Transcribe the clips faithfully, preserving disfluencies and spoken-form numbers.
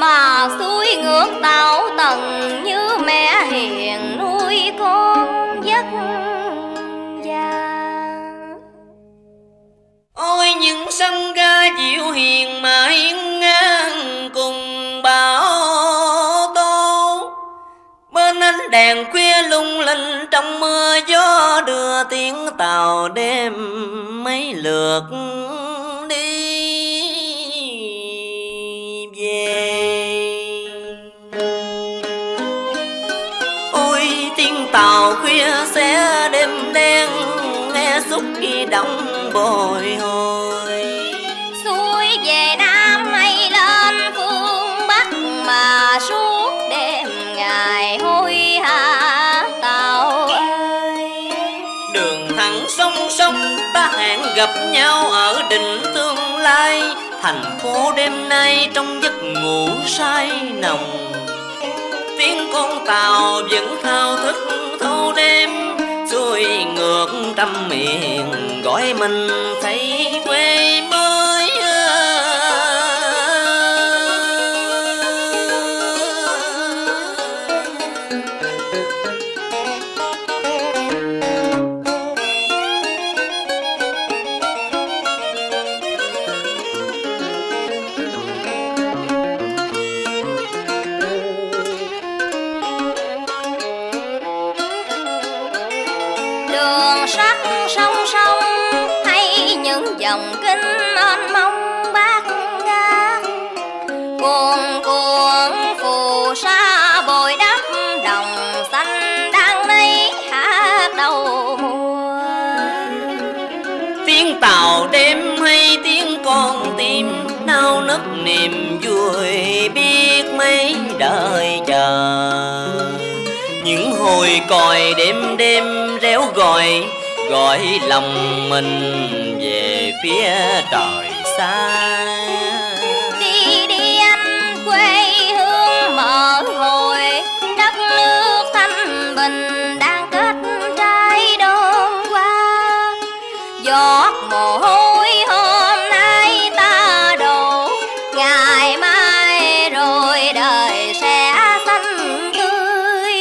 mà xuôi ngược tảo tần như mẹ hiền nuôi con vất vả. Ôi những sông ca dịu hiền mà hiên ngang cùng bão tố, bên ánh đèn khuya lung linh trong mưa gió đưa tiếng tàu đêm mấy lượt đi về. Ôi tiếng tàu khuya sẽ đêm đen nghe xúc ghi động bồi hồi. Xuôi về Nam hay lên phương Bắc mà suốt đêm ngày hối hả tàu ơi. Đường thẳng song song ta hẹn gặp nhau ở đỉnh tương lai. Thành phố đêm nay trong giấc ngủ say nồng, tiếng con tàu vẫn thao thức thâu đêm, xuôi ngược trăm miền gọi mình thấy quê mới. Đường sắt song song hay những dòng kinh mênh mông bát ngát, cuồn cuộn phù sa bồi đắp đồng xanh đang nấy hát đầu mùa. Tiếng tàu đêm hay tiếng con tim nao nức niềm vui biết mấy đời chờ. Những hồi còi đêm đêm réo gọi, gọi lòng mình về phía trời xa. Đi đi anh quê hương mở hồi, đất nước thanh bình đang kết trái đơm qua. Giọt mồ hôi hôm nay ta đổ, ngày mai rồi đời sẽ xanh tươi.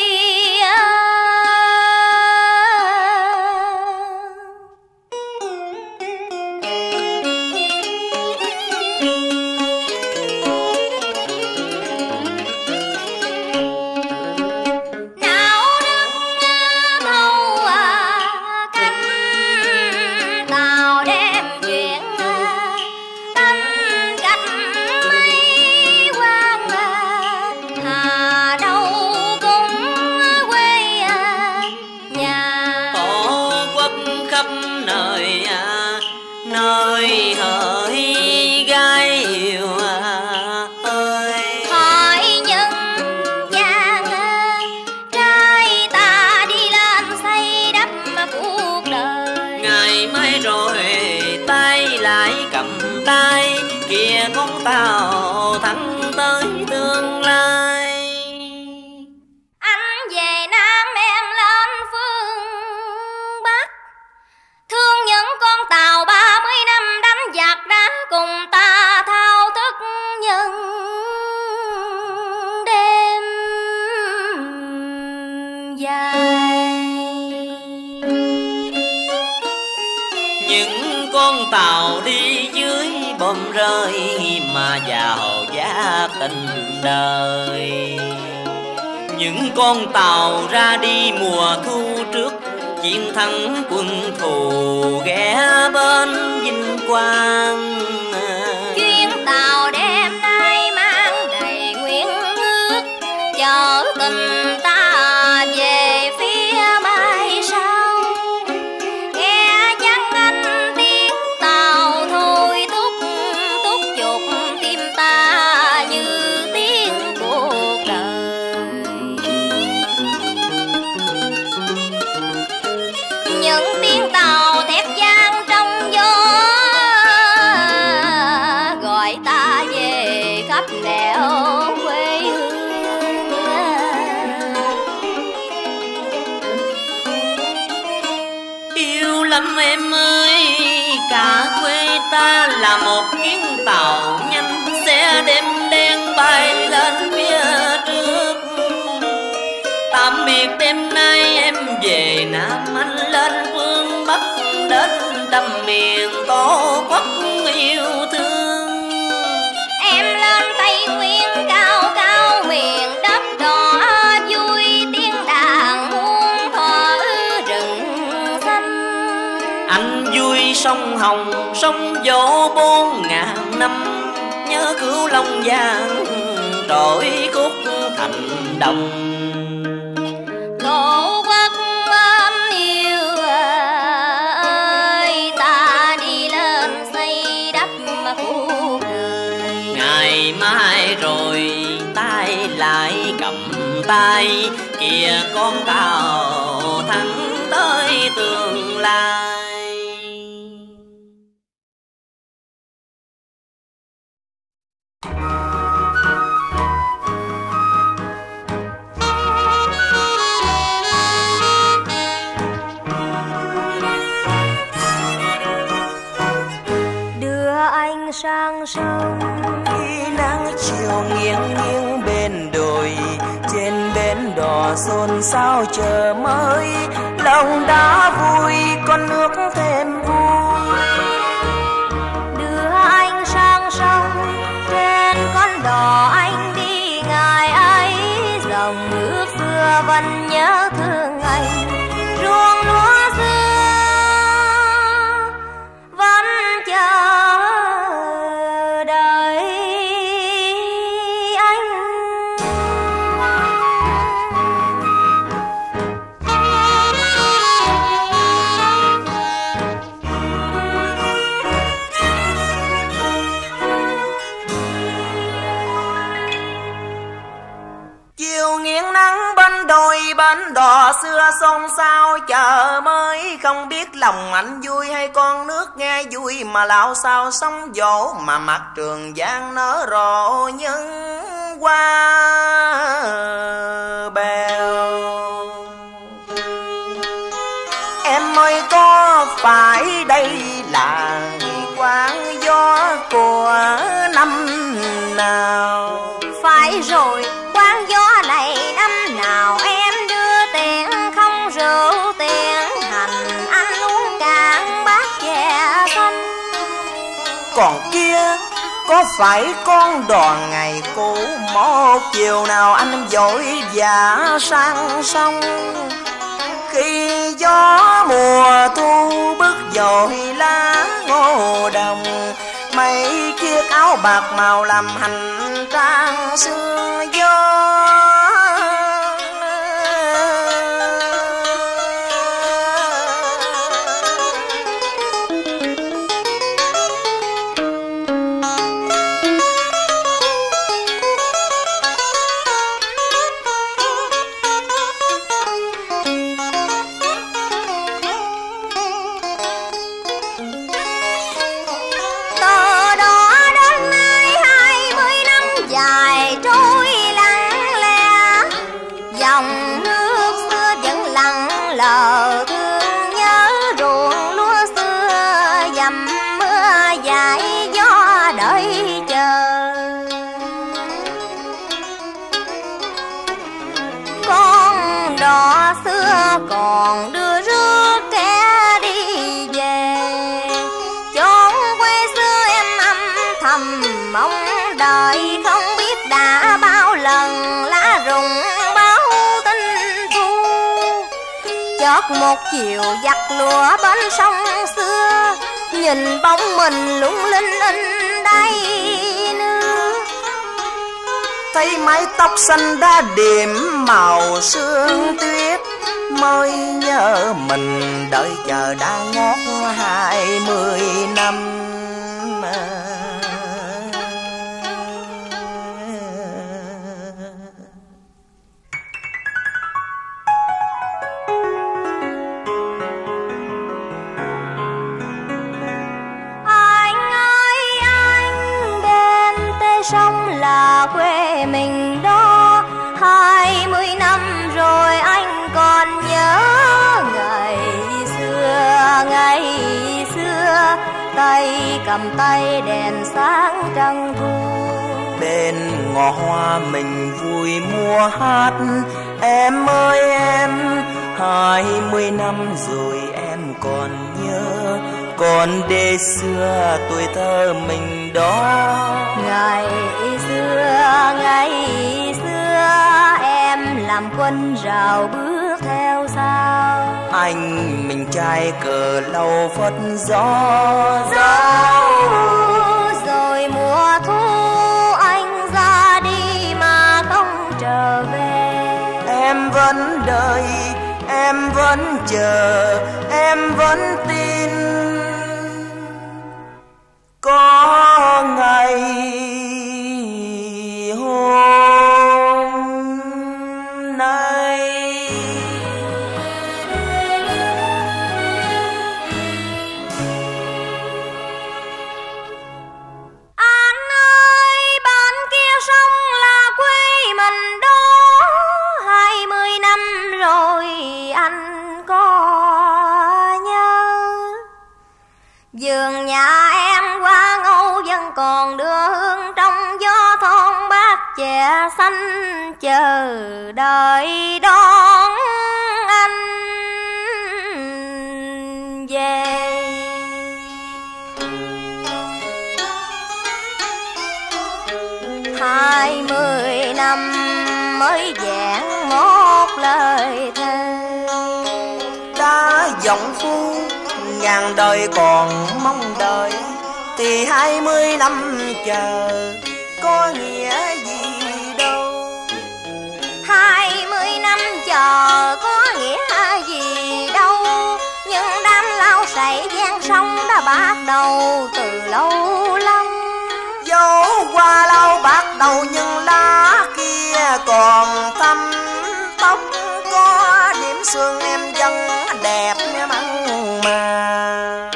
Nào nước thâu cánh tàu đem chuyện tanh cách mấy quan, hà đâu cũng quê nhà. Tổ quốc khắp nơi à, nơi hỡi gái yêu à, ơi. Hỏi nhân gian trai ta đi lên xây đắp cuộc đời. Ngày mai rồi tay lại cầm tay, kia con tàu thẳng tới tương lai. Anh về Nam em lên phương Bắc, thương những con tàu ba mươi năm đánh giặc đã cùng ta thao thức nhân đêm dài. Những con tàu đi dưới bom rơi mà giàu giá tình đời. Những con tàu ra đi mùa thu trước chiến thắng quân thù ghé bên vinh quang. Chuyến tàu đêm nay mang đầy nguyện ước, chở tình ta về phía mai sau. Nghe vang anh tiếng tàu thôi thúc, thúc giục tim ta như tiếng cuộc đời. Những tiếng tàu thét vang trong gió, gọi ta về khắp nẻo quê hương. Yêu lắm em ơi, cả quê ta là một chuyến tàu nhanh, xe đêm đen bay đâm miền tổ quốc yêu thương. Em lên Tây Nguyên cao cao miền đất đỏ vui tiếng đàn muôn thuở rừng xanh. Anh vui sông Hồng sông Vỗ bốn ngàn năm, nhớ Cửu Long Giang trỗi cốt thành đồng. Tổ quốc mến yêu ơi, ta đi lên xây đắp mà cuộc đời. Ngày mai rồi tay lại cầm tay, kìa con tàu thẳng tới tương lai. Sang sông khi nắng chiều nghiêng nghiêng bên đồi, trên bến đò xôn xao chờ mới, lòng đã vui con nước thêm vui. Đưa anh sang sông trên con đò anh đi ngày ấy, dòng nước xưa vẫn nhớ thương anh, ruộng lúa xưa vẫn chờ bến đò xưa xôn xao chờ mới, không biết lòng anh vui hay con nước nghe vui mà lão sao sóng vỗ, mà mặt Trường Giang nở rộ những hoa bèo. Em ơi có phải đây là quán gió của năm nào? Phải rồi, quán gió này năm nào em đưa tiền không rượu tiền hành, anh uống cạn bát chè xanh. Còn kia có phải con đò ngày cũ, một chiều nào anh vội vã sang sông, khi gió mùa thu bước dội lá ngô đồng, mấy chiếc áo bạc màu làm hành trang xưa gió. Còn đưa rước trẻ đi về chốn quê xưa, em âm thầm mong đợi, không biết đã bao lần lá rụng báo tin thu. Chót một chiều giặt lụa bên sông xưa, nhìn bóng mình lung linh in đây nước. Thấy mái tóc xanh đã điểm màu sương tuyết, mới nhớ mình đợi chờ đã ngót hai mươi năm. Anh ơi anh, bên tê sông là quê mình đó, hai mươi năm rồi anh còn nhớ ngày xưa, ngày xưa tay cầm tay đèn sáng trăng thu. Bên ngõ hoa mình vui mùa hát, em ơi em, hai mươi năm rồi em còn nhớ còn để xưa tuổi thơ mình đó. Ngày xưa, ngày xưa em làm quân rào bước theo sau. Anh mình trai cờ lâu phất gió. Gió rồi mùa thu anh ra đi mà không trở về. Em vẫn đợi, em vẫn chờ, em vẫn tin có ngày hôm nay. Anh ơi, bên kia sông là quê mình đó. Hai mươi năm rồi anh có nhớ. Vườn nhà em qua ngâu vẫn còn đưa hương trong gió thôn bát chè xanh chờ đợi đón anh về. Hai mươi năm mới vẹn một lời thề. Đã giọng phu ngàn đời còn mong đợi, thì hai mươi năm chờ có nghĩa gì đâu. Hai mươi năm chờ có nghĩa gì đâu, nhưng đám lao sậy gian sông đã bắt đầu từ lâu lắm. Dẫu qua lâu bắt đầu nhưng lá kia còn thâm, tóc có điểm sương em vẫn đẹp mặn mà.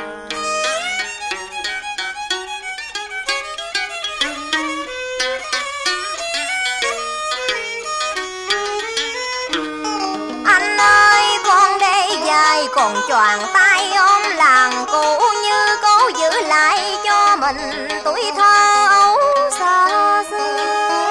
Anh ơi, con đê dài còn choàng tay ôm làng cũ, như cố giữ lại cho mình tuổi thơ ấu xa xưa.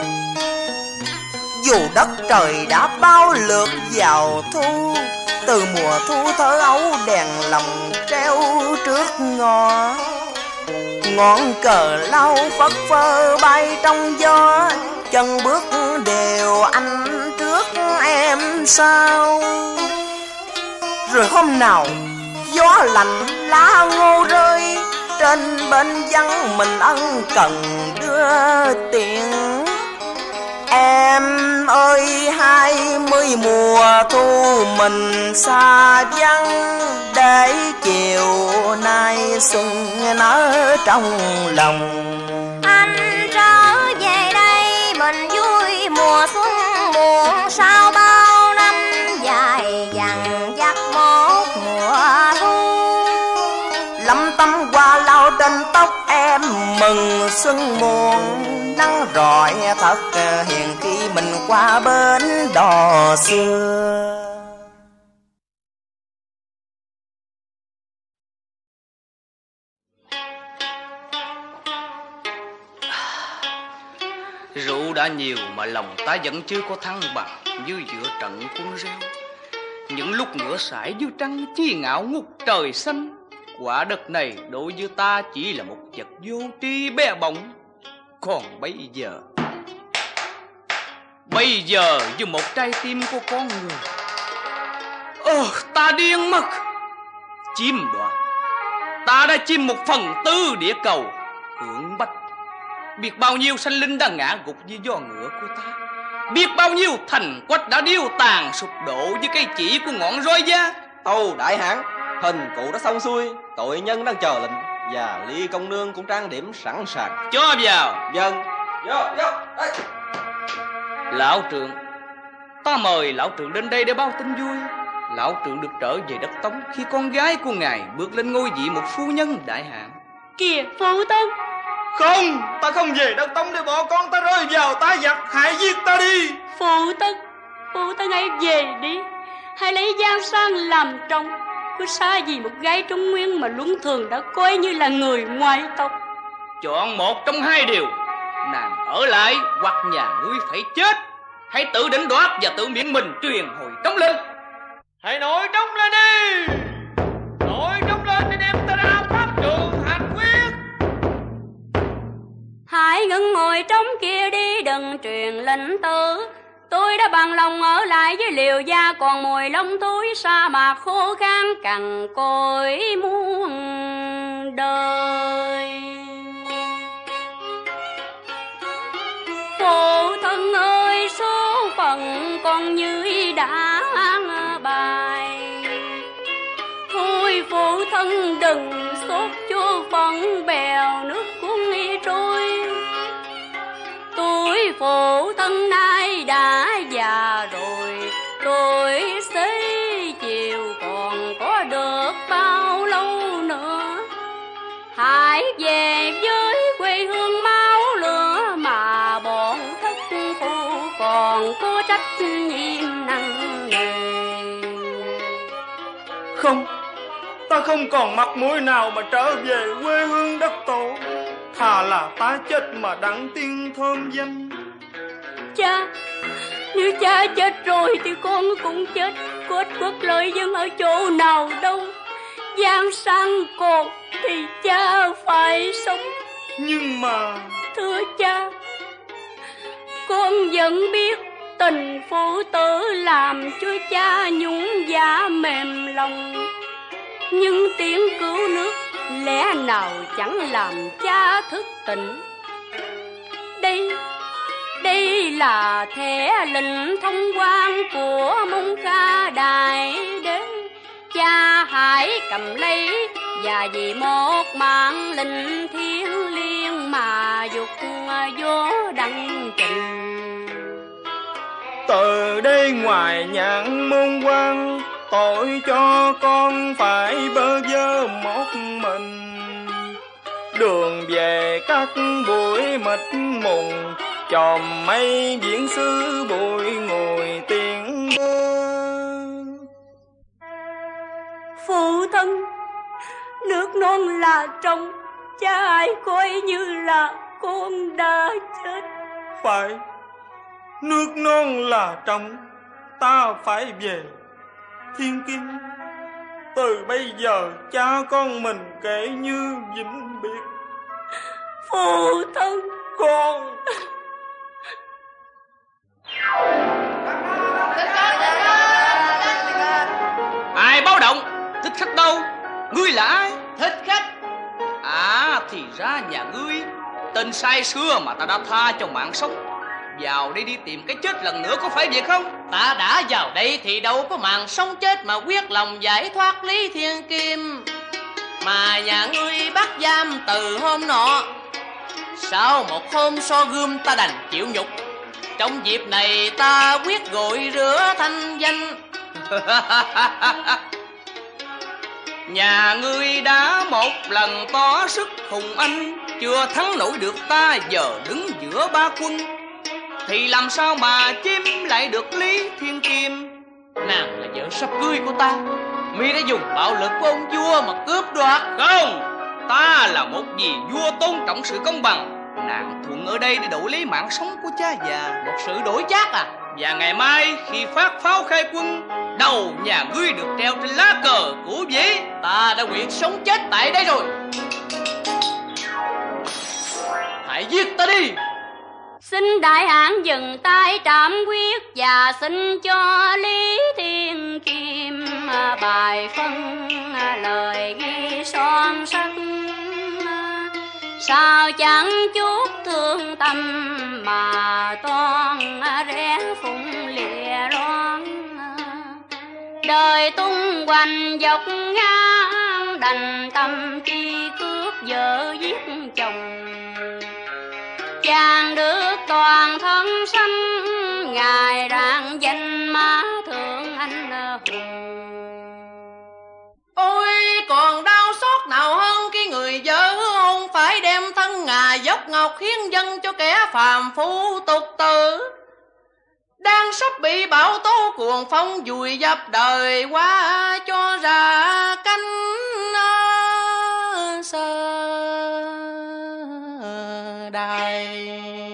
Dù đất trời đã bao lượt vào thu, từ mùa thu thơ ấu đèn lồng treo trước ngõ. Ngọn cờ lau phất phơ bay trong gió, chân bước đều anh trước em sau. Rồi hôm nào gió lạnh lá ngô rơi, trên bên vắng mình ân cần đưa tiền. Em ơi, hai mươi mùa thu mình xa vắng, để chiều nay xuân nở trong lòng. Anh trở về đây mình vui mùa xuân buồn, sau bao năm dài dằng dặc một mùa thu. Lắm tấm hoa lau trên tóc em mừng xuân muộn, nắng rọi thật hiền khi mình qua bến đò xưa. Rượu đã nhiều mà lòng ta vẫn chưa có thăng bằng như giữa trận quân reo. Những lúc ngửa sải dưới trăng chi ngạo ngút trời xanh, quả đất này đối với ta chỉ là một vật vô tri bé bỏng. Còn bây giờ, bây giờ như một trái tim của con người. Ồ, ta điên mất. Chiếm đoạt, ta đã chiếm một phần tư địa cầu hưởng bách. Biết bao nhiêu sanh linh đã ngã gục dưới gió ngựa của ta. Biết bao nhiêu thành quách đã điêu tàn sụp đổ với cây chỉ của ngọn roi da. Tâu đại hãn, hình cụ đã xong xuôi, tội nhân đang chờ lệnh, và Ly công nương cũng trang điểm sẵn sàng. Cho vào. Vâng. Vô, vô, đây. Lão trưởng, ta mời lão trưởng đến đây để báo tin vui. Lão trưởng được trở về đất Tống khi con gái của ngài bước lên ngôi vị một phu nhân đại hạn. Kìa phụ thân. Không, ta không về đất Tống để bỏ con ta rơi vào tay giặc hại giết ta đi. Phụ thân, phụ thân hãy về đi. Hãy lấy Giang Sang làm chồng. Cứ xa gì một gái Trung Nguyên mà luân thường đã coi như là người ngoại tộc. Chọn một trong hai điều, nàng ở lại hoặc nhà ngươi phải chết. Hãy tự định đoạt và tự miễn mình truyền hồi trống lên. Hãy nổi trống lên đi. Nổi trống lên để đem ta ra. hãy ngưng ngồi trống kia đi, đừng truyền lệnh tử. Tôi đã bằng lòng ở lại với liều gia, còn mùi lông thối sa mạc khô khan cằn cỗi muôn đời. Phụ thân ơi, số phận con như đã bài. Thôi phụ thân đừng sốt chua phận bèo nước cuốn y trôi. Tuổi phụ thân nay đã già rồi, tuổi xế chiều còn có được bao lâu nữa. Hãy về với quê hương máu lửa mà bọn thất phu còn có trách nhiệm nặng nề. Không, ta không còn mặt mũi nào mà trở về quê hương đất tổ. Thà là ta chết mà đặng tiên thơm danh. Cha, nếu cha chết rồi thì con cũng chết. Có ích quốc lợi dân ở chỗ nào đâu. Giang sang còn thì cha phải sống. Nhưng mà... Thưa cha, con vẫn biết tình phụ tử làm cho cha nhún dạ mềm lòng. Nhưng tiếng cứu nước lẽ nào chẳng làm cha thức tỉnh. Đây, đây là thẻ lệnh thông quan của Mông Kha Đại Đế. Cha hãy cầm lấy, và vì một mạng lệnh thiêng liêng mà dục vô đăng trình. Từ đây ngoài nhãn môn quan, tội cho con phải bơ vơ một mình. Đường về các buổi mịt mùng, chòm mây biển xứ bụi ngồi tiếng mưa. Phụ thân, nước non là trong, cha hãy coi như là con đã chết. Phải, nước non là trong, ta phải về. Thiên Kim, từ bây giờ cha con mình kể như vĩnh biệt. Phụ thân, con. Ai báo động? Thích khách đâu? Ngươi là ai? Thích khách. À, thì ra nhà ngươi tên say xưa mà ta đã tha cho mạng sống. Vào đây đi tìm cái chết lần nữa có phải vậy không? Ta đã vào đây thì đâu có màng sống chết mà quyết lòng giải thoát Lý Thiên Kim. Mà nhà ngươi bắt giam từ hôm nọ, sau một hôm so gươm ta đành chịu nhục. Trong dịp này ta quyết gội rửa thanh danh. Nhà ngươi đã một lần tỏ sức hùng anh, chưa thắng nổi được ta, giờ đứng giữa ba quân. Thì làm sao mà chiếm lại được Lý Thiên Kim? Nàng là vợ sắp cưới của ta, mi đã dùng bạo lực của ông vua mà cướp đoạt. Không, ta là một vị vua tôn trọng sự công bằng. Nàng thuận ở đây để đổi lấy mạng sống của cha già. Một sự đổi chác à? Và ngày mai khi phát pháo khai quân, đầu nhà ngươi được treo trên lá cờ của vĩ. Ta đã nguyện sống chết tại đây rồi. Hãy giết ta đi. xin đại hãn dừng tay trảm quyết, và xin cho Lý Thiên Kim bài phân lời ghi son sắc. Sao chẳng chút thương tâm mà toan rẽ phụng lìa loan. Đời tung hoành dọc ngang, đành tâm chi cướp vợ giết chồng. Chàng được toàn thân xanh, ngài rạng danh má thượng anh hùng. Ôi còn đau xót nào hơn khi người vợ hôn phải đem thân ngà dốc ngọc hiến dâng cho kẻ phàm phu tục tử. Đang sắp bị bão tố cuồng phong vùi dập đời qua cho ra cánh sơ đài.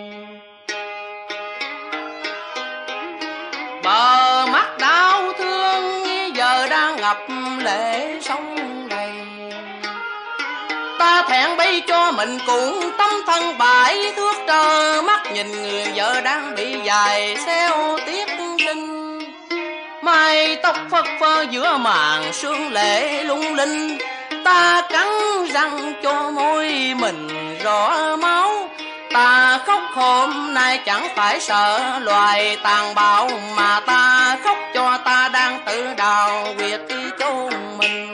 Bờ mắt đau thương giờ đang ngập lệ sông đầy. Ta thẹn bay cho mình cũng tấm thân bại thước trơ mắt nhìn người vợ đang bị dài xéo tiếc sinh. Mai tóc phất phơ giữa màn sương lệ lung linh, ta cắn răng cho môi mình rõ máu. Ta khóc hôm nay chẳng phải sợ loài tàn bạo, mà ta khóc cho ta đang tự đào huyệt chôn mình.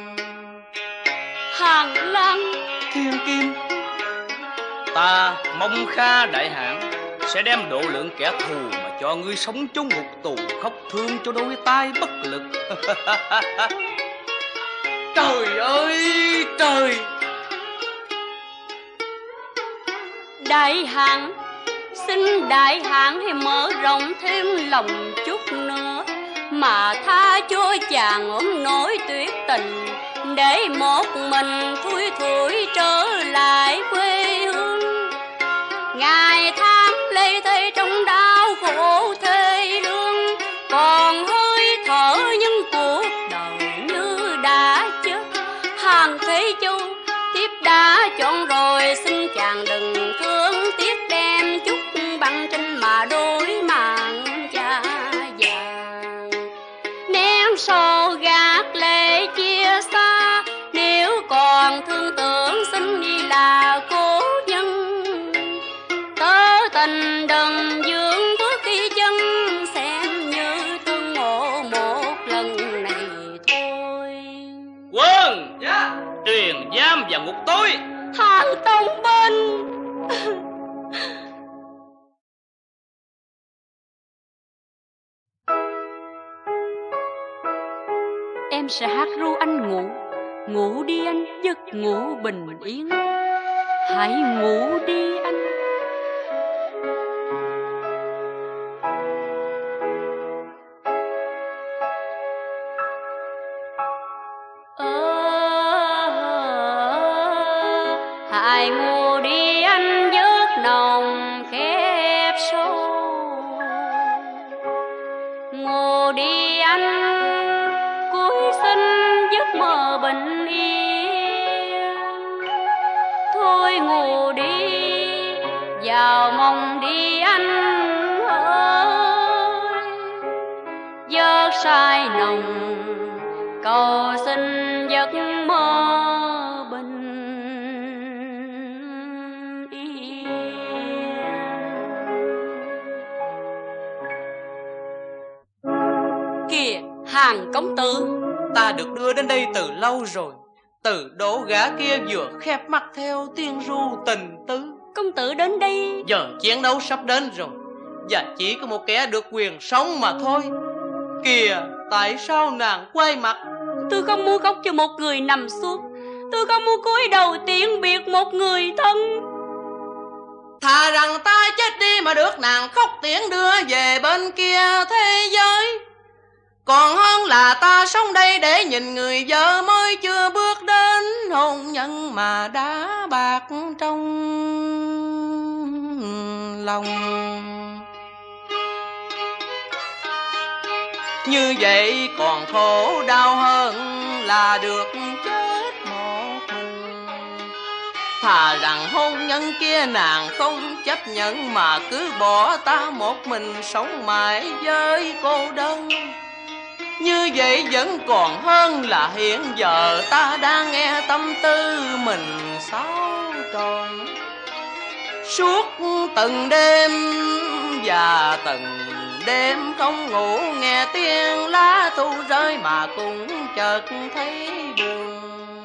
Hàng Lang, Thiên Kim, ta mong Kha đại hãn sẽ đem độ lượng kẻ thù mà cho ngươi sống chốn ngục tù, khóc thương cho đôi tay bất lực. Trời ơi trời! đại hãn, xin đại hãn hãy mở rộng thêm lòng chút nữa, mà tha cho chàng ôm nỗi tuyệt tình, để một mình thui thủi trở lại quê hương. Ngày tháng lê thê trong đau khổ thê lương, còn hơi thở những cuộc đời như đã chết. Hàng Thế Châu tiếp đã chọn rồi, xin chàng đừng thương tiếc, đem chút bằng trên mà đối mạng cha già. Nén sầu gạt lệ chia xa, nếu còn thương tưởng xin đi là cố nhân. Tớ tình đừng dưỡng bước khi chân, xem như thương ngộ một lần này thôi. Quân, yeah. Truyền giam và ngục tối. Hàng Tông Binh. Em sẽ hát ru anh ngủ, ngủ đi anh, giấc ngủ bình yên. Hãy ngủ đi anh. Hãy ngủ đi anh, giấc nồng khép sâu. Ngủ đi anh, cuối sinh giấc mơ bình yên. Thôi ngủ đi, vào mộng đi anh ơi. Giấc say nồng, cầu xin giấc mơ bình yên. Kìa Hàng công tử, Ta được đưa đến đây từ lâu rồi. Từ đỗ gã kia vừa khép mắt theo tiếng ru tình tứ. công tử đến đây. Giờ chiến đấu sắp đến rồi, và chỉ có một kẻ được quyền sống mà thôi. Kìa, tại sao nàng quay mặt? Tôi không muốn khóc cho một người nằm xuống, tôi không muốn cúi đầu tiễn biệt một người thân. Thà rằng ta chết đi mà được nàng khóc tiễn đưa về bên kia thế giới, còn hơn là ta sống đây để nhìn người vợ mới chưa bước đến hôn nhân mà đã bạc trong lòng. Như vậy còn khổ đau hơn là được chết một mình. Thà rằng hôn nhân kia nàng không chấp nhận, mà cứ bỏ ta một mình sống mãi với cô đơn. Như vậy vẫn còn hơn là hiện giờ ta đang nghe tâm tư mình xáo tròn. Suốt từng đêm và từng đêm không ngủ, nghe tiếng lá thu rơi mà cũng chợt thấy buồn.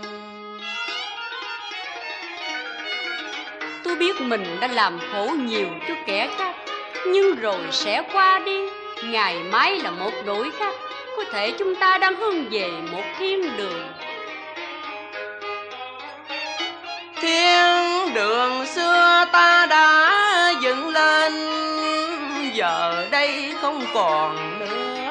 Tôi biết mình đã làm khổ nhiều cho kẻ khác, nhưng rồi sẽ qua đi. Ngày mai là một đổi khác, có thể chúng ta đang hướng về một thiên đường. Thiên đường xưa ta đã dựng lên, giờ đây không còn nữa.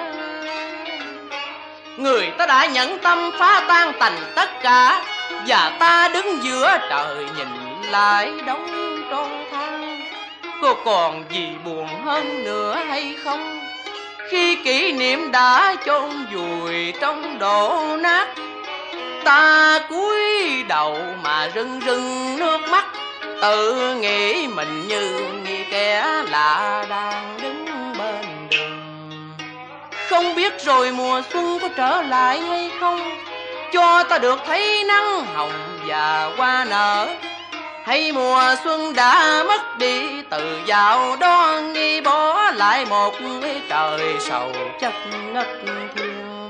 Người ta đã nhẫn tâm phá tan tành tất cả, và ta đứng giữa trời nhìn lại đống tro than. Cô còn gì buồn hơn nữa hay không, khi kỷ niệm đã chôn vùi trong đổ nát? ta cúi đầu mà rưng rưng nước mắt, tự nghĩ mình như kẻ lạ đang đứng bên đường. Không biết rồi mùa xuân có trở lại hay không, cho ta được thấy nắng hồng và hoa nở, hay mùa xuân đã mất đi từ dạo đó, nghi bỏ lại một cái trời sầu chất ngất thiên.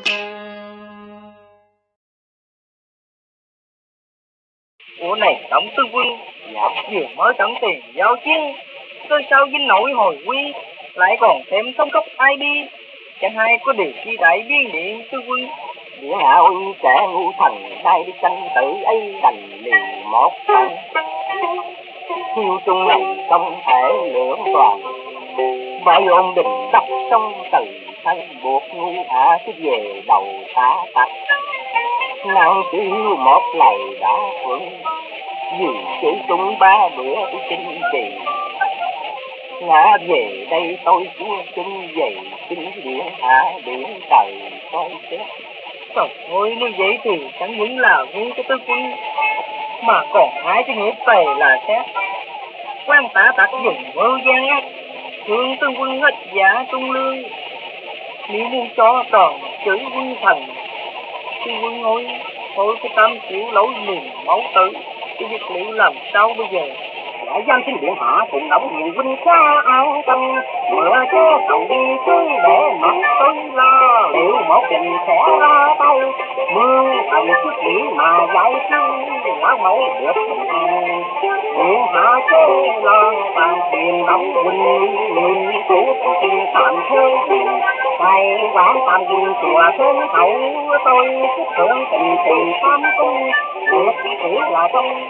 Ủa này Tổng Tư Quân, vừa mới tận tiền giao chiến, cơ sao dinh nổi hồi quy, lại còn thêm thống cấp ai đi, chẳng hay có điều chi đại biên điện Tư Quân. Địa hạ uy kẻ ngu thần, nay đi tranh tử ấy đành liền một phần. Hiu trung này không thể lưỡng toàn, bởi ôn đình đắp trong từ thân buộc ngu hạ cứ về đầu tá tặc. Nặng chỉ hiu một lời đã phượng, vì chỉ trung ba bữa đi chinh trì. Ngã về đây tôi chúa chinh về chinh điện hạ điện trời coi xét. Trời ơi, như vậy thì chẳng những là vui cho Tư Quân, mà còn hại cho nghĩa tề là xét. Quan tả tặc dùng mơ gian ác, thương Tư Quân hết giả trung lương. Nếu muốn cho toàn chữ quân thần, Tư Quân ơi, thôi cái tam chịu lỗi liền máu tử, cái việc liệu làm sao bây giờ? Đại giam xin điện hạ cùng đóng hiền huynh khoa an tâm, mưa cho cầu đi cưới để mặt tôi lo, liệu một trình sẽ ra tay, mưa thành xuất điểm mà giải cứu lão mẫu được bình an. Điện hạ chế lo bằng tiền đóng huynh, nhìn chủ tiền tạm thôi gì, hay quán tam dinh chùa thiên hậu, tôi sức thượng tình tiền tam cung, được chỉ là không.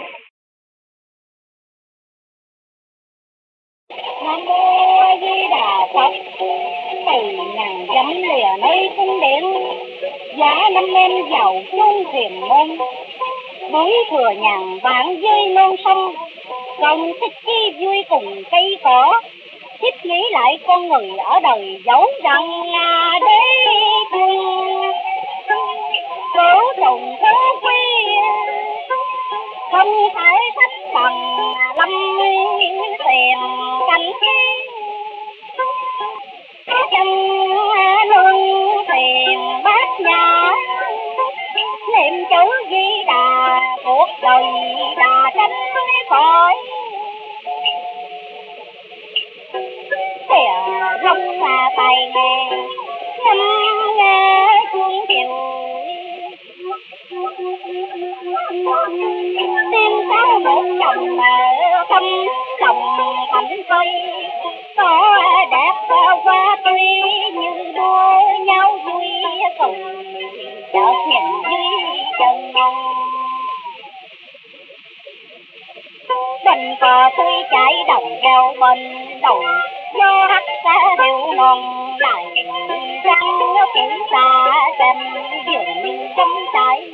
Nam mô A Di Đà Phật. Từ ngàn dặm lìa nơi cung điện, giá năm em giàu chuông thuyền môn, núi thừa nhàn vạn dơi non sông, công thích chi vui cùng cây cỏ. Thiếp nghĩ lại con người ở đời dẫu rằng là đế chung, cố trùng cố quy, không thể thích bằng lâm tiền cảnh chân nương tiền bát nhã, niệm chữ Di Đà cuộc đời đã tránh khỏi. Kìa long là tài nghề ngâm nghe chuông chiều, tiên sáng một chồng tâm lòng thành cây, có đẹp qua tươi như đua nhau vui cùng, chợt nhìn dưới chân mong. Tình cờ tôi chạy đồng eo bên đầu, do hắt xa hiệu non lại răng kỹ xa xem dường như trong trái.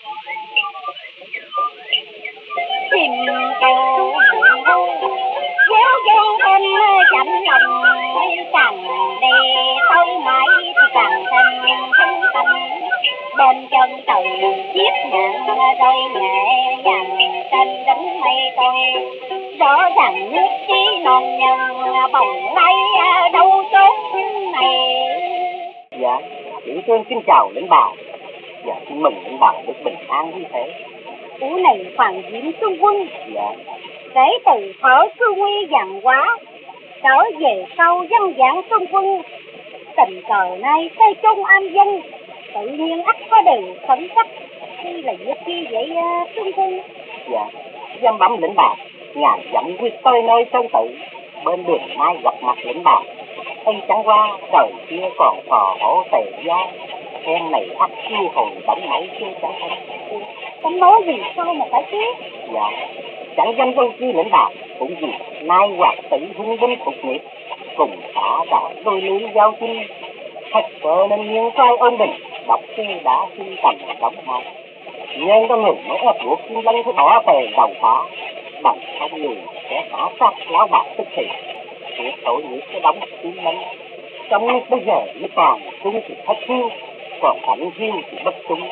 Chim kêu déo gian em chậm lòng, càng đi tới mãi thì càng thêm thân tâm. Bên chân từ chiếc nhạn rơi nhẹ nhàng trên đỉnh mây tôi, rõ ràng nước trí non nhân bồng lay đâu chốt này. Dạ, tiểu thương xin chào lãnh đạo. Dạ, xin mừng lãnh đạo được bình an như thế. Ủa này Hoàng Diệm Xuân Quân. Dạ. Kể từ thở cư nguy vàng quá, trở về sau dân dạng Xuân Quân, tình cờ nay xây chung an dân, tự nhiên ắt có điều khẩn cấp. Khi là việc chi vậy uh, Xuân Quân? Dạ, giam bấm lãnh đạo, ngàn dặm quyết tôi nơi sâu tự, bên đường mai gặp mặt lãnh đạo. Anh chẳng qua trời kia còn phò hổ tề gia, em này ắt chiêu hồn bóng mẫu chưa chẳng thân. Anh nói gì sao mà phải chết? Dạ, chẳng danh tôi chi lãnh đạo, cũng vì nay hoạt tử hung binh phục nghiệp, cùng cả đạo đôi lý giao chinh, thật cỡ nên nhiên trai ôn bình, đọc khi đã xin tầm đóng hai. Nhưng con người mới ép buộc chinh lân phải bỏ tề đầu phá, bằng không người sẽ hạ sát lão bạc tức thì, tuyệt tội nghiệp cái đóng chinh lân. Trong lúc bây giờ mới càng trung thì thất hiu, còn cảnh hiu thì bất trung.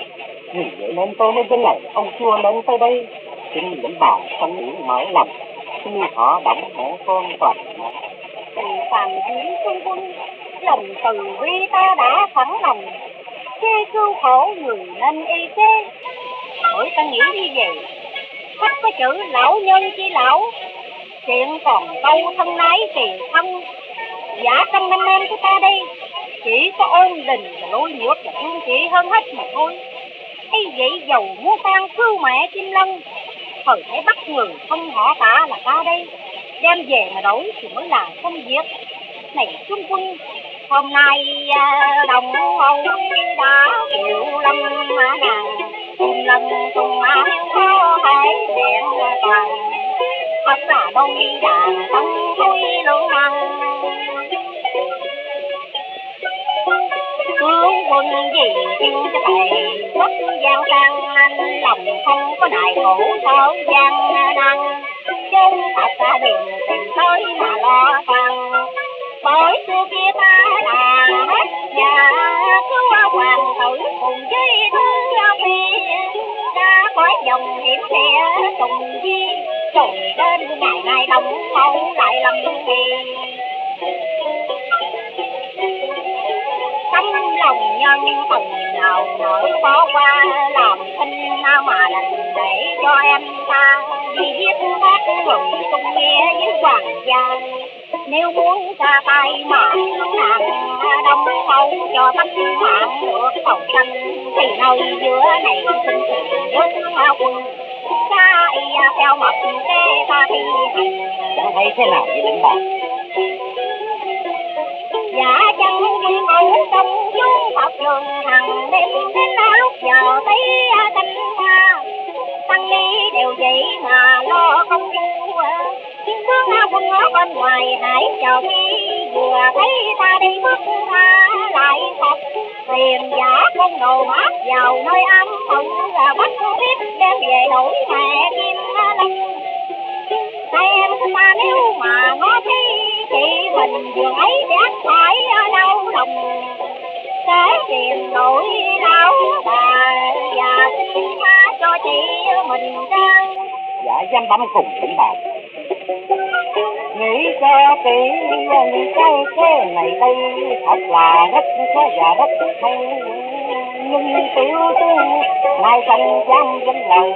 Vì vậy nên tôi mới dẫn lời ông chúa lên tới đây, xin lĩnh bà không nghĩ mở lòng, khi họ động mẹ con toàn mẹ. Từ phàm diễn trung quân, lòng từ bi ta đã thẳng lòng, chê cứu khổ người nên y chê. Mỗi ta nghĩ như vậy, khách có chữ lão nhân chi lão, chuyện còn câu thân ái tiền thân. Giả trong năm em của ta đây, chỉ có ôn đình và lối nhược và thương chị hơn hết mà thôi. ấy vậy dầu mua tan cứu mẹ Kim Lân, thời thấy bắt người không họ cả là ta đây, đem về mà đổi thì mới là công việc. Này trung quân, hôm nay đồng âu đã chịu lâm nàng Kim Lân cùng áo hãy đèn toàn, thật là đôi đàn tâm vui lũ năng. Tướng quân gì yêu cho thầy quốc gian sang, anh lòng không có đại khổ sở gian năng, chung thật ra đừng tìm tới mà lo toan. Bởi xưa kia ta là hết và cứu hoàng tử cùng với thương phi, ra khỏi dòng hiểm địa cùng chi, rồi đến ngày nay đông mẫu lại lầm đi. Tấm lòng nhân phần nào nỡ bỏ qua, làm thinh mà đành để cho em ta đi giết các người tung nghĩa với hoàng gia. Nếu muốn ra tay mà nàng đông mẫu cho tấm mạng được cầu xanh, thì nơi giữa này xin sự với ma quân ta theo mật để ta thi hành. Thấy thế nào vậy lãnh đạo? Dạ chẳng đi ngủ trong chung Phật đường hàng đêm, đến lúc giờ thấy canh hoa tăng ni đều vậy mà lo không tu. Tướng quân ở bên ngoài hãy chờ khi vừa thấy ta đi bước ra lại thật, tiền giả con đồ mát vào nơi ấm phận là bắt biết đem về đổi mẹ Kim Lân. Hai em ta nếu mà ngó thấy chị mình vừa ấy chắc phải đau lòng, sẽ tìm đổi lão bà và xin tha cho chị mình ra. Dạ dám bấm cùng lãnh đạo. Nghĩ cho kỹ những cái thế này đây thật là rất khó và rất hay, nhưng tiểu tướng nay không dám dẫn lời.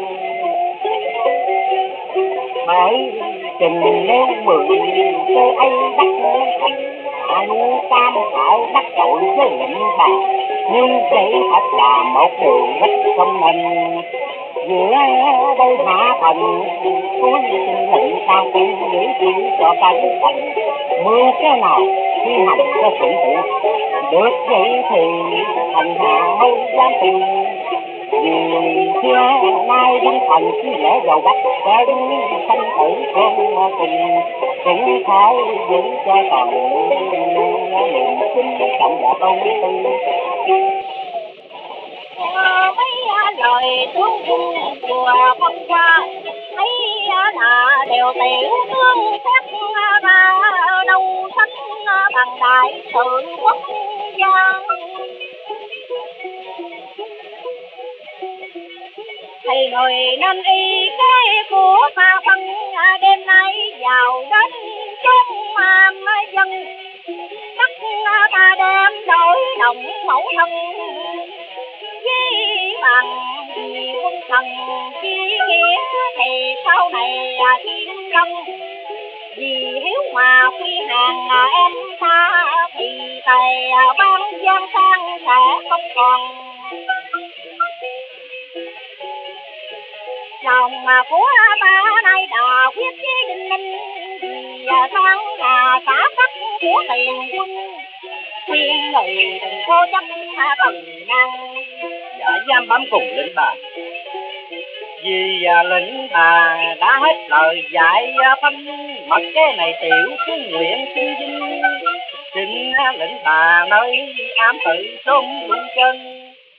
Bởi chừng nếu mượn cơ ấy đắc anh tam phải đắc tội với lệnh bà, nhưng vậy thật là một điều rất không nên. Giữa đây hạ thần cuối xin lệnh sao cũng nghĩ chỉ cho ta biết thành mưa cái nào thi hành cho thuận tiện, được vậy thì thành hạ mới dám tin. Vì xưa nay đứng thành chi lễ giàu đất trên sanh tử con tình, cũng phải giữ cho toàn niềm tin trọng và công tư. Mấy lời tướng quân vừa phong qua thấy là đều tiểu tướng xét ra đâu sánh bằng đại sự quốc gia. Thì người nên y cái của ma phân đêm nay vào đến chốn dân, tất ta đem đổi đồng mẫu thân với bằng vì quân thần chi nghĩa, thì sau này Kim Lân vì hiếu mà quy hàng em ta, thì tài ban giang sang sẽ không còn. Lòng của ta nay đã quyết chí đinh ninh, vì tháng là xã tắc của tiền quân, khuyên người đừng cố chấp tầng năng. Dạ giam bám cùng lệnh bà. Vì lệnh bà đã hết lời dạy phân, mặc cái này tiểu cứ nguyện xin vinh, xin lệnh bà nơi ám tự trốn lung chân.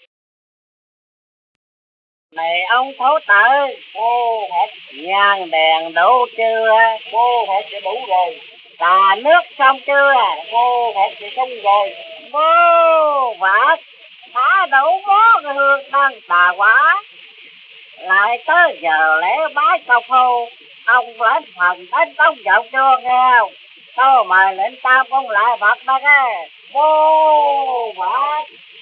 Này ông thấu tử, cô hết nhang đèn đủ chưa? Cô hết sẽ đủ rồi. Trà nước xong chưa? Cô hết sẽ xong rồi. Cô vả thả đủ bó cái hương đang tà quá. Lại tới giờ lễ bái cao phu, ông lên phần đến tông giọng chưa nghe không? Thôi mà lệnh tam cũng lại Phật đó nghe. Vô Phật.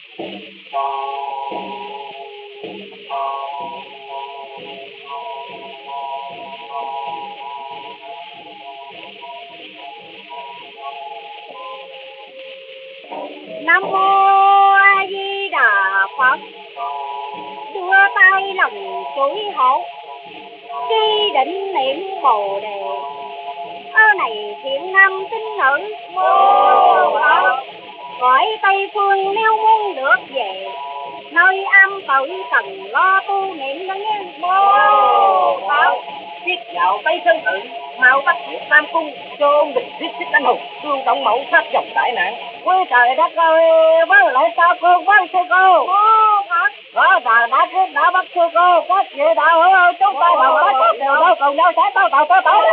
Nam mô A Di Đà Phật. Đưa tay lòng chuỗi hộ, khi định niệm Bồ đề. Ơ này thiện nam tín nữ mô Phật. Cõi Tây Phương nếu muốn được về, nơi am tự cần lo tu niệm đó nghe. Mô Phật. Giết vào Tây Sơn Tự, mau bắt diệt Tam Cung, cho ôn địch giết xích anh hùng, cưu động mẫu sát dòng đại nạn. Quý trời đất ơi, với lại sao cô với sư cô? Rõ ràng đã chết đã bắt sư cô, các vị đạo hữu ơi, chúng ta đồng bác các đều đâu cùng nhau sẽ tao tao tao tao.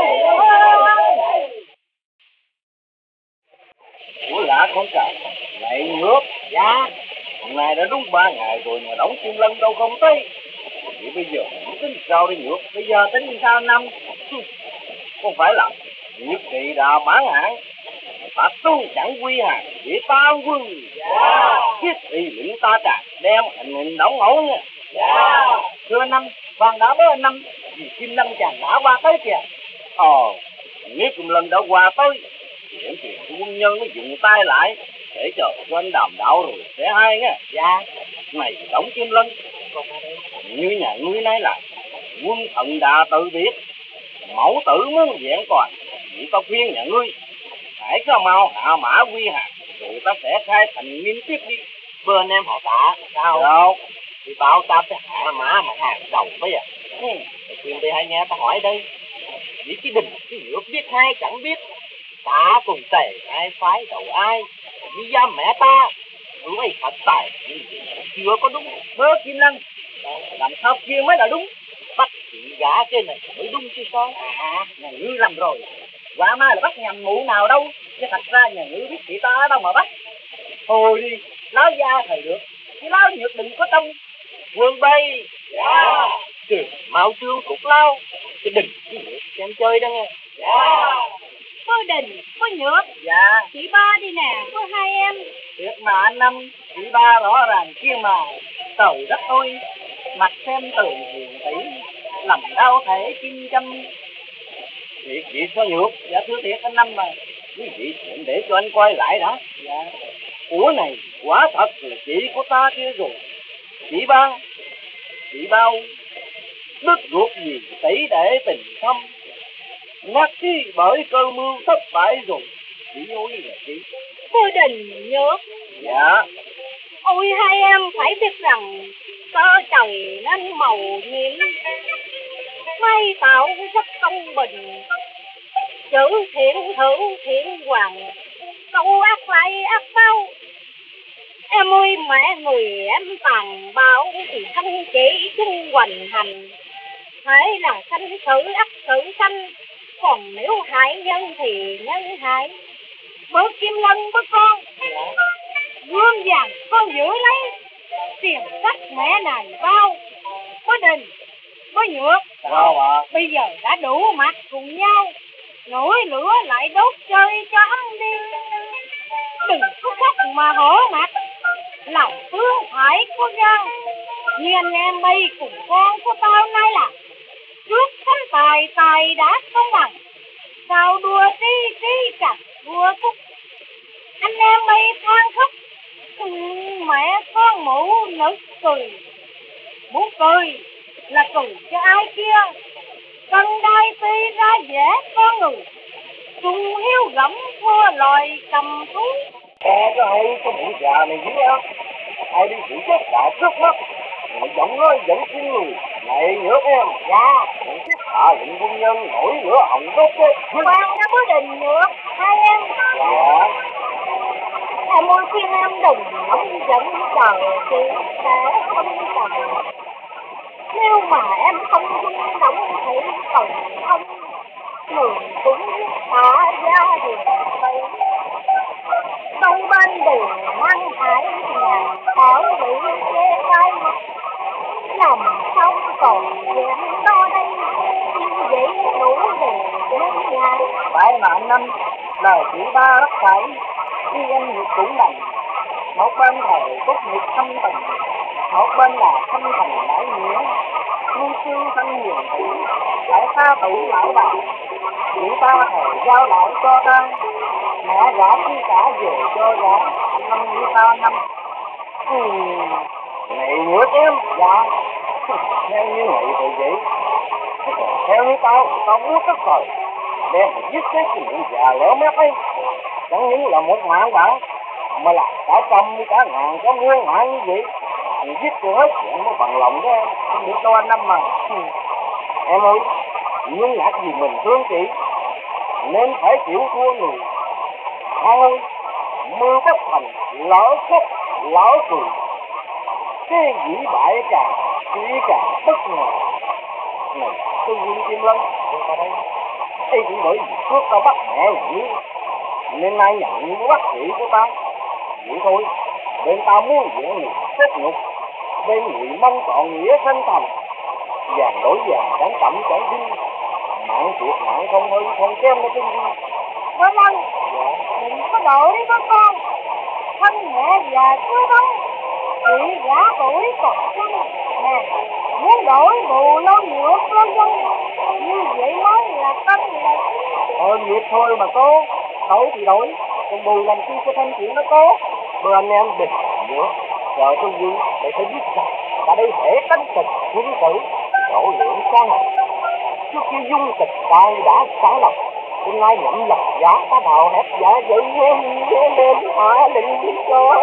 Của lạ không cả, lại nước. Dạ. Hôm nay đã đúng ba ngày rồi mà Đổng Kim Lân đâu không tới. Vậy bây giờ tính sao đi Nhược? Bây giờ tính sao năm? Không phải là Nhược Kỳ đã bán hãng, ta tu chẳng quy hàng để ta quân. Dạ. Thiết thì lĩnh ta trả đem hình hình đóng ngẫu nha. Dạ. Thưa năm, còn đã bữa năm vì Kim Lân chàng đã qua tới kìa. Ờ, nếu Kim Lân đã qua tới chuyện chuyện quân nhân nó dừng tay lại để chờ cho anh đàm đạo rồi sẽ hay nghe. Dạ. Này Đổng Kim Lân, như nhà ngươi nay là quân thần đã tự biết, mẫu tử muốn vẹn toàn, chỉ có khuyên nhà ngươi hãy có mau hạ mã quy hàng rồi ta sẽ khai thành nghiêm tiếp đi. Bên em họ tạ sao? Đâu? Thì bảo ta sẽ hạ mã mà hàng đầu bây giờ. Ừ, khuyên đi hay nghe ta hỏi đây. Chỉ cái đình cái nhược biết hay chẳng biết, ta cùng tề ai phái đầu ai, đi giam mẹ ta. Ngươi thật tài chưa có đúng. Bớ Kim Lân, làm sao kia mới là đúng? Bắt chị gã trên này mới đúng chứ sao? À, nhà ngư làm rồi. Quả mai là bắt nhầm mụ nào đâu, chứ thật ra nhà ngư biết chị ta ở đâu mà bắt. Thôi đi, láo da thời được, chứ láo nhược đừng có tâm. Quân bay. Dạ. Kìa, Mạo Trương cục lao, cái đình cái nhược xem chơi đó nghe. Dạ. Có Đình, có Nhược. Dạ. Chị ba đi nè, có hai em. Thiệt mà anh Năm, chị ba rõ ràng kia mà. Trời đất ơi, mặt xem từ hiền tỷ, lòng đau thể kim châm. Thiệt vậy sao Nhược? Dạ thưa thiệt anh Năm mà. Quý vị chuyện để cho anh quay lại đã. Dạ. Của này quả thật là chị của ta kia rồi. Chị ba, chị bao, đứt ruột gì tỷ để tình thâm. Ngắt chi bởi cơ mưu thất bại rồi. Chị ơi là chị. Thưa Đình, Nhược. Dạ. Ôi hai em phải biết rằng cơ trời nên màu nhiệm, may tạo rất công bình, chữ thiện hữu thiện hoàng, câu ác lại ác báo. Em ơi mẹ người em tàn bạo thì thanh chỉ chung hoành hành, hãy là sanh xử ắt xử sanh, còn nếu hại nhân thì nhân hại. Bớt Kim Lân bớt con, gươm vàng con giữ lấy, tiền sách mẹ này bao. Có Đình, có Nhược. Sao ạ? Bây giờ đã đủ mặt cùng nhau, nổi lửa lại đốt chơi cho ấm đi. Đừng có khóc mà hổ mặt, lòng thương phải có gan. Như anh em bay cùng con của tao nay là trước thánh tài tài đã không bằng, sao đua trí trí chẳng đua khúc. Anh em bay than khóc, mẹ con mụ nực cười. Muốn cười là cười cho ai kia, cần đai ti ra dễ con người, chung hiếu gẫm thua loài cầm thú. Có cái hay có bụi già này dưới á, ai đi bị chết đã trước mắt. Người giọng nói dẫn tiếng người, này Nhược em. Dạ. Những chiếc hạ lệnh quân nhân nổi lửa hồng đốt chết. Khoan đã có Đình, Nhược, hai em. Dạ. Em ơi khuyên em đừng không dẫn trời chị sẽ không cần. Nếu mà em không rung động thì cần không, người cũng xả ra hiền tử. Đông bên đều mang hải nhà khỏi vạn năm, lời chỉ ba rất phải, khi anh nghiệp cũng lành. Một bên thầy cốt nghiệp thâm tình, một bên là thâm thành đại nghĩa. Muôn xương thân hiền thủy, tại ta tủ lão bà, chỉ ta thầy giao lại cho ta. Mẹ gả chi cả về cho gả, năm như ta năm. Ừ, này nữa em, dạ. Theo như vậy thì vậy. Theo như tao, tao muốn tất thời đem mà giết cái chuyện già lỡ mép ấy. Chẳng những là một mạng bạn, mà là cả trăm cả ngàn có muôn mạng như vậy. Thì giết cho hết chuyện mới bằng lòng đó em. Không được đâu anh Năm mà. Em ơi, nhưng nhạc gì mình thương chị, nên phải chịu thua người. Thằng ơi, mưa bất thành, lỡ khóc, lỡ cười. Cái dĩ bại càng, chỉ càng bất ngờ. Này, tôi Vương Kim Lân, tôi qua đây. Đây cũng bởi vì trước tao bắt mẹ nhận, nên nay nhận như bác sĩ của tao. Vậy thôi, bên tao muốn diện người kết nhục, bên người mong chọn nghĩa thân thành. Vàng đổi vàng chẳng chậm chẳng đi, mạng thiệt mạng không hơn không kém nó cái gì. Bố Lân, đừng có đổ đi con con. Thân mẹ già chưa đâu, chị gã tuổi còn chăng. Nè, muốn đổi bù lâu nhựa cơ dân, như vậy mới là tân là. Thôi nghiệp thôi mà cô, đổi thì đổi, còn bù làm chi cho thanh chuyện đó cô. Bữa anh em địch nữa, chờ tôi vui để phải biết rằng tại đây thể cánh kịch quân tử, độ lượng con này. Trước khi dung kịch tài đã sáng lập, hôm nay nhậm lập giả ta đào hẹp giả dậy em lên hạ định cho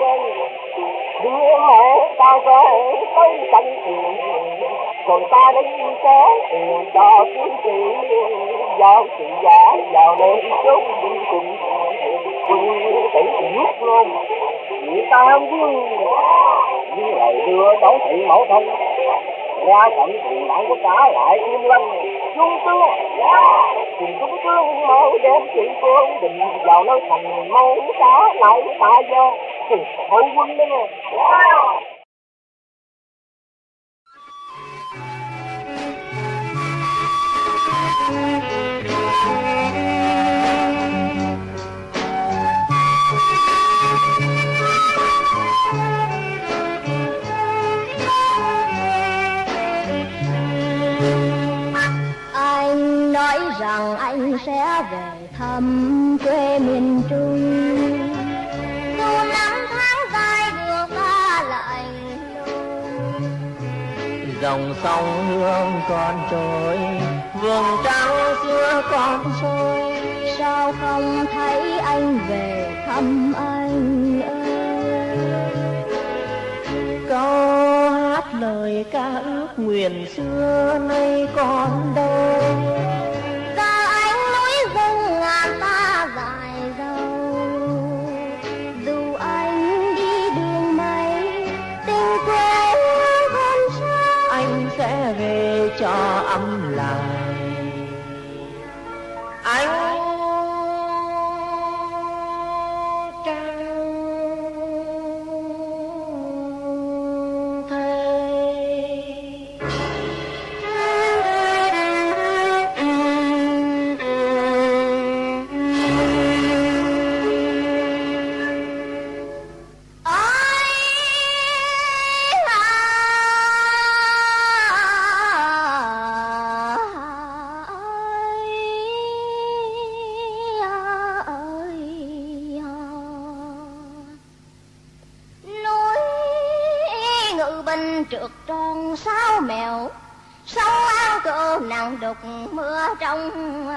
đưa mẹ tao ra tới cạnh tiền, còn ta đây có tiền cho quý chị giao chị giả vào lên chốn đi cùng quân tử nước luôn. Người ta vương như lời đưa đón thị mẫu thân ra trận thì bạn có trả lại Kim Lân trung tướng cùng trung tướng mau đem chị cô định vào nơi thành mau trả lại tạ do cùng hậu quân đó nghe. Rằng anh sẽ về thăm quê miền Trung, dù năm tháng dài đường ta lại lùng. Dòng sông hương còn trôi, vườn trắng xưa còn sôi, sao không thấy anh về thăm anh ơi. Câu hát lời ca ước nguyện xưa nay còn đâu, cho âm lại anh trao thầy. Trượt tròn sao mèo, sông ăn cơm nặng đục mưa trong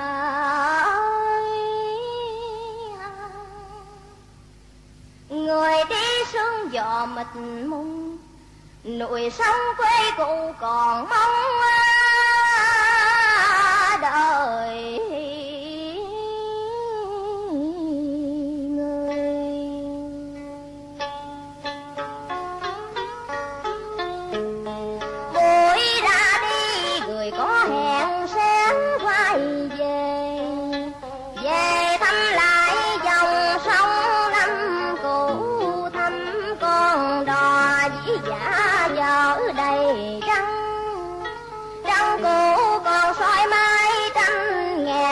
người đi sương gió mịt mùng, núi sông quê cụ còn mong đời. Hãy subscribe cho kênh Ghiền Mì Gõ để không bỏ lỡ những video hấp dẫn.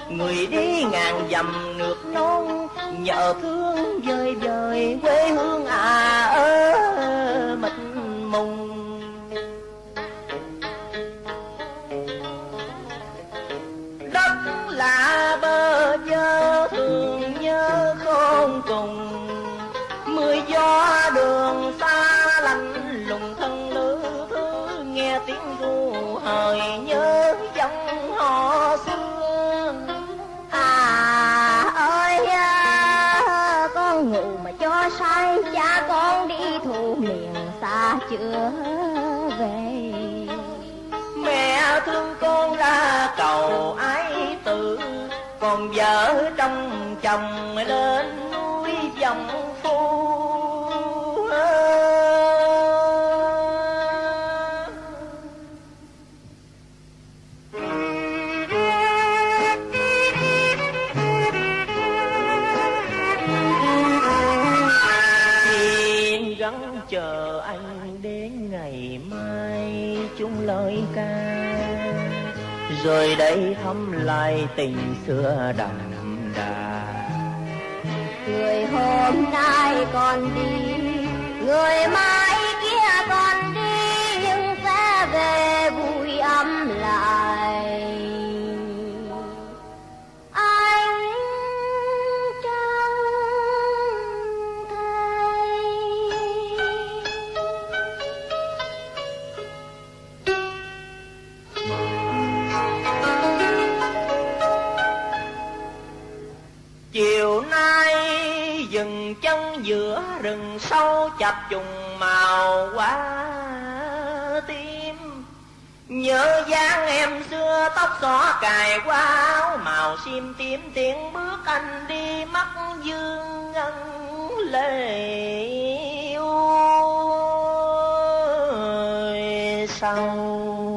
người đi ngàn dặm nước non, nhờ thương vơi vơi quê hương à ơ mịt mùng. Đất là bơ vơ thường nhớ khôn cùng, mưa gió đường xa lạnh lùng thân lữ thứ, nghe tiếng ru hời nhớ dòng họ xưa. À ơi à, con ngủ mà cho say, cha con đi thu miền xa chưa về. Mẹ thương con ra cầu ái tử, còn vợ trong chồng lên núi dòng phu. Yên gắng chờ anh đến ngày mai chung lời ca, rồi đây thăm lại tình xưa đậm đà. Người hôm nay còn đi, người mai kia còn đi, nhưng sẽ về vui ấm lại. Anh trông thấy chiều nay dừng chân giữa rừng sâu, chập trùng màu hoa tím. Nhớ dáng em xưa tóc xõa cài qua áo màu xiêm tím, tiếng bước anh đi mắt dương ngân lệ ôi sâu.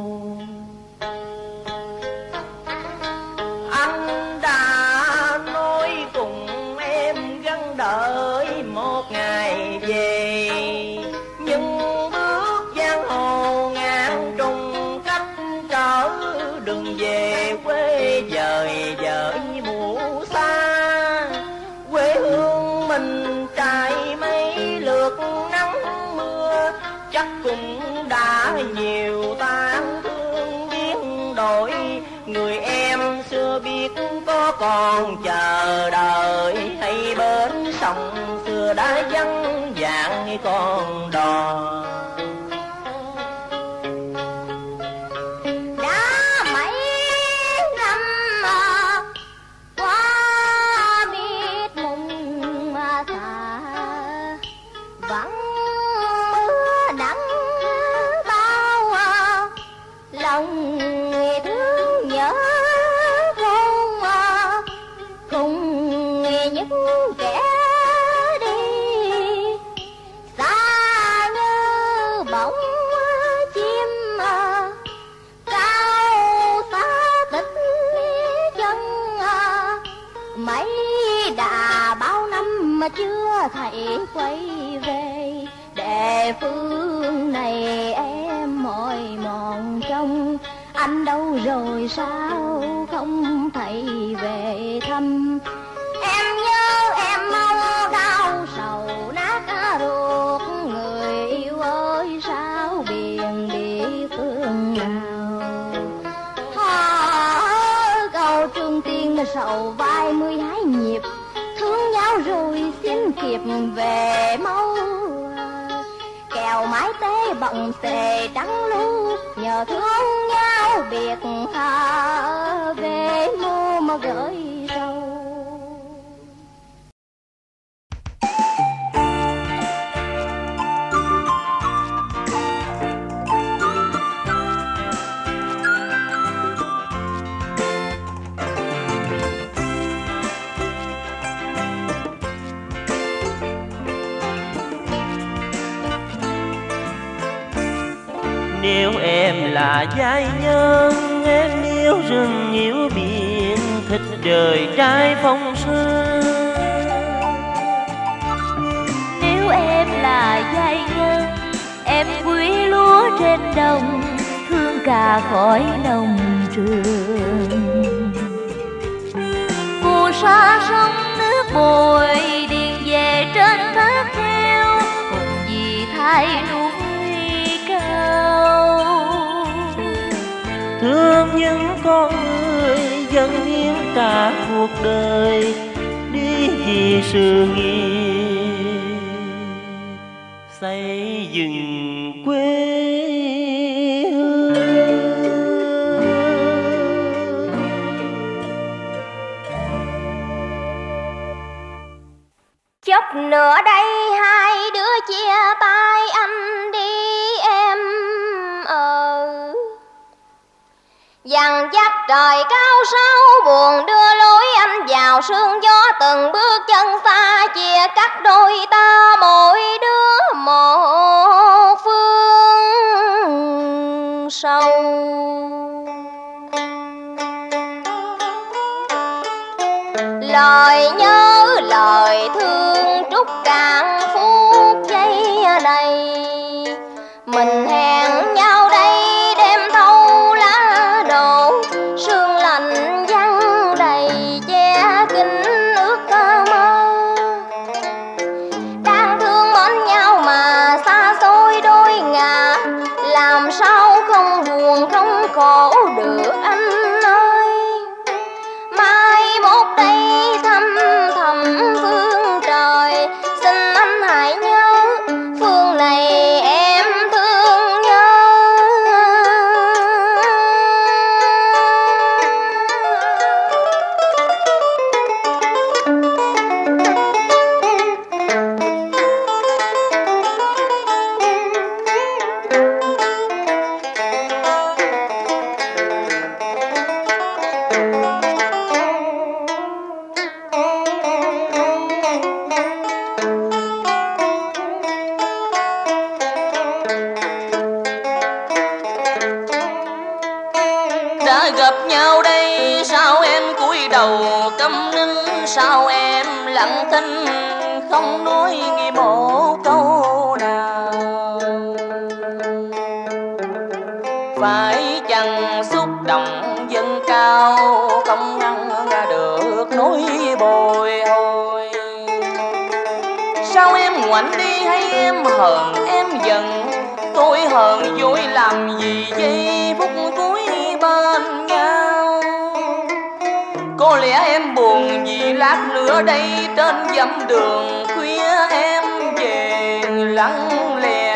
Anh đã nói cùng em gắng đợi một ngày về, nhưng bước giang hồ ngàn trùng cách trở, đừng về quê dời dời mù xa. Quê hương mình trải mấy lượt nắng mưa, chắc cũng đã nhiều tang thương biến đổi. Người em xưa biết có còn chờ đợi, hay bến sông xưa đã vắng dạng con đò. đã mấy năm mà qua biết mùng xa, vẫn mưa đắng bao lòng thương nhớ khôn, cùng những kẻ đi xa như bóng chim cao xa tích chân. Mấy đã bao năm mà chưa thấy quay về, để phương này em mỏi mòn trông. Anh đâu rồi sao không thấy về thăm? Em nhớ em mong đau sầu nát cả ruột, người yêu ơi sao biển đi phương nào? Hò câu Trường Tiên là sầu vai mươi hai nhịp, thương nhau rồi xin kịp về mau. Kèo mái tế bận xề trắng lu, nhờ thương nhau biệt hà về mua mà gửi sâu. Nếu em là giai nhân, em yêu rừng yêu biển, thích đời trai phong sơ. Nếu em là giai nhân, em quý lúa trên đồng, thương cà khỏi nồng trường. bồi điền về trên thác theo, cùng vì thay núi cao. Thương những con người dâng hiến cả cuộc đời, đi vì sự nghiệp xây dựng quê hương. Chốc nữa đây hai đứa chia tay anh đi em ờ. Dằn dắt trời cao sao buồn đưa lối anh vào sương gió, từng bước chân xa chia cắt đôi ta mỗi đứa một phương sâu. Lời nhớ lời thương trút cạn phút giây này, mình hẹn nhau đây đêm thâu lá đổ, sương lạnh văng đầy che kín ước mơ. Đang thương mến nhau mà xa xôi đôi ngả, làm sao không buồn không khổ được anh ơi. Mai mốt đây thăm thầm phương trời, xin anh hãy nhớ phương này em thương nhớ. Đã gặp nhau đây sao em cúi đầu câm nín, sao em lặng thinh không nói nghe một câu nào. Phải chăng xúc động dâng cao không ngăn ra được nỗi bồi hồi. Sao em ngoảnh đi hay em hờn em giận, tôi hờn dối làm gì giây phút cuối bên nhau. Có lẽ em buồn vì lát nữa đây trên dặm đường khuya em về lặng lẽ.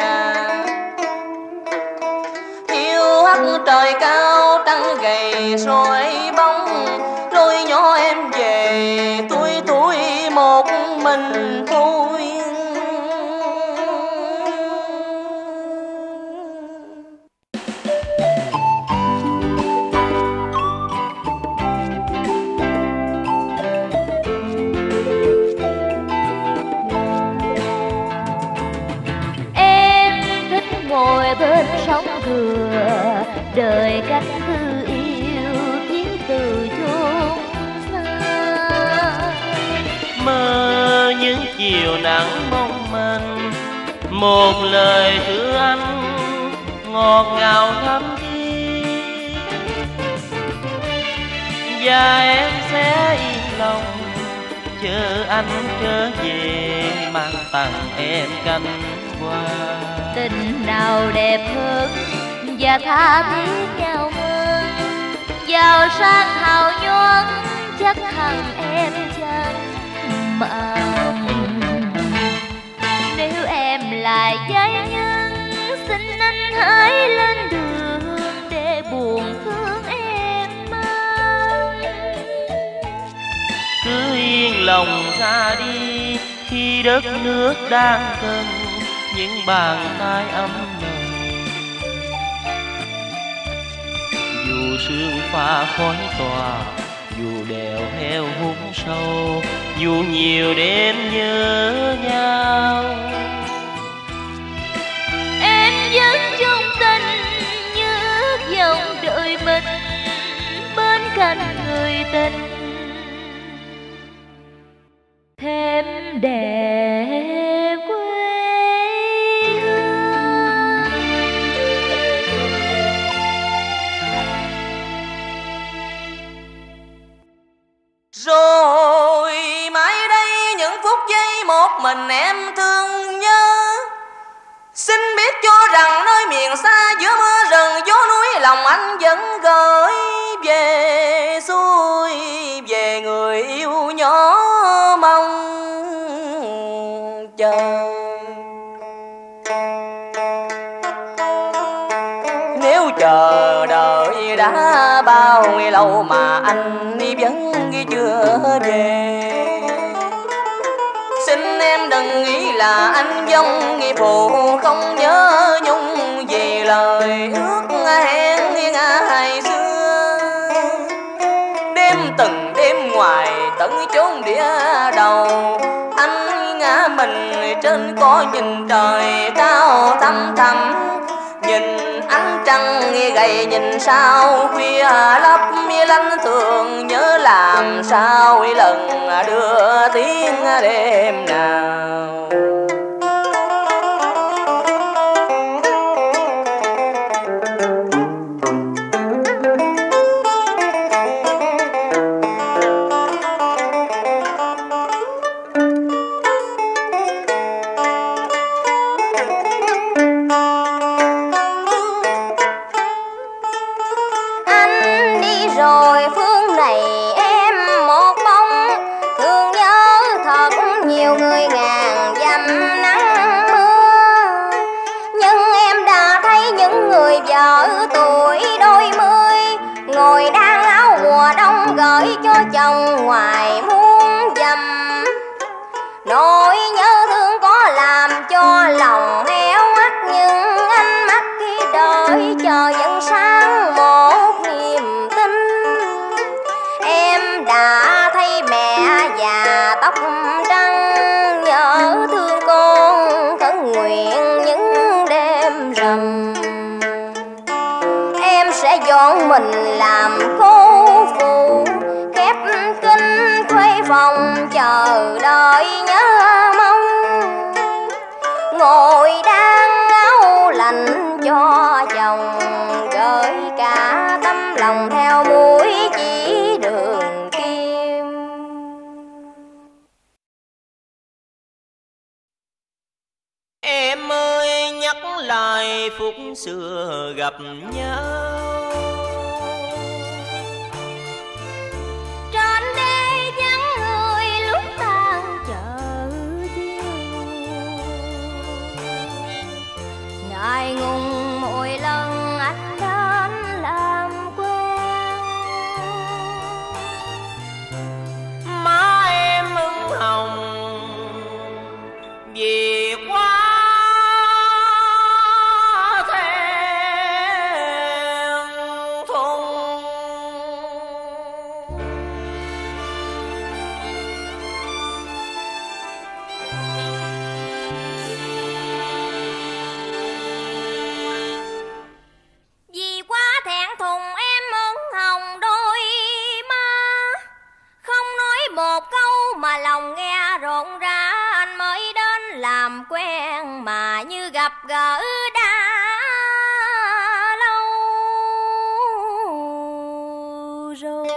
Thiêu hắt trời cao trăng gầy soi bóng, rồi nhỏ em về tuổi tuổi một mình thôi. Ngồi bên sóng thừa đời cách thư yêu viết từ chốn xa. Mơ những chiều nắng mong manh, một lời thương anh ngọt ngào thắm thiết, và em sẽ yên lòng chờ anh trở về mang tặng em cánh hoa. Tình nào đẹp hơn và tha thiết nhau hơn, giàu sang hào nhoáng chắc hẳn em chẳng màng. Nếu em là giai nhân xin anh hãy lên đường để buồn thương em mang. Cứ yên lòng ra đi khi đất nước đang cần những bàn tay ấm nồng. Dù sương pha khói tỏa, dù đèo heo hút sâu, dù nhiều đêm nhớ nhau, em vẫn trong tình như ước vọng đợi mình bên cạnh người tình thêm đẹp quê hương. Rồi mãi đây mình em thương nhớ. Xin biết cho rằng nơi miền xa giữa mưa rừng gió núi, lòng anh vẫn gửi về xuôi, về người yêu nhỏ mong chờ. Nếu chờ đợi đã bao lâu mà anh vẫn chưa về, xin em đừng nghĩ là anh giống nghi phụ không nhớ nhung về lời ước hẹn ngày xưa. Đêm từng đêm ngoài tận chốn địa đầu, anh ngã mình trên cỏ nhìn trời cao thăm thẳm. Nhìn ánh trăng gầy nhìn sao khuya lấp lánh, thường nhớ làm sao lần đưa tiếng đêm nào. Gửi cho chồng ngoài muôn dặm, nỗi nhớ thương có làm cho lòng héo mắt, nhưng ánh mắt khi đợi chờ vẫn sáng một niềm tin. Em đã thấy mẹ già tóc trắng, nhớ thương con khấn nguyện những đêm rằm. Em sẽ dọn mình làm cô phụ, khép kinh khuê phòng chờ đợi nhớ mong. Ngồi đang áo lạnh cho chồng, gửi cả tấm lòng theo mũi chỉ đường kim. Em ơi nhắc lại phút xưa gặp nhau, ngại ngùng mỗi lần anh đến làm quen. Má em ửng hồng vì quá thẹn thùng. Mà lòng nghe rộn rã, anh mới đến làm quen mà như gặp gỡ đã lâu rồi.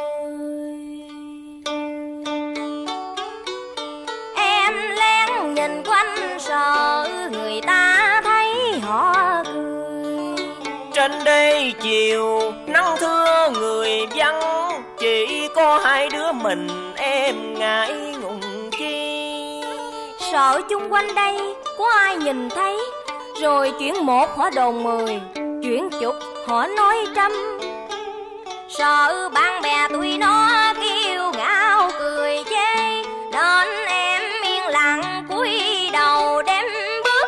Em lén nhìn quanh sợ người ta thấy họ cười. Trên đây chiều nắng thưa người vắng, chỉ có hai đứa mình em ngại ngùng chi. Sợ chung quanh đây có ai nhìn thấy, rồi chuyện một họ đồn mười, chuyện chục họ nói trăm. Sợ bạn bè tụi nó kêu ngạo cười chê, nên em yên lặng cúi đầu đem bước.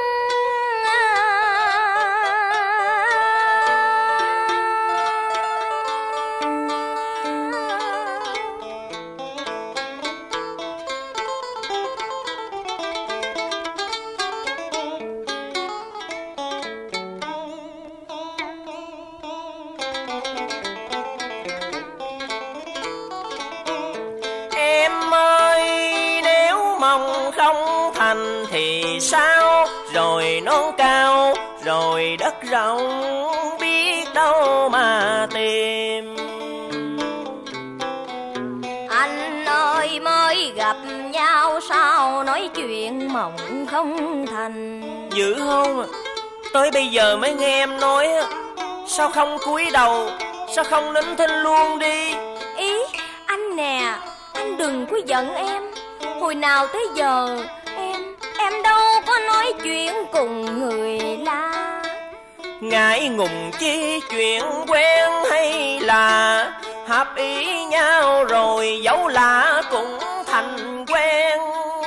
Thì sao rồi non cao rồi đất rộng, biết đâu mà tìm. Anh ơi ơi mới gặp nhau sao nói chuyện mộng không thành. Dữ không? Tới bây giờ mới nghe em nói. Sao không cúi đầu, sao không nín thinh luôn đi? Ý, anh nè, anh đừng có giận em. Hồi nào tới giờ em, em đâu có nói chuyện cùng người lạ. Ngại ngùng chi chuyện quen hay là hợp ý nhau rồi dẫu lạ cũng thành quen.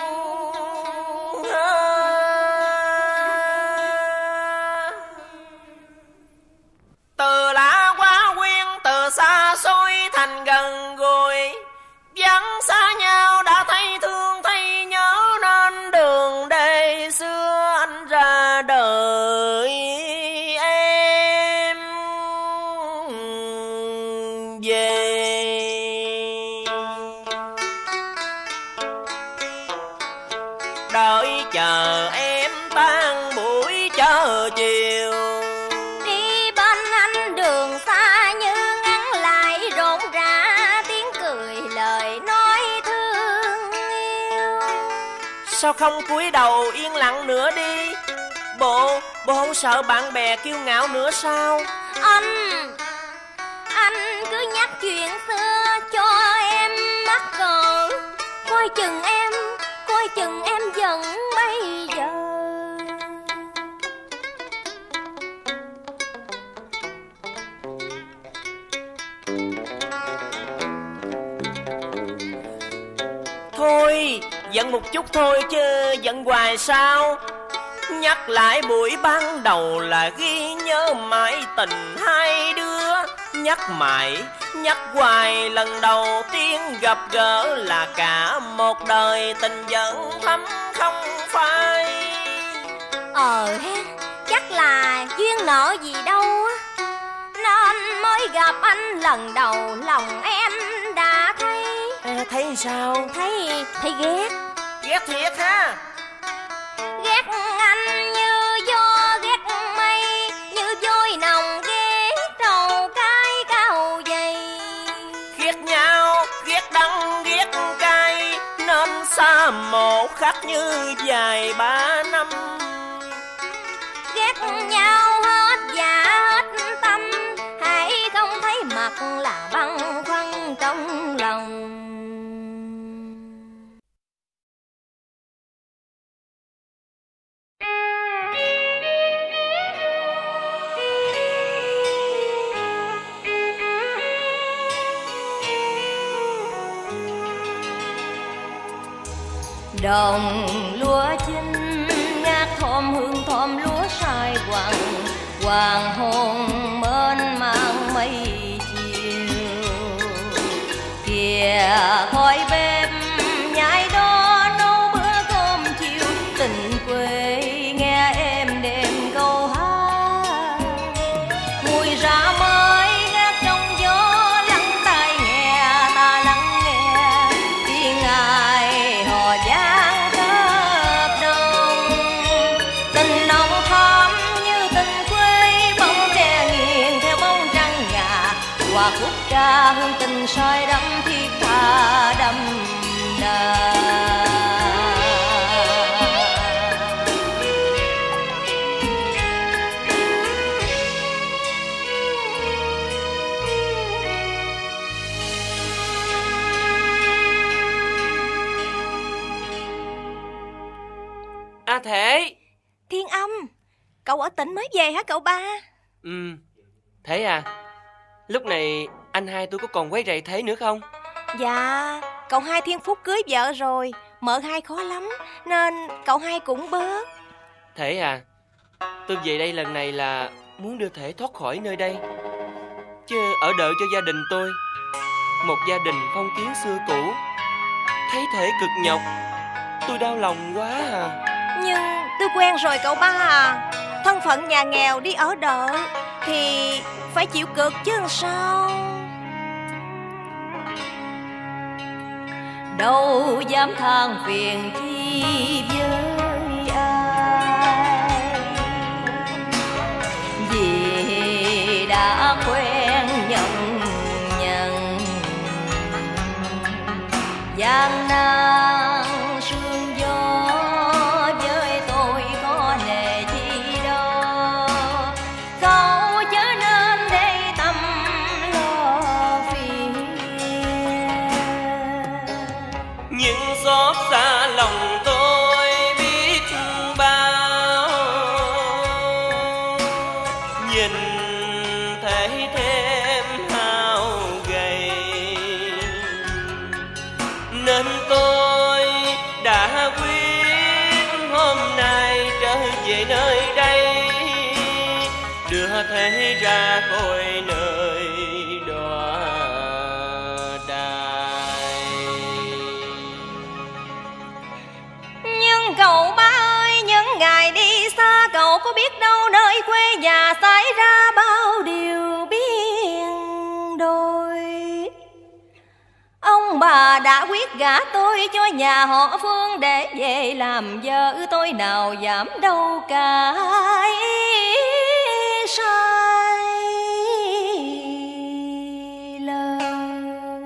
Từ lạ quá quen, từ xa xôi thành gần gũi, vắng xa nhau đã thấy thương thấy nhớ nên đường đây xưa anh ra đời em về. Đợi chờ em tan buổi chờ chiều, đi bên anh đường xa như ngắn lại rộn rã tiếng cười lời nói thương yêu. sao không cúi đầu yên lặng nữa đi? Bộ, bộ không sợ bạn bè kiêu ngạo nữa sao? Anh, anh cứ nhắc chuyện xưa cho em mắc cỡ. Coi chừng em, coi chừng em giận bây giờ. Thôi, giận một chút thôi chứ giận hoài sao? Nhắc lại buổi ban đầu là ghi nhớ mãi tình hai đứa. Nhắc mãi, nhắc hoài lần đầu tiên gặp gỡ là cả một đời tình vẫn thắm không phai. Ờ ha, chắc là duyên nợ gì đâu á, nên mới gặp anh lần đầu lòng em đã thấy. À, thấy sao? Thấy, thấy ghét. Ghét thiệt ha. Ghét anh như gió ghét mây, như vôi nồng ghét trầu cái cao dày. Ghét nhau, ghét đắng, ghét cay, nên xa một khắc như dài ba năm. Ghét nhau hết dạ hết tâm, hãy không thấy mặt là băn khoăn trong lòng. Đồng lúa chín ngát thơm hương thơm lúa sai quặng, hoàng hôn mênh mang mây chiều. Kìa khói bếp nhai đó nấu bữa cơm chiều, tình quê nghe em đêm câu hát. Mùi rạ mới ngát trong gió lắng tai nghe, ta lắng nghe tiếng ai hò vang khắp đông. Tình nồng thắm như tình quê bóng đè nghiêng theo bóng trăng ngà, hòa khúc ca hương tình soi đắm thiết tha đậm đà. À Thể. Thiên Âm, cậu ở tỉnh mới về hả cậu ba? Ừ, Thế à, lúc này anh hai tôi có còn quấy rầy Thế nữa không? Dạ, cậu hai Thiên Phúc cưới vợ rồi, mợ hai khó lắm, nên cậu hai cũng bớt. Thế à, tôi về đây lần này là muốn đưa Thể thoát khỏi nơi đây, chứ ở đợi cho gia đình tôi, một gia đình phong kiến xưa cũ. Thấy Thể cực nhọc, tôi đau lòng quá à. Nhưng tôi quen rồi cậu ba à, thân phận nhà nghèo đi ở đợ thì phải chịu cực chứ làm sao. Đâu dám than phiền chi với ai, vì đã quen nhận nhận, gian nan sương gió với tôi có nề chi đâu. Cậu chớ nên để tâm lo phiền, nhưng xót xa lòng tôi biết bao. Nhìn thấy thêm hao gầy nên tôi đã quyết hôm nay trở về nơi đây, đưa thế ra coi nơi đọa đài. nhưng cậu ba ơi, những ngày đi xa cậu có biết đâu nơi quê nhà xảy ra bao điều biến đổi. Ông bà đã quyết gả tôi cho nhà họ Phương để về làm vợ tôi, nào dám đâu cả sai lời.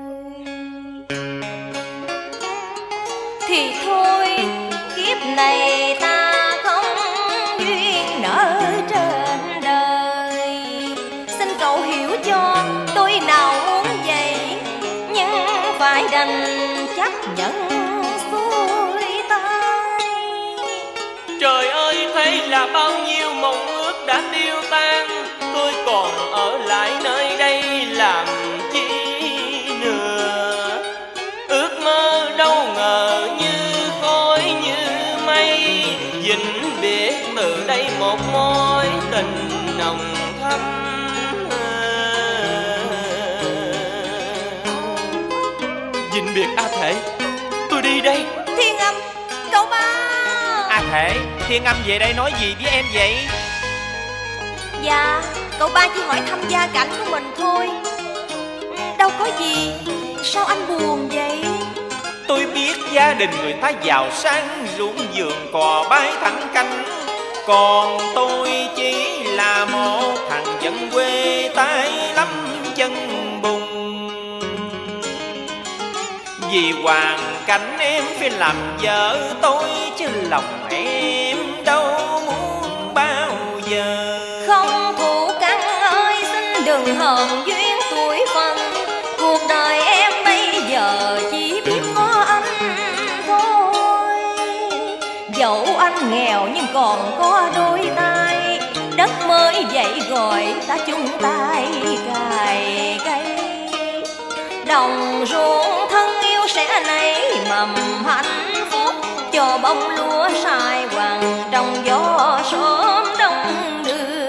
Thì thôi kiếp này ta không duyên nợ trên đời, xin cậu hiểu cho tôi nào muốn vậy, nhưng phải đành chấp nhận xuôi tay. Trời ơi, thấy là bao nhiêu mộng ước đã tiêu tan, tôi còn ở lại nơi đây làm chi nữa. Ước mơ đâu ngờ như khói như mây, vĩnh biệt từ đây một mối tình nồng thắm. Vĩnh biệt A Thể, tôi đi đây. Thiên Âm, cậu ba. A Thể, Thiên Âm về đây nói gì với em vậy? Dạ, cậu ba chỉ hỏi thăm gia cảnh của mình thôi, đâu có gì. Sao anh buồn vậy? Tôi biết gia đình người ta giàu sang, ruộng vườn cò bay thẳng canh, còn tôi chỉ là một thằng dân quê tay lắm chân bùn. Vì hoàn cảnh em phải làm vợ tôi, chứ lòng em đâu muốn bao giờ. Không thủ căn ơi, xin đừng hờn duyên tuổi phần, cuộc đời em bây giờ chỉ biết có anh thôi. Dẫu anh nghèo nhưng còn có đôi tay, đất mới dậy gọi ta chung tay cài cây. Đồng ruộng thân yêu sẽ nảy mầm hạnh phúc, cho bông lúa sai hoàng trong gió sớm đông đưa.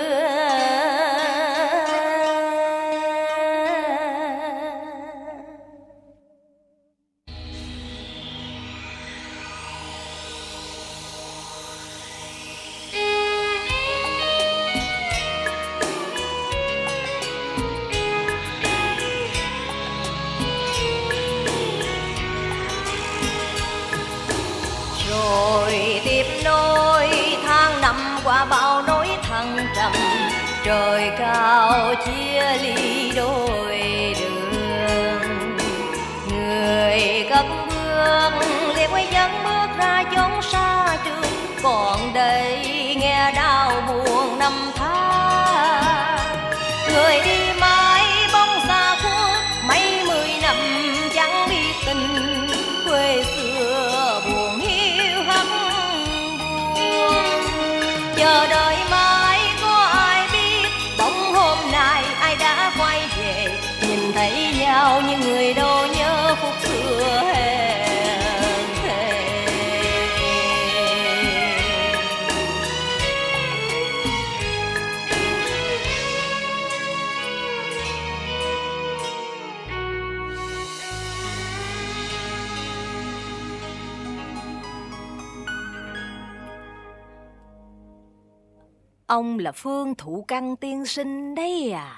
Rồi tiếp nối tháng năm qua bao nỗi thăng trầm, trời cao chia ly đôi đường. Người cất bước liệt quay chân bước ra chốn xa trường, còn đây nghe đau buồn năm tháng. Người đi mãi bóng xa khuất mấy mươi năm chẳng biết tình, quê xưa buồn hiu hắt buồn. Chờ đợi mãi có ai biết bỗng hôm nay ai đã quay về, nhìn thấy nhau như người đâu nhớ phút xưa hẹn thề. Ông là Phương Thụ Căn tiên sinh đấy à?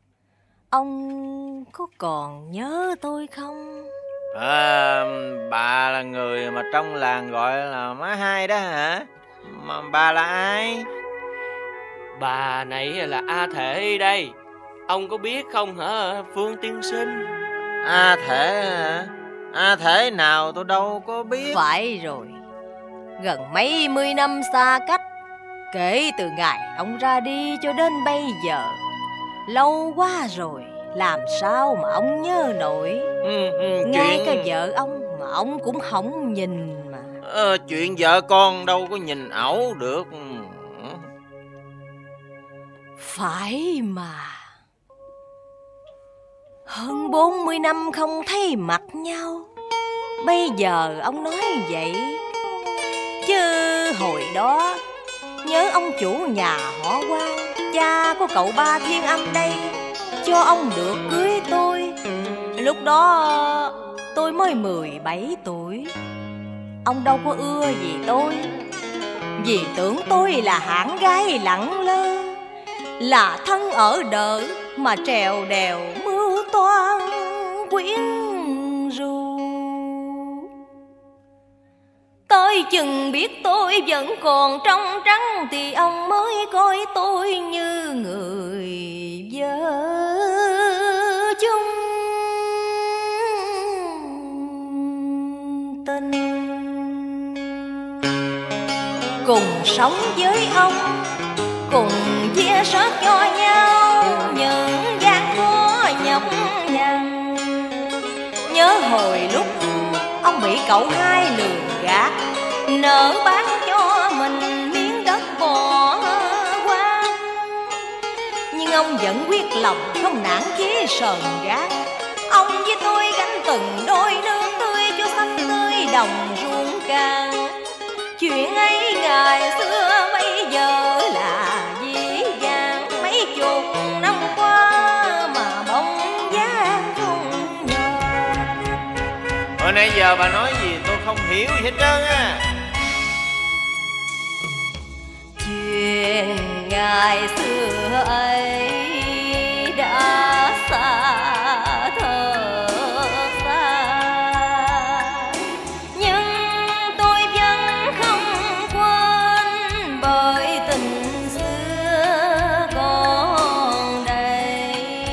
Ông có còn nhớ tôi không? À, bà là người mà trong làng gọi là má hai đó hả? Mà bà là ai? Bà này là A Thể đây. Ông có biết không hả Phương tiên sinh? A Thể hả? À, thế nào tôi đâu có biết. Phải rồi, gần mấy mươi năm xa cách, kể từ ngày ông ra đi cho đến bây giờ, lâu quá rồi, làm sao mà ông nhớ nổi. ừ, ừ, Ngay chuyện... cả vợ ông mà ông cũng không nhìn mà. ờ, Chuyện vợ con đâu có nhìn ẩu được. Phải mà, hơn bốn mươi năm không thấy mặt nhau, bây giờ ông nói vậy. Chứ hồi đó nhớ ông chủ nhà họ Quan, cha của cậu Ba Thiên Âm đây, cho ông được cưới tôi. Lúc đó tôi mới mười bảy tuổi. Ông đâu có ưa gì tôi, vì tưởng tôi là hạng gái lẳng lơ, là thân ở đợ mà trèo đèo mưu toan quyến rũ. Tới chừng biết tôi vẫn còn trong trắng thì ông mới coi tôi như người vợ chung tình. Cùng sống với ông, cùng chia sớt cho nhau những gian khó nhọc nhằn. Nhớ hồi lúc ông bị cậu hai lường gạt, nợ bán cho mình miếng đất bỏ qua, nhưng ông vẫn quyết lòng không nản chí sờn gác. Ông với tôi gánh từng đôi nương tươi cho xanh tươi đồng ruộng càng. Chuyện ấy ngày xưa bây giờ là dĩ vãng, mấy chục năm qua mà bóng dáng không nhờ. Hồi nãy giờ bà nói gì tôi không hiểu gì hết trơn á. Chuyện ngày xưa ấy đã xa thật xa, nhưng tôi vẫn không quên, bởi tình xưa còn đây.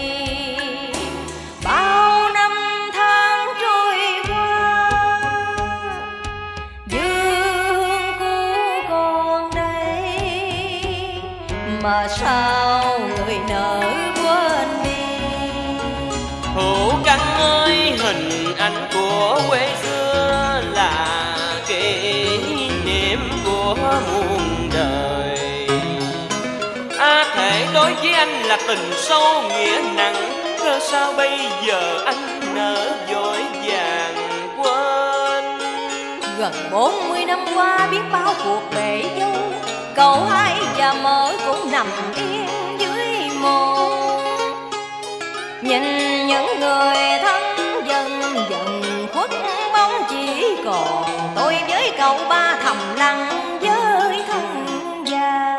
Bao năm tháng trôi qua, dư hương cũ còn đây, mà sao người nỡ quên đi. Thủ Căn ơi, hình ảnh của quê xưa là kỷ niệm của muôn đời. A thể đối với anh là tình sâu nghĩa nặng, cơ sao bây giờ anh nỡ vội vàng quên. Gần bốn mươi năm qua biết bao cuộc bể dâu, cậu hai và mợ cũng nằm yên dưới mồ. Nhìn những người thân dần dần khuất bóng, chỉ còn tôi với cậu Ba thầm lặng với thân già.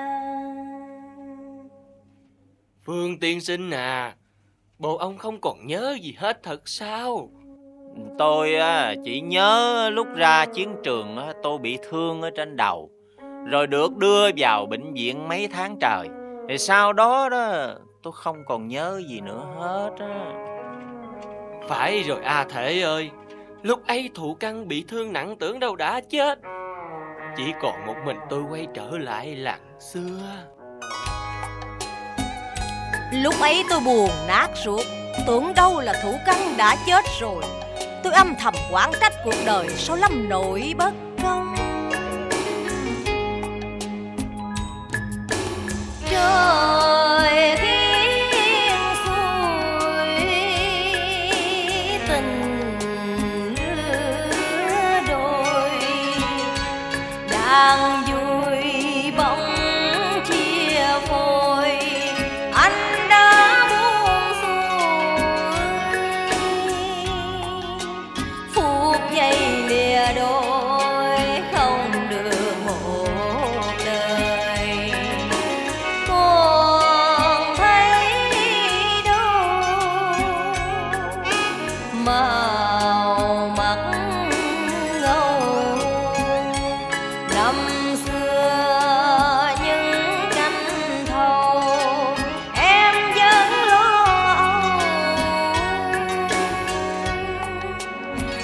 Phương tiên sinh à, bộ ông không còn nhớ gì hết thật sao? Tôi chỉ nhớ lúc ra chiến trường tôi bị thương ở trên đầu, rồi được đưa vào bệnh viện mấy tháng trời. Thì sau đó đó tôi không còn nhớ gì nữa hết á. Phải rồi A Thể ơi, lúc ấy Thủ Căn bị thương nặng tưởng đâu đã chết, chỉ còn một mình tôi quay trở lại làng xưa. Lúc ấy tôi buồn nát ruột, tưởng đâu là Thủ Căn đã chết rồi. Tôi âm thầm oán trách cuộc đời sao lâm nổi bất công. Trời thiên xuôi tình đôi, đang vui bóng chia phôi, anh đã buông xuôi. Phút giây lìa đôi không được một đời, còn thấy đâu màu mắt ngâu. Năm xưa những canh thầu em vẫn lo âu,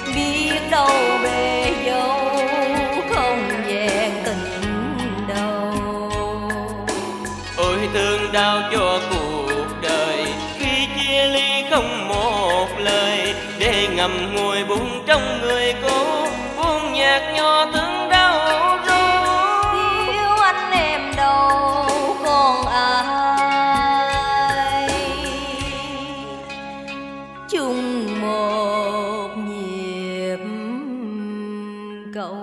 ngậm ngùi buồn trong người cô, buồn nhạt nhòa thương đau ru. Thiếu anh em đâu còn ai, chung một nhịp cầu.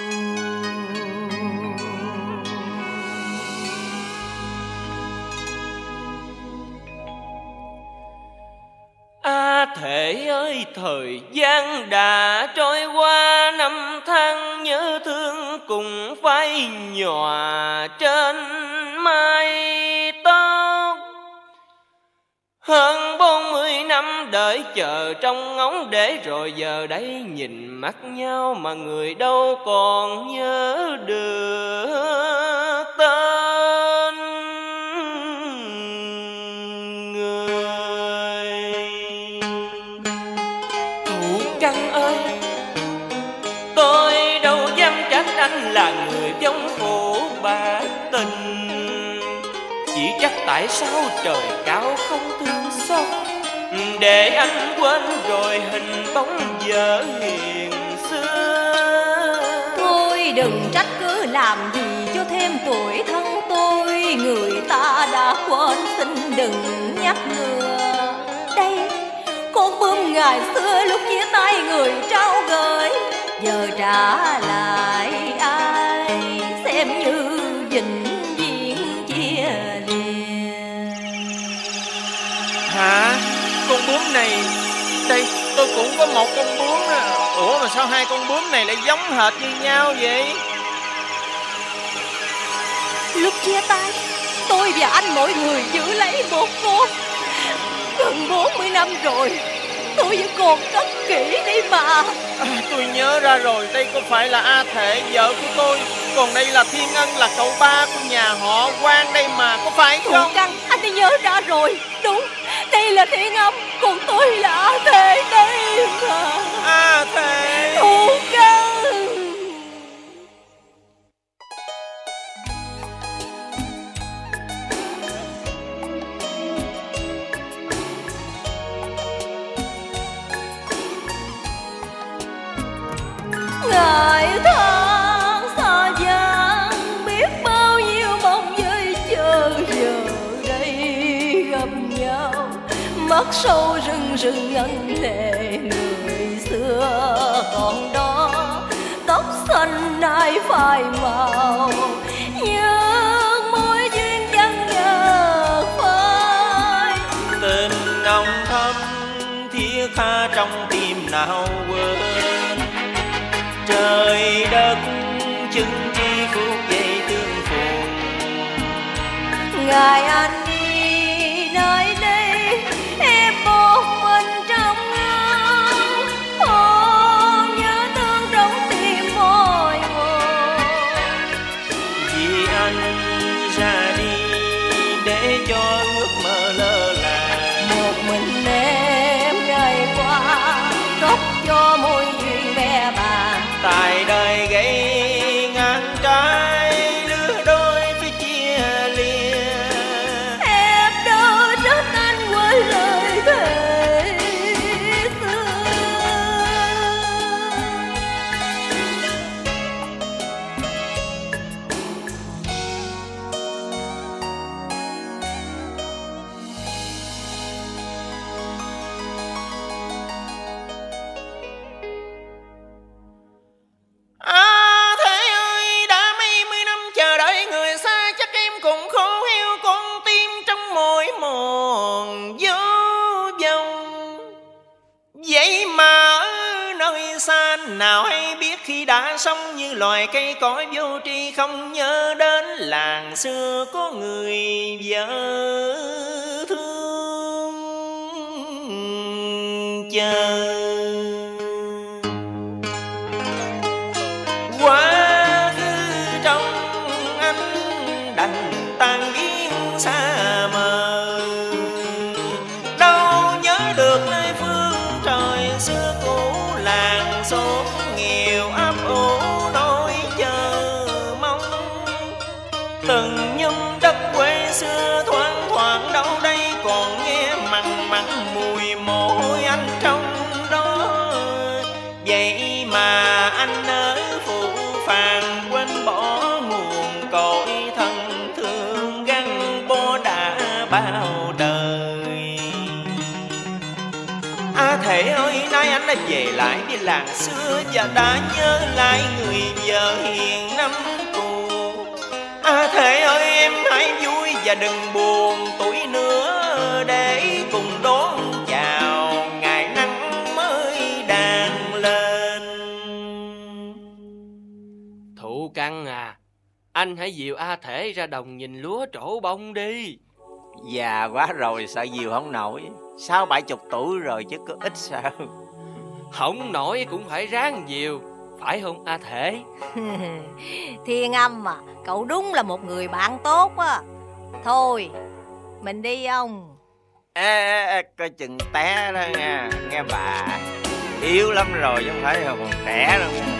A Thể ơi, thời gian đã trôi qua, năm tháng nhớ thương cùng phai nhòa trên mái tóc. Hơn bốn mươi năm đợi chờ trong ngóng để rồi giờ đây nhìn mắt nhau mà người đâu còn nhớ được tên người. Thủ Căn ơi, tôi đâu dám trách anh là người vong phụ bạc tình, chỉ trách tại sao trời cao không thương xót, để anh quên rồi hình bóng vợ hiền xưa. Thôi đừng trách, cứ làm gì cho thêm tuổi thân tôi, người ta đã quên xin đừng nhắc ngừa. Đây con bướm ngày xưa lúc chia tay người trao gửi, giờ trả lại ai xem như vĩnh viễn chia lìa. Hả? Con bướm này, đây tôi cũng có một con bướm nè. Ủa mà sao hai con bướm này lại giống hệt như nhau vậy? Lúc chia tay, tôi và anh mỗi người giữ lấy một con. Gần bốn mươi năm rồi, tôi vẫn còn cất kỹ đây mà. À, tôi nhớ ra rồi, đây có phải là A Thể, vợ của tôi. Còn đây là Thiên Ân, là cậu ba của nhà họ Quan đây mà, có phải không? Thủ Căn, anh đã nhớ ra rồi. Đúng, đây là Thiên Âm, còn tôi là A Thể đây mà. A Thể. Thủ Căn. Ngày tháng xa vắng, biết bao nhiêu mong với chờ, giờ đây gặp nhau. Mắt sâu rưng rưng ngân lệ, người xưa còn đó, tóc xanh nay phai màu, nhưng mối duyên chẳng nhờ phai. Tình nồng thắm thiết tha trong tim nào quên, trời đất chứng chi phút giây tương phùng. Ngày anh đi nơi đây, em một mình trong ngóng, ôm nhớ thương trong tim mỏi mòn. Vì anh ra đi để cho ước mơ lơ là, một mình em ngày qua khóc cho môi duyên bè bàng. tại đời gây ngang trái, lứa đôi phải chia lìa. Em đâu trách anh quên lời thề xưa. À, thế ơi, đã mấy mươi năm chờ đợi người xa, chắc em cũng khô héo con tim trong mỗi mòn dấu vòng. Vậy mà ở nơi xa nào hay biết, khi đã sống như loài cây cỏ vô tri, không nhớ đến làng xưa có người vợ thương chờ. Quá khứ trong anh đành tan biến xa mờ, đâu nhớ được nơi phương trời xưa cũ, làng xóm nghèo ấp ủ nỗi chờ mong. Từng nhum đất quê xưa thoáng thoảng đâu đây còn nghe mặn mặn mùi mồ hôi anh trong đó Vậy mà anh ở phụ phàng quên bỏ nguồn cội thân thương gắn bó đã bao đời. À Thể ơi, nay anh đã về lại đi làng xưa và đã nhớ lại người vợ hiền năm cũ. À Thể ơi, em hãy vui và đừng buồn tuổi nữa để cùng đón chào ngày nắng mới đang lên. Thụ Căn à, anh hãy dìu A Thể ra đồng nhìn lúa trổ bông đi. Già quá rồi sợ dìu không nổi. Sáu bảy chục tuổi rồi chứ có ít sao. Không nổi cũng phải ráng dìu, phải không A Thể? Thiên Âm à, cậu đúng là một người bạn tốt á. Thôi, mình đi ông. Ê, ê, ê coi chừng té đó nha. Nghe bà yếu lắm rồi chứ không phải còn trẻ đâu nha.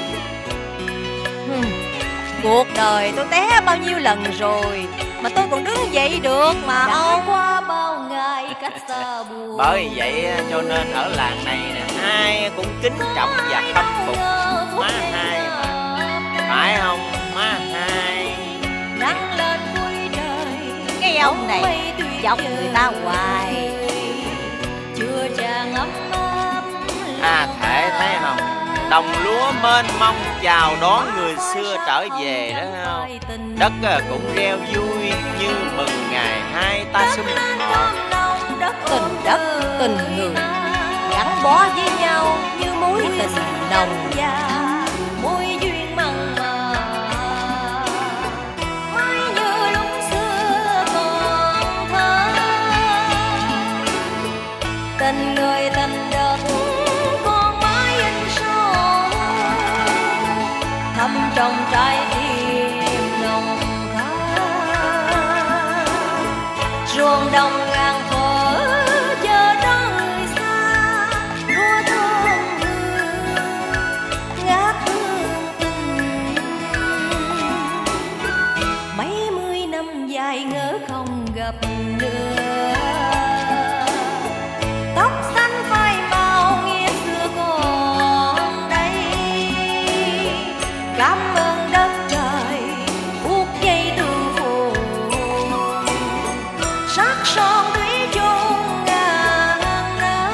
Cuộc đời tôi té bao nhiêu lần rồi mà tôi còn đứng dậy được mà ông. Qua bao ngày cách xa buồn. Bởi vậy cho nên ở làng này nè, ai cũng kính trọng và khâm phục má hai mà. Phải không má hai? Nắng lên cuối trời, cái ông này chọc người ta hoài. Chưa tràn ấm ấm. À Thể thấy không? Đồng lúa mênh mông chào đón người xưa trở về đó không? Đất cũng reo vui như mừng ngày hai ta sum họp. Tình đất, tình người gắn bó với nhau như mối tình nồng ấm, mối duyên mặn mà. Mãi như lúc xưa còn thơ, tình người tình đất còn mãi in sâu thầm trong trái tim nồng thắm. Ruộng đồng ngàn thuở chờ đón người xa, lúa thơm hương ngát hương tình. Mấy mươi năm dài ngỡ không gặp nữa, tóc xanh phai màu nghĩa xưa còn đây. Cảm ơn đất trời phút giây tương phùng, sắc son thủy chung ngàn năm.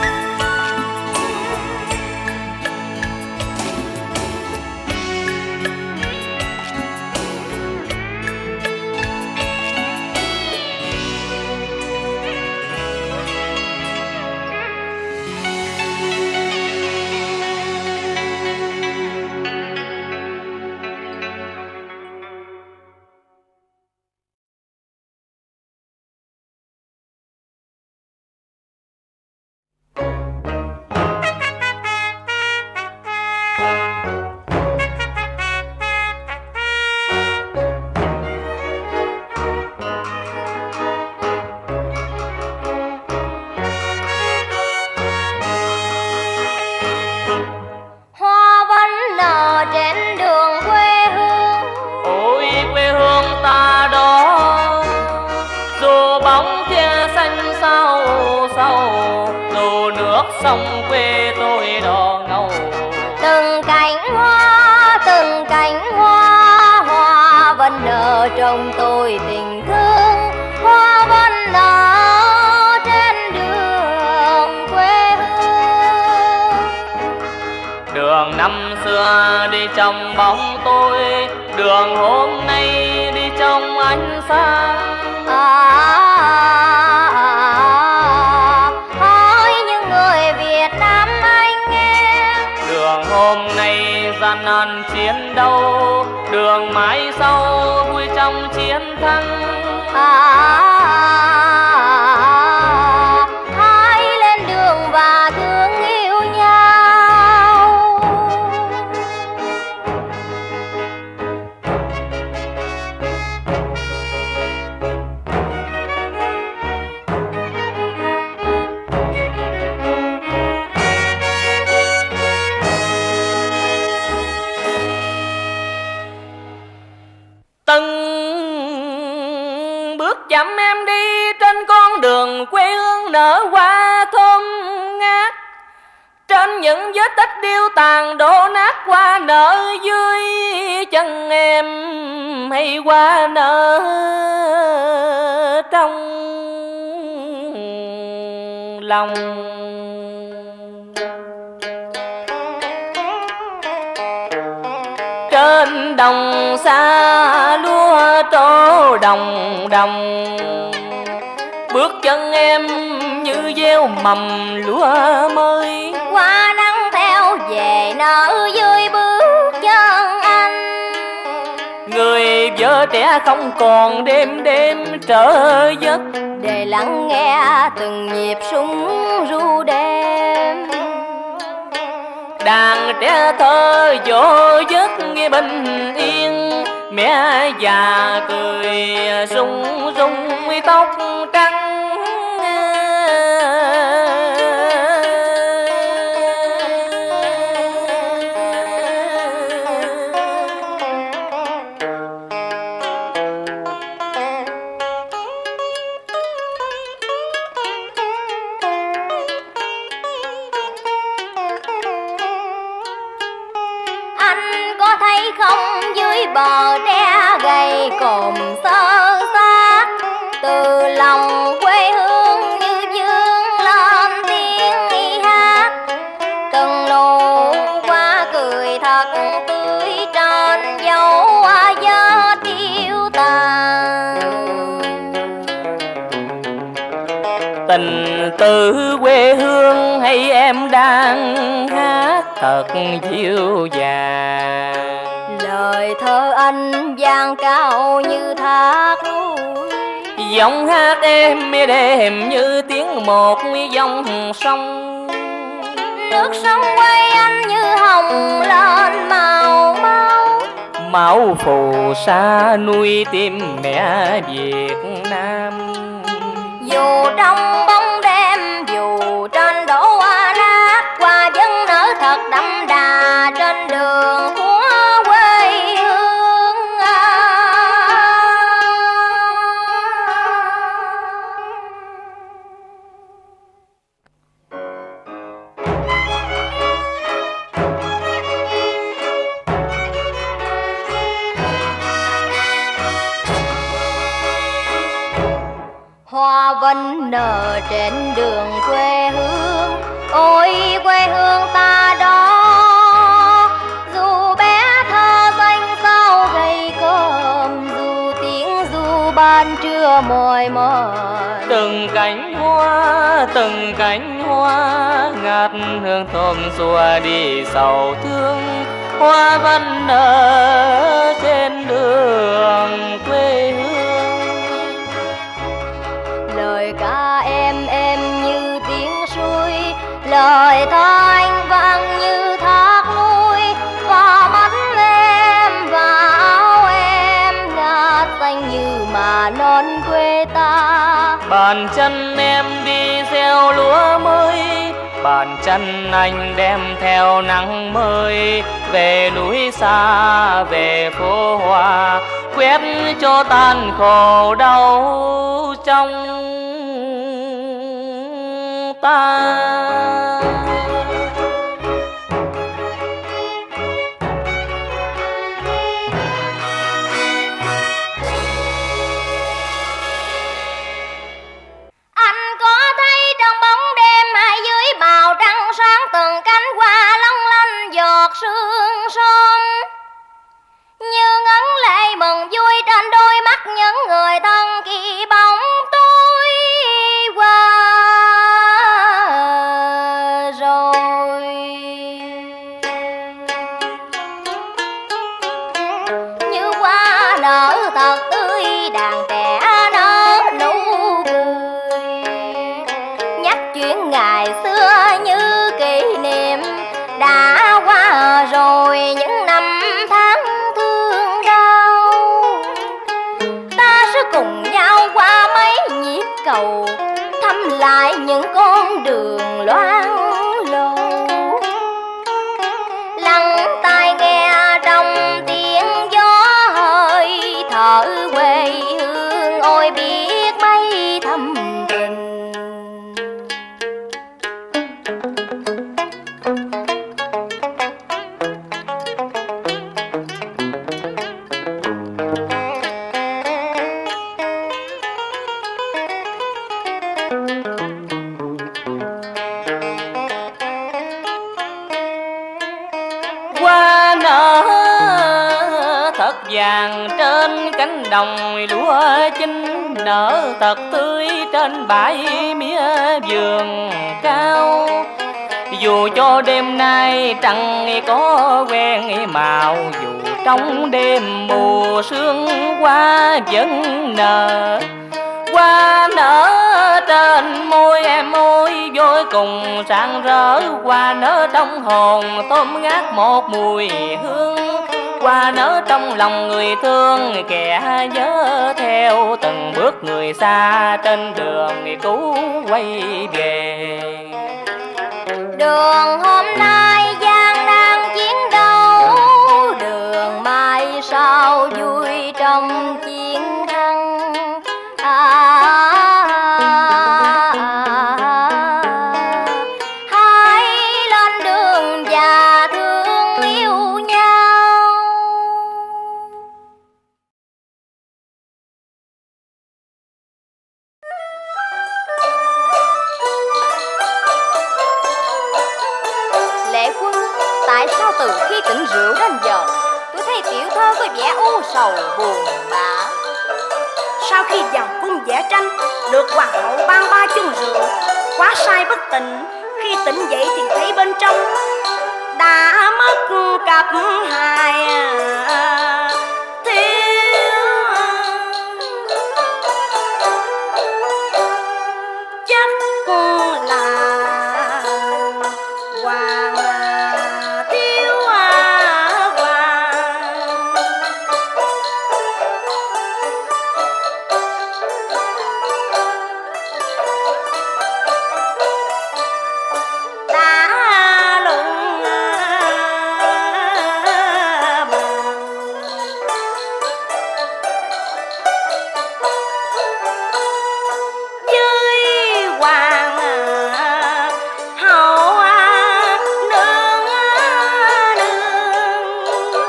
Hoa vẫn nở trên đường quê hương. Ôi quê hương ta đó, dù bóng kia xanh sao sao, dù nước sông quê tôi đỏ ngầu. Từng cánh hoa, từng cánh hoa, hoa vẫn nở trong tôi tình thương. Hoa vẫn nở trên đường quê hương. Đường năm xưa đi trong bóng tôi, đường hôm nay đi trong ánh sáng. À, hỏi những người Việt Nam anh em, đường hôm nay gian nan chiến đấu, đường mãi sau vui trong chiến thắng. À, hãy lên đường và thương yêu nhau. Từng bước chậm em đi trên con đường quê hương nở hoa thơm ngát, Trên những vết tích điêu tàn đổ nát qua nở dưới chân em, hay qua nở trong lòng. Trên đồng xa lúa trổ đồng đồng, bước chân em như gieo mầm lúa mới. Hoa nắng theo về nở dưới bước chân anh. Người vợ trẻ không còn đêm đêm trở giấc, để lắng nghe từng nhịp súng ru đêm. Đàn trẻ thơ vô giấc nghe bình yên, mẹ già cười rung rung tóc trắng. Không dưới bờ tre gầy cồn sơ xác, từ lòng quê hương như dương lên tiếng đi hát. Từng nụ hoa cười thật tươi trên dấu hoa gió tiêu tàn. Tình từ quê hương hay em đang hát thật dịu dàng. Lời thơ anh vang cao như thác núi, giọng hát em đêm như tiếng một dòng sông. Nước sông quay anh như hồng lên màu máu, máu phù sa nuôi tim mẹ Việt Nam. Dù trong bóng đêm, dù trên đổ hoa nát, hoa vẫn nở thật đậm đà trên đường của quê hương. Hoa vinh nở trên đường quê hương, ôi quê hương ta đó. Dù bé thơ xanh sao gầy cơm, dù tiếng du ban trưa mỏi mỏi. Từng cánh hoa, từng cánh hoa ngát hương thơm xua đi sầu thương. Hoa vẫn nở trên đường quê hương. Lời ca em em như tiếng suối, lời thơ anh vang như thác núi. Và mắt em và áo em ngát xanh như mà non quê ta. Bàn chân em đi gieo lúa mới, bàn chân anh đem theo nắng mới. Về núi xa, về phố hoa, quét cho tan khổ đau trong ta. Anh có thấy trong bóng đêm hay dưới màu trăng sáng, từng cánh hoa long lanh giọt sương sớm, như ngấn lệ mừng vui trên đôi mắt những người thân khi bóng tối qua rồi. Như hoa nở thật tươi, đàn trẻ nở nụ cười, nhắc chuyện ngày xưa như kỷ niệm đã qua rồi. Những năm tháng thương đau, ta sẽ cùng nhau qua mấy nhịp cầu, thăm lại những con đường loang lổ. Lắng tai nghe trong tiếng gió hơi thở quê hương, ôi biết mấy thâm tình. vàng trên cánh đồng lúa chín nở thật tươi trên bãi mía vườn cao. Dù cho đêm nay trăng có quen màu, dù trong đêm mù sương hoa vẫn nở. Hoa nở trên môi em ôi vui cùng sáng rỡ, hoa nở trong hồn tôm ngát một mùi hương. Hoa nở trong lòng người thương kẻ nhớ theo từng bước người xa trên đường cứu quay về. Đường hôm nay gian đang chiến đấu, đường mai sau vui trong chiến thắng. À, à, à, hãy lên đường và thương yêu nhau. Lệ Quân, tại sao từ khi tỉnh rượu đến giờ tôi thấy tiểu thơ có vẻ u sầu buồn bã? Sau khi vào cung vẽ tranh, được hoàng hậu ban ba chung rượu, quá say bất tỉnh. Khi tỉnh dậy thì thấy bên trong đã mất cặp hai thiếu. Chắc là hoàng thiếu hoàng. Đã luận với hoàng hậu nương nương.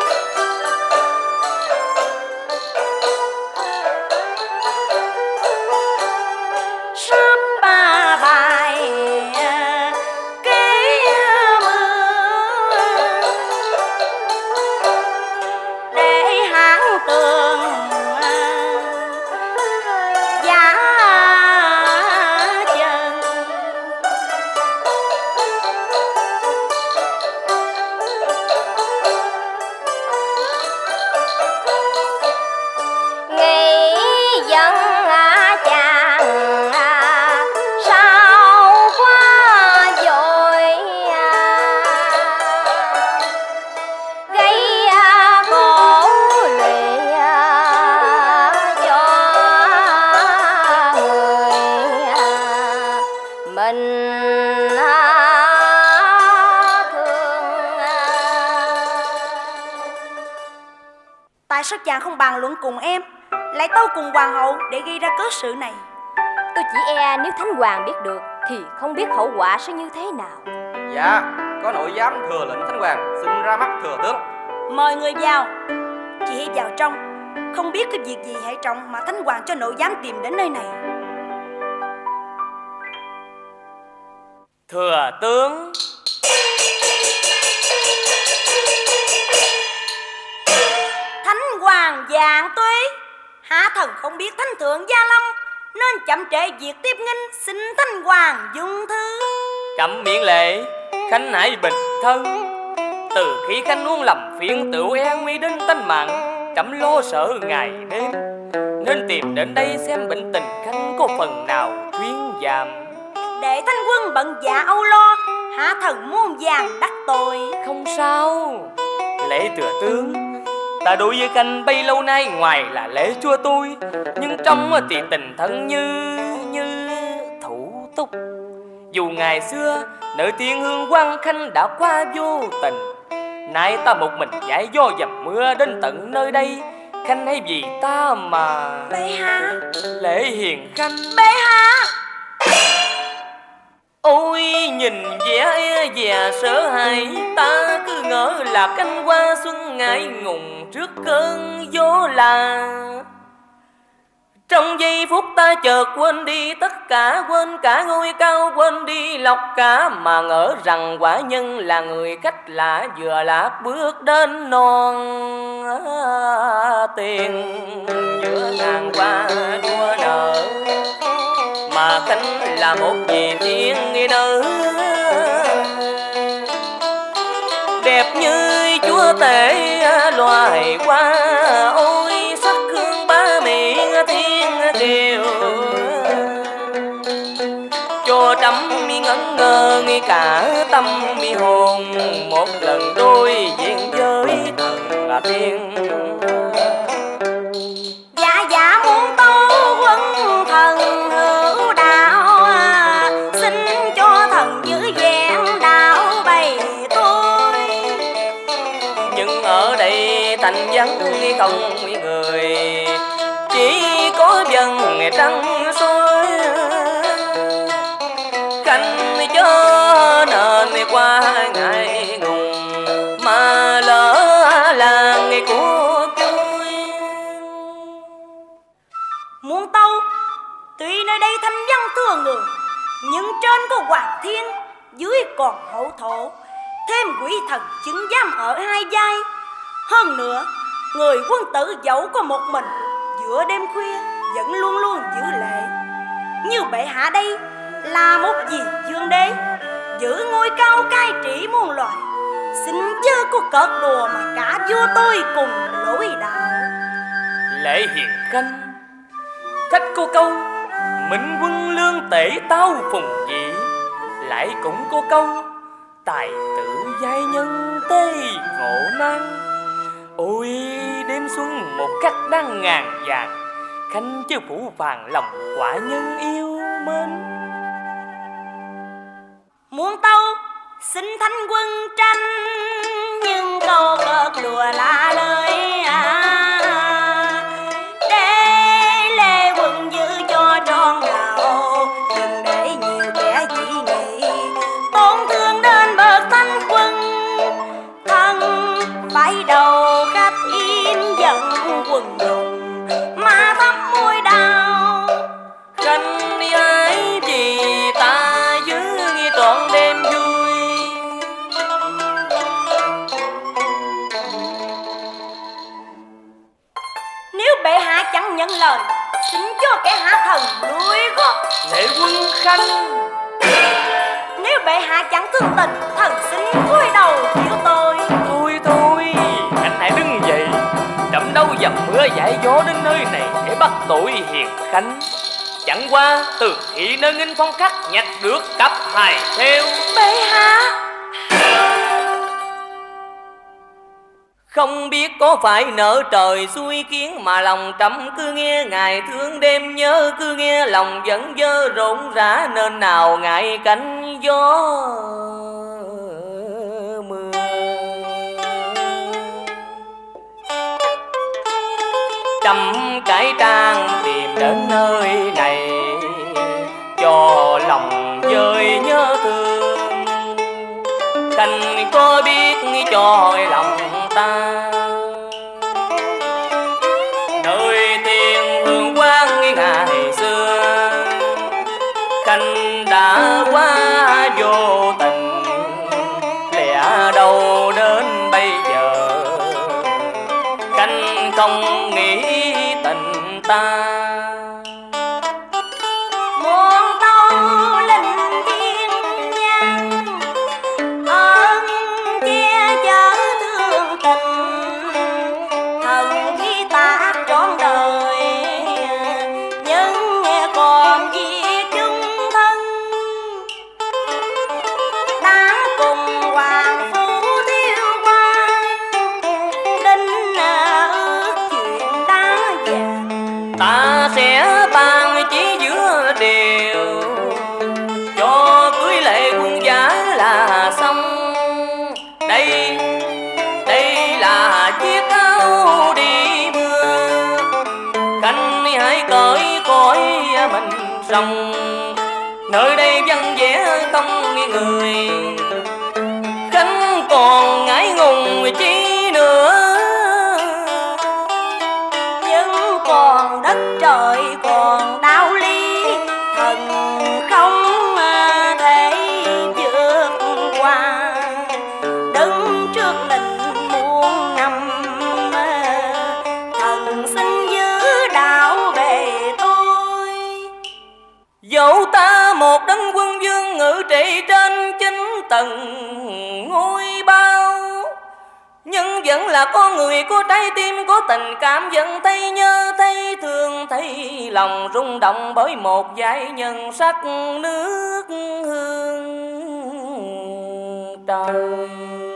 Sắp ba bài kế mưa để hãng tường giá chân. Nghĩ dân à chàng à, sao quá vội à, gây à, khổ lụy à, cho người à, mình à, thương à. Tại sao chàng không bàn luận cùng em, lại tâu cùng hoàng hậu để gây ra cớ sự này? Tôi chỉ e nếu Thánh Hoàng biết được thì không biết hậu quả sẽ như thế nào. Dạ, có nội giám thừa lệnh Thánh Hoàng xin ra mắt thừa tướng. Mời người vào. Chị hãy vào trong. Không biết cái việc gì hệ trọng mà Thánh Hoàng cho nội giám tìm đến nơi này. Thừa tướng, Thánh Hoàng vạn tuế, hạ thần không biết Thánh Thượng Gia Lâm nên chậm trễ việc tiếp nghinh, xin Thánh Hoàng dung thứ. cấm miễn lệ, Khanh hãy bình thân. Từ khi Khanh muốn làm phiền tựu e nguy đến tính mạng, Trẫm lo sợ ngày đêm nên tìm đến đây xem bệnh tình Khanh có phần nào thuyên giảm. Để Thanh Quân bận dạ âu lo, hạ thần muôn vàng đắc tội. Không sao, Lễ thừa tướng, ta đối với Khanh bấy lâu nay ngoài là lễ chua tôi, nhưng trong thì tình thân như như thủ túc. Dù ngày xưa nợ tiếng hương quang Khanh đã qua vô tình, nay ta một mình giải do dầm mưa đến tận nơi đây. Khanh hay vì ta mà bệ hạ. Lễ hiền Khanh. Bệ hạ. Ôi nhìn vẻ e dè sợ hãi, ta cứ ngỡ là cánh hoa xuân ngại ngùng trước cơn gió là Trong giây phút ta chợt quên đi tất cả, quên cả ngôi cao, quên đi lọc cả, mà ngỡ rằng quả nhân là người khách lạ vừa lạc bước đến non tiền giữa ngàn hoa đua nở, mà Khánh là một vị tiên nữ đẹp như chúa tể loài hoa. Ôi sắc hương ba miệng thiên kiều, cho trăm mi ngẩn ngơ nghi cả tâm mi hồn, một lần đôi diện với thần tiên. Dạ dạ muốn tố quân thần hữu đạo, xin cho thần giữ vẹn đạo bày tôi. Nhưng ở đây thành vắng không người, chỉ có vầng trăng soi. Khanh cho nên qua ngày ngùng, mà lỡ là ngày của tôi. Muốn tâu, tuy nơi đây thanh vắng thưa người, nhưng trên có hoàng thiên, dưới còn hậu thổ, thêm quỷ thần chứng giam ở hai vai. Hơn nữa, người quân tử dẫu có một mình, giữa đêm khuya vẫn luôn luôn giữ lệ. Như bệ hạ đây là một vị dương đế, giữ ngôi cao cai trị muôn loài, xin chớ có cợt đùa mà cả vua tôi cùng lỗi đạo. Lễ hiền khanh, khách cô câu minh quân lương tể tao phùng dị, lại cũng có câu tài tử giai nhân tê ngộ nan. Ôi đêm xuân một cách đang ngàn vàng, khanh chứ phủ vàng lòng quả nhân yêu mến. Muốn tâu xin thanh quân tranh, nhưng câu cợt đùa là lời à. Để lê quân giữ cho tròn đạo, đừng để nhiều kẻ dị nghị tổn thương đến bậc thanh quân. Thân phải đầu khách in giận quần đùng, mà thắm môi đau. Khanh đi ái vì ta giữ nghi trọn đêm vui. Nếu bệ hạ chẳng nhận lời, xin cho kẻ hạ thần lùi gót. Lệ quân Khanh, nếu bệ hạ chẳng thương tình, thần xin cúi đầu chịu tôi. Thôi thôi, anh hãy đứng dậy, đậm đâu dầm mưa giải gió đến nơi này để bắt tội hiền khanh. Chẳng qua từ thị nơi nghinh phong khắc nhặt được cặp hài theo. Bệ hạ, không biết có phải nợ trời xui khiến mà lòng trầm cứ nghe ngày thương đêm nhớ, cứ nghe lòng vẫn dơ rộn rã, nên nào ngại cánh gió mưa. Trăm cái trang tìm đến nơi này, cho lòng vơi nhớ thương. Khanh có biết cho hỏi lòng ta, nơi tiền hương quang ngày xưa. Khanh đã quá vô tình, lẽ đâu đến bây giờ. Khanh không nghĩ tình ta. muôn tâu linh thiên nhân, ơn che chở thương tình. Thần khi ta trọn đời, nhưng nghe còn việc chung thân. Đã cùng hoàng phu thiêu qua, đinh ước chuyện đã vàng. Ta sẽ ban chỉ giữa điều, cho cưới lệ quân giá là xong. Đây, đây là chiếc áo đi mưa, Khanh hãy cởi khỏi mình rồng. Nơi đây vắng vẻ không người, Khanh còn ngại ngùng chi nữa. Nhưng còn đất trời tầng ngôi bao, nhưng vẫn là con người có trái tim, có tình cảm, vẫn thấy nhớ, thấy thương, thấy lòng rung động bởi một giai nhân sắc nước hương trời.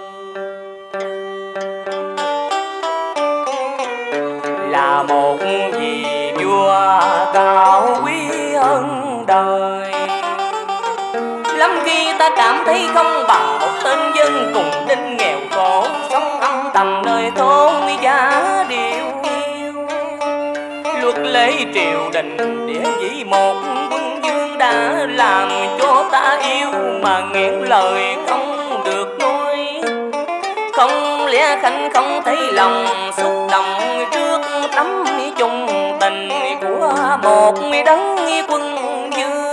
Là một vị vua cao quý hơn đời, lắm khi ta cảm thấy không bằng một tên dân cùng đinh nghèo khổ, sống âm thầm nơi thôn giá điều yêu. Luật lệ triều đình địa vị một quân vương đã làm cho ta yêu mà nghẹn lời không được nói. Không lẽ khanh không thấy lòng xúc động trước tấm chung tình của một đấng quân vương?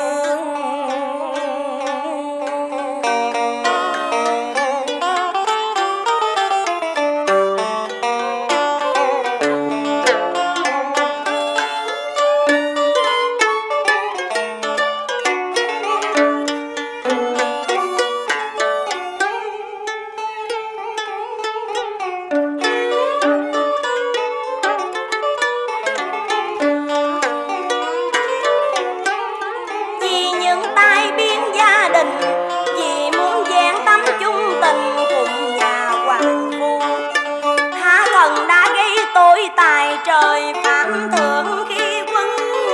Trời phạm thượng khi quân,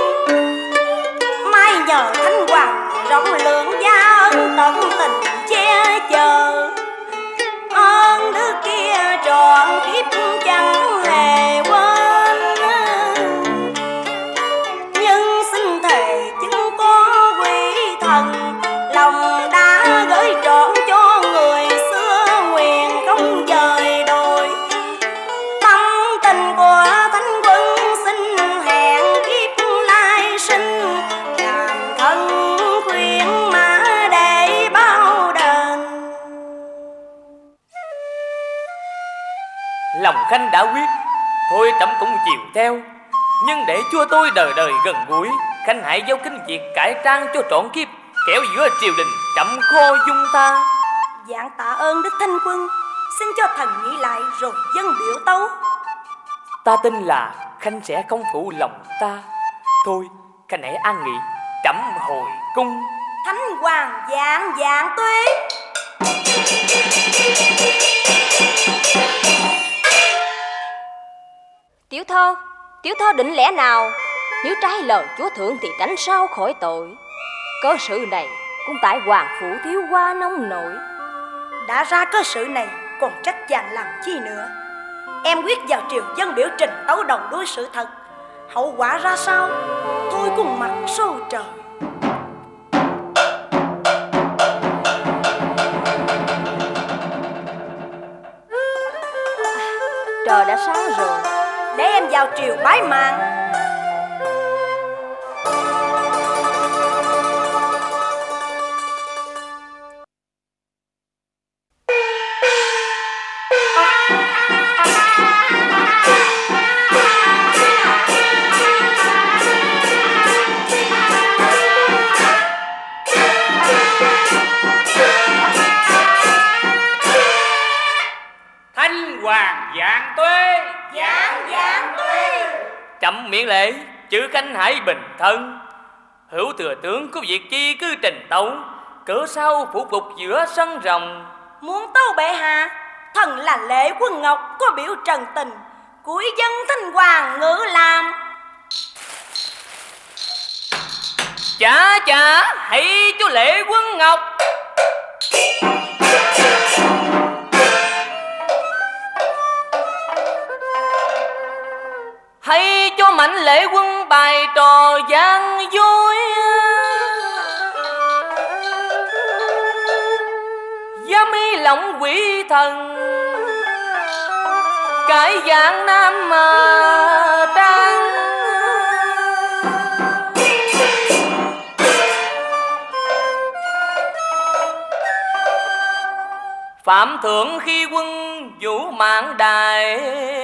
mai nhờ thánh hoàng rộng lượng gia ân tận tình che chở. Ơn đứa kia trọn kiếp chẳng hề quên, nhưng xin thề chứng có quý thần, lòng đã gửi trọn cho người xưa nguyện không dời đồi. Tâm tình của lòng khanh đã quyết, thôi trẫm cũng chịu theo. Nhưng để chúa tôi đời đời gần gũi, khanh hãy giao kinh việc cải trang cho trọn kiếp, kẻo giữa triều đình trẫm khó dung ta. Dạng tạ ơn đức thanh quân, xin cho thần nghĩ lại rồi dân biểu tấu. Ta tin là khanh sẽ không phụ lòng ta. Thôi khanh hãy an nghỉ, trẫm hồi cung. Thánh hoàng dạng dạng tuế. Tiểu thơ, tiểu thơ định lẽ nào? Nếu trái lời chúa thượng thì tránh sao khỏi tội. Cớ sự này cũng tại hoàng phủ thiếu hoa nông nổi. Đã ra cớ sự này còn trách chàng làm chi nữa? Em quyết vào triều dân biểu trình tấu đầu đuôi sự thật. Hậu quả ra sao thôi cùng mặt sâu trời. Trời đã sáng rồi, để em vào triều bái màng. Thanh hoàng vạn tuế. Vạn vạn tuế. Chậm miễn lễ, chữ khanh hãy bình thân. Hữu thừa tướng có việc chi cứ trình tấu, cớ sao phủ phục giữa sân rồng. Muốn tâu bệ hạ, thần là Lệ Quân Ngọc có biểu trần tình, cuối dân thanh hoàng ngữ làm. Chà chà, hãy cho Lệ Quân Ngọc. Hãy cho Mạnh Lệ Quân bài trò gian dối, dám ý lòng quỷ thần, cải dạng nam mà trang. Phạm thượng khi quân vũ mạng đài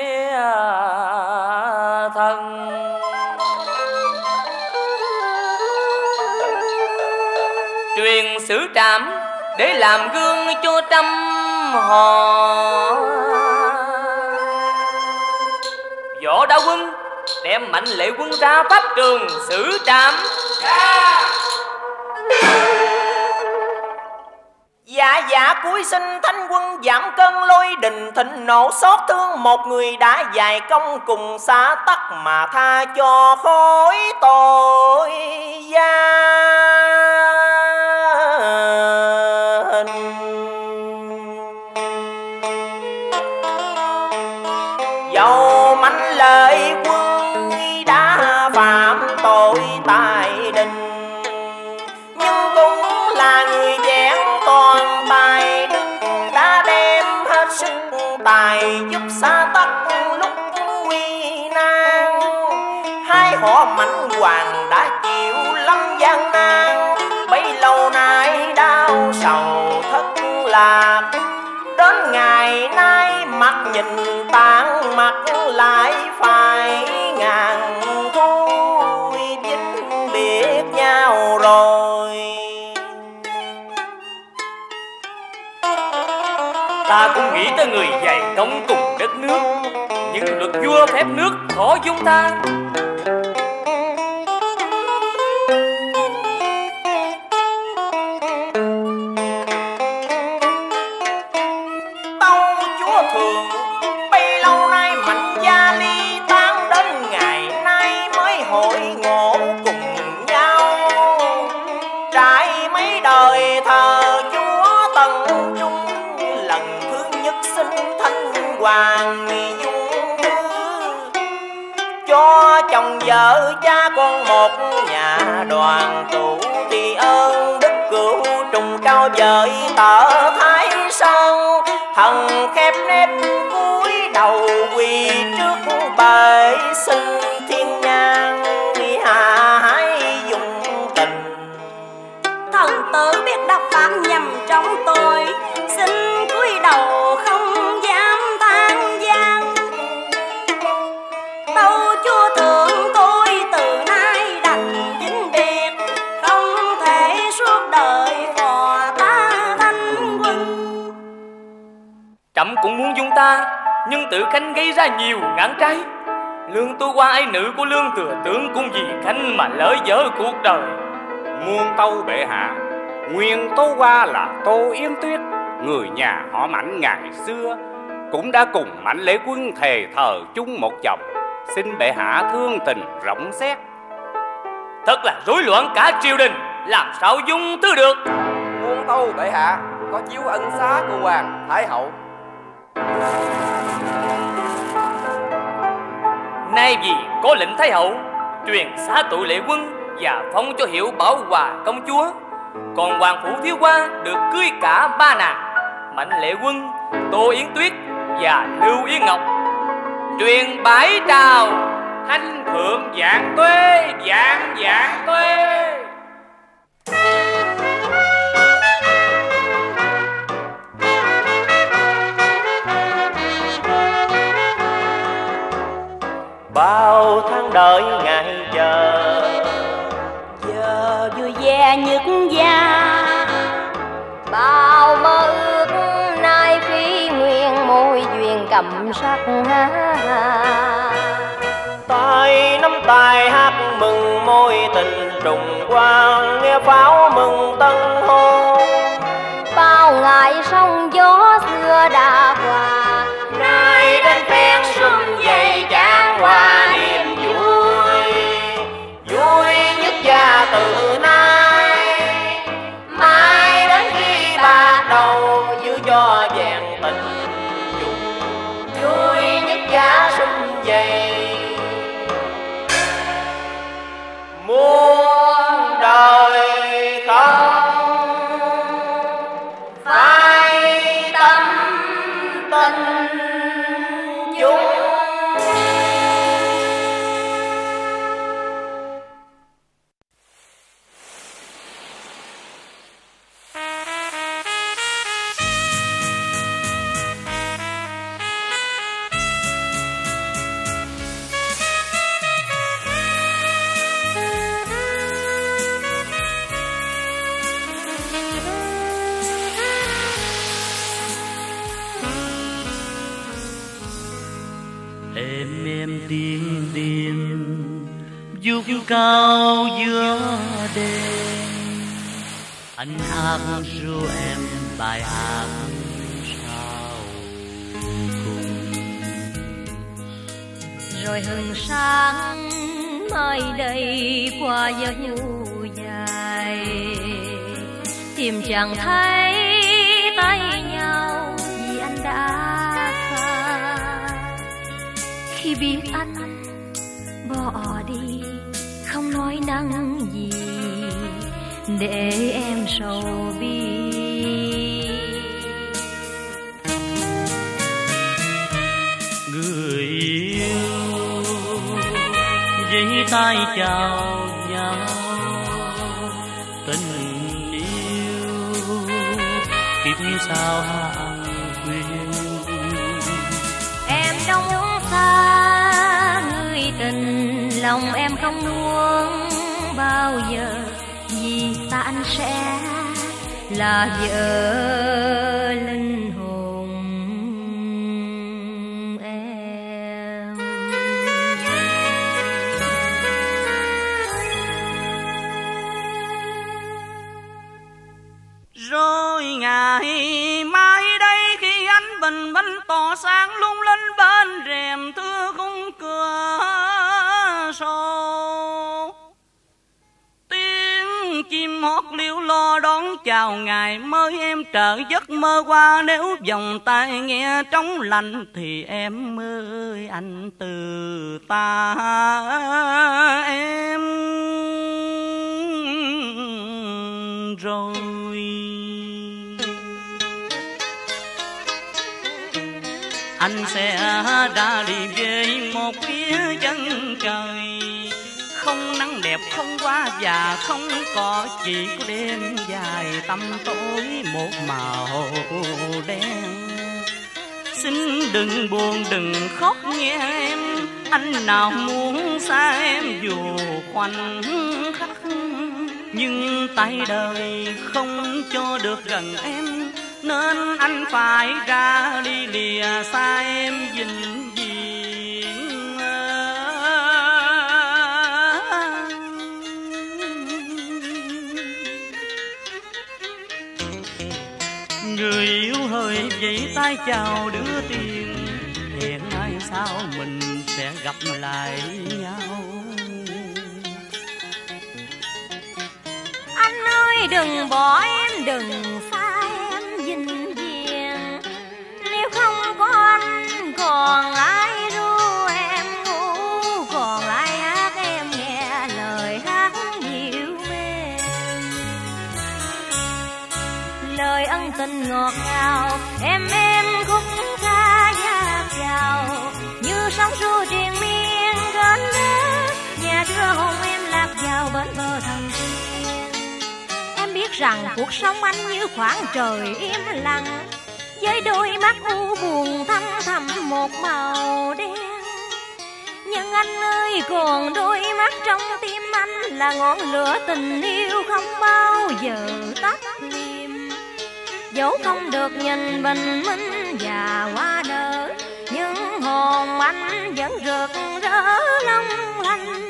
thần, truyền sử trảm để làm gương cho trăm họ. Võ Đa Quân đem Mạnh Lệ Quân ra pháp trường xử trảm. Dạ dạ cuối sinh Thánh Quân giảm cơn lôi đình thịnh nộ, xót thương một người đã dài công cùng xã tắc mà tha cho khối tội gian. Dẫu Mạnh Lệ Quân đã phạm tội tại đình, nhưng cũng là người vẹn toàn tài đức, đã đem hết sức tài giúp xã tắc lúc nguy nan. Hai họ Mạnh Hoàng đã chịu lắm gian nan, bấy lâu nay đau sầu thất lạc. Đến ngày nay mặt nhìn tàn mặt lại phải ngàn thu vĩnh biệt nhau rồi. Ta cũng nghĩ tới người dày công cùng đất nước, nhưng luật vua phép nước khó dung tha. Tâu chúa thường bấy lâu nay Mạnh gia ly tán, đến ngày nay mới hội ngộ cùng nhau. Trải mấy đời thờ chúa Tần Trung, lần thứ nhất sinh Thanh Hoàng dung thư, cho chồng vợ cha con một nhà đoàn tụ. Thì ơn đức cửu trùng cao vời tở Thái Sơn, thần khép nếp cúi đầu quỳ trước bệ xin thiên nhang hạ hãy dùng tình. Thần tử biết đã phạm nhầm trong tôi, xin cúi đầu không dám than gian. Tâu chúa thượng tôi từ nay đành vĩnh biệt, không thể suốt đời phò ta Thanh Quân. Trẫm cũng muốn dung ta, nhưng tự Khanh gây ra nhiều ngán trái. Lương Tu Hoa ái nữ của Lương Thừa Tướng cũng vì Khanh mà lỡ dở cuộc đời. Muôn tâu bệ hạ, nguyên Tố Hoa là Tô Yến Tuyết, người nhà họ Mạnh ngày xưa, cũng đã cùng Mạnh Lệ Quân thề thờ chung một chồng. Xin bệ hạ thương tình rộng xét. Thật là rối loạn cả triều đình, làm sao dung thứ được. Muôn tâu bệ hạ, có chiếu ân xá của hoàng thái hậu. Nay vì có lệnh thái hậu truyền xá tội Lệ Quân và phong cho hiệu Bảo Hòa công chúa, còn hoàng phủ thiếu hoa được cưới cả ba nàng Mạnh Lệ Quân, Tô Yến Tuyết và Lưu Yến Ngọc. Truyền bái trào thanh thượng vạn tuế, vạn vạn tuế. Bao tháng đợi ngày chờ, giờ vui vẻ nhất gia. Bao mơ ước nay phi nguyên, môi duyên cầm sắc ha. tay nắm tay hát mừng môi tình trùng quang, nghe pháo mừng tân hôn. Bao ngày sông gió xưa đã qua, nay đến phen xuân dày chan hòa niềm vui. Vui nhất gia từ nay, mai đến khi bạc đầu giữ cho vẹn tình chung. Vui nhất gia xuân dày muôn đời không phải tâm tình chung. êm êm tiếng đêm vút cao giữa đêm. Anh hát ru em bài hát sao cùng. Rồi hừng sáng mai đây qua giấc ngủ dài, tìm chẳng thấy tay nhau vì anh đã xa. Khi biết anh bỏ đi không nói năng gì để em sầu bi. Người yêu giấy tay chào nhau, tình yêu kiếp sao hàng quên. Em đâu muốn xa người tình, lòng em không muốn bao giờ, vì ta anh sẽ là vợ linh hồn em. Rồi ngày mai đây khi ánh bình minh tỏ sáng lung linh bên rèm thưa khung cửa sổ, tiếng chim hót liễu lo đón chào ngày mới em trở giấc mơ qua. Nếu vòng tay nghe trống lạnh thì em ơi anh từ ta em rồi. Anh sẽ ra đi về một phía chân trời, không nắng đẹp không quá và không có, chỉ có đêm dài tăm tối một màu đen. Xin đừng buồn đừng khóc nghe em, anh nào muốn xa em dù khoảnh khắc, nhưng tay đời không cho được gần em, nên anh phải ra đi lìa xa em vĩnh viễn. Người yêu hỡi vẫy tay chào đưa tiền, hẹn ngày sau mình sẽ gặp lại nhau. Anh ơi đừng bỏ em, đừng xa em vĩnh viễn. Nếu không có anh còn ai ru em ngủ, còn ai hát em nghe lời hát dịu mềm. Lời ân tình ngọt ngào em em khúc ca dạt dào, như sóng ru triền miên gần nước, nhà đưa hôn em lạc vào bên bờ thần tiên. Em biết rằng cuộc sống anh như khoảng trời im lặng, với đôi mắt u buồn thâm thẳm một màu đen. Nhưng anh ơi còn đôi mắt trong tim anh là ngọn lửa tình yêu không bao giờ tắt liệm. Dẫu không được nhìn bình minh và hoa nở, nhưng hồn anh vẫn rực rỡ long lanh.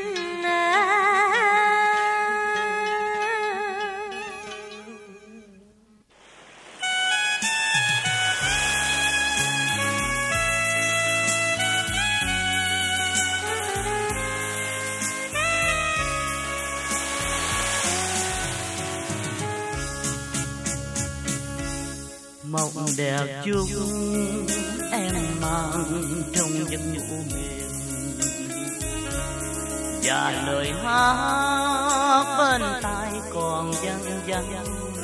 Mộng đẹp chung em mang trong giấc ngủ mềm, và lời hát bên tai còn vang vang.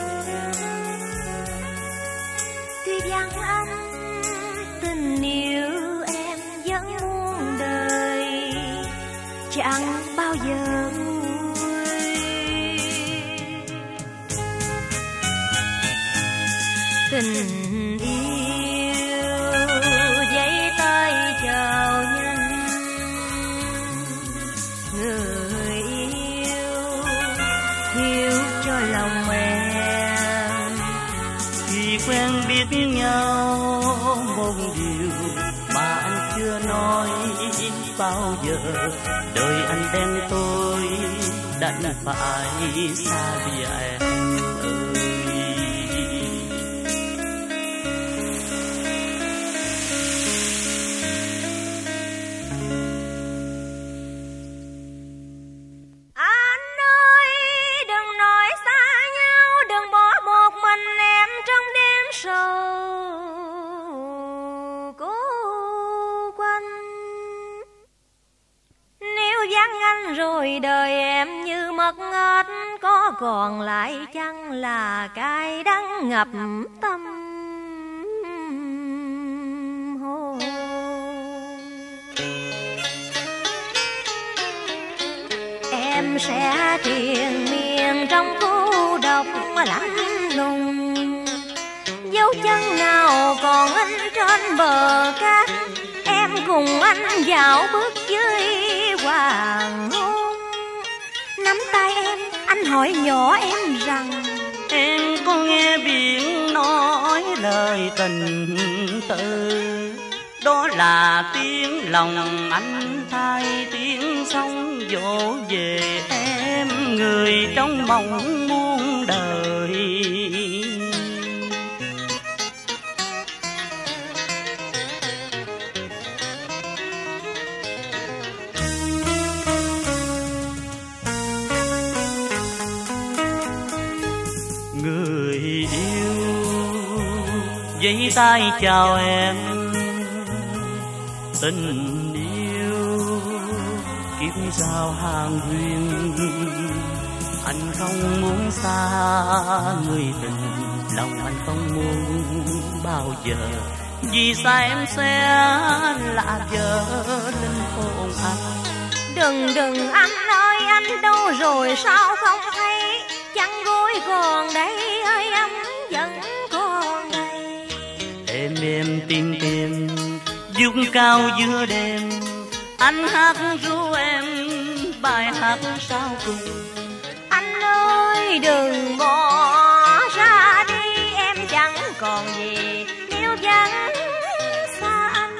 Tuy vắng anh tình yêu em vẫn muôn đời, chẳng bao giờ nguôi. Tình yêu giấy tay chào nhanh, người yêu hiếu cho lòng em. Khi quen biết nhau một điều mà anh chưa nói, bao giờ. Đời anh đen tôi đành phải xa đi em ơi. Anh ơi đừng nói xa nhau, đừng bỏ một mình em trong đêm sầu cô quanh. Nếu vắng anh rồi đời em như mất ngát, có còn lại chăng là cay đắng ngập tâm hồn. Em sẽ triền miên trong cô độc lạnh lùng, dấu chân nào còn in trên bờ cát. Em cùng anh dạo bước dưới hoàng hôn, nắm tay em, anh hỏi nhỏ em rằng: Em có nghe biển nói lời tình tự, đó là tiếng lòng anh thay tiếng sóng dỗ về em, người trong mộng muôn đời. Người yêu giấy tay chào em, tình yêu kiếp giao hàng duyên. Anh không muốn xa người tình, lòng anh không muốn bao giờ, vì sao em sẽ là vợ linh hồn anh. Đừng đừng anh ơi, anh đâu rồi sao không thấy, chăn gối còn đây ơi ấm vẫn còn đây. Em em tim tim dung cao giữa đêm, anh hát ru em bài hát sao cùng. Anh ơi đừng bỏ ra đi, em chẳng còn gì nếu vắng xa anh.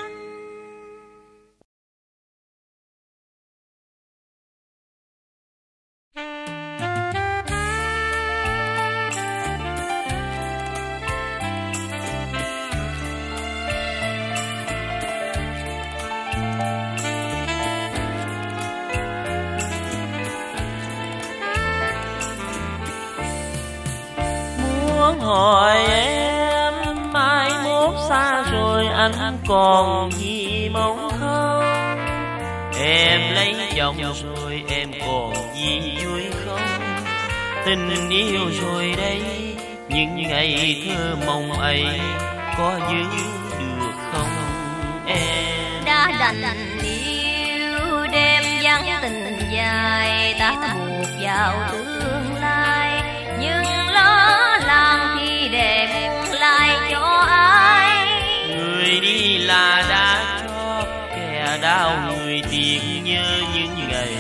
Muốn hỏi em mai mốt xa rồi anh còn gì mong không? Em lấy chồng rồi em còn gì vui không? Tình yêu rồi đây, những ngày thơ mộng ấy có giữ được không em? Đã đành yêu đêm vắng tình dài, ta buộc vào tương lai, nhưng lỡ làm khi để buông lại cho ai. Người đi là đã chót, kẻ đau người tiếc nhớ những ngày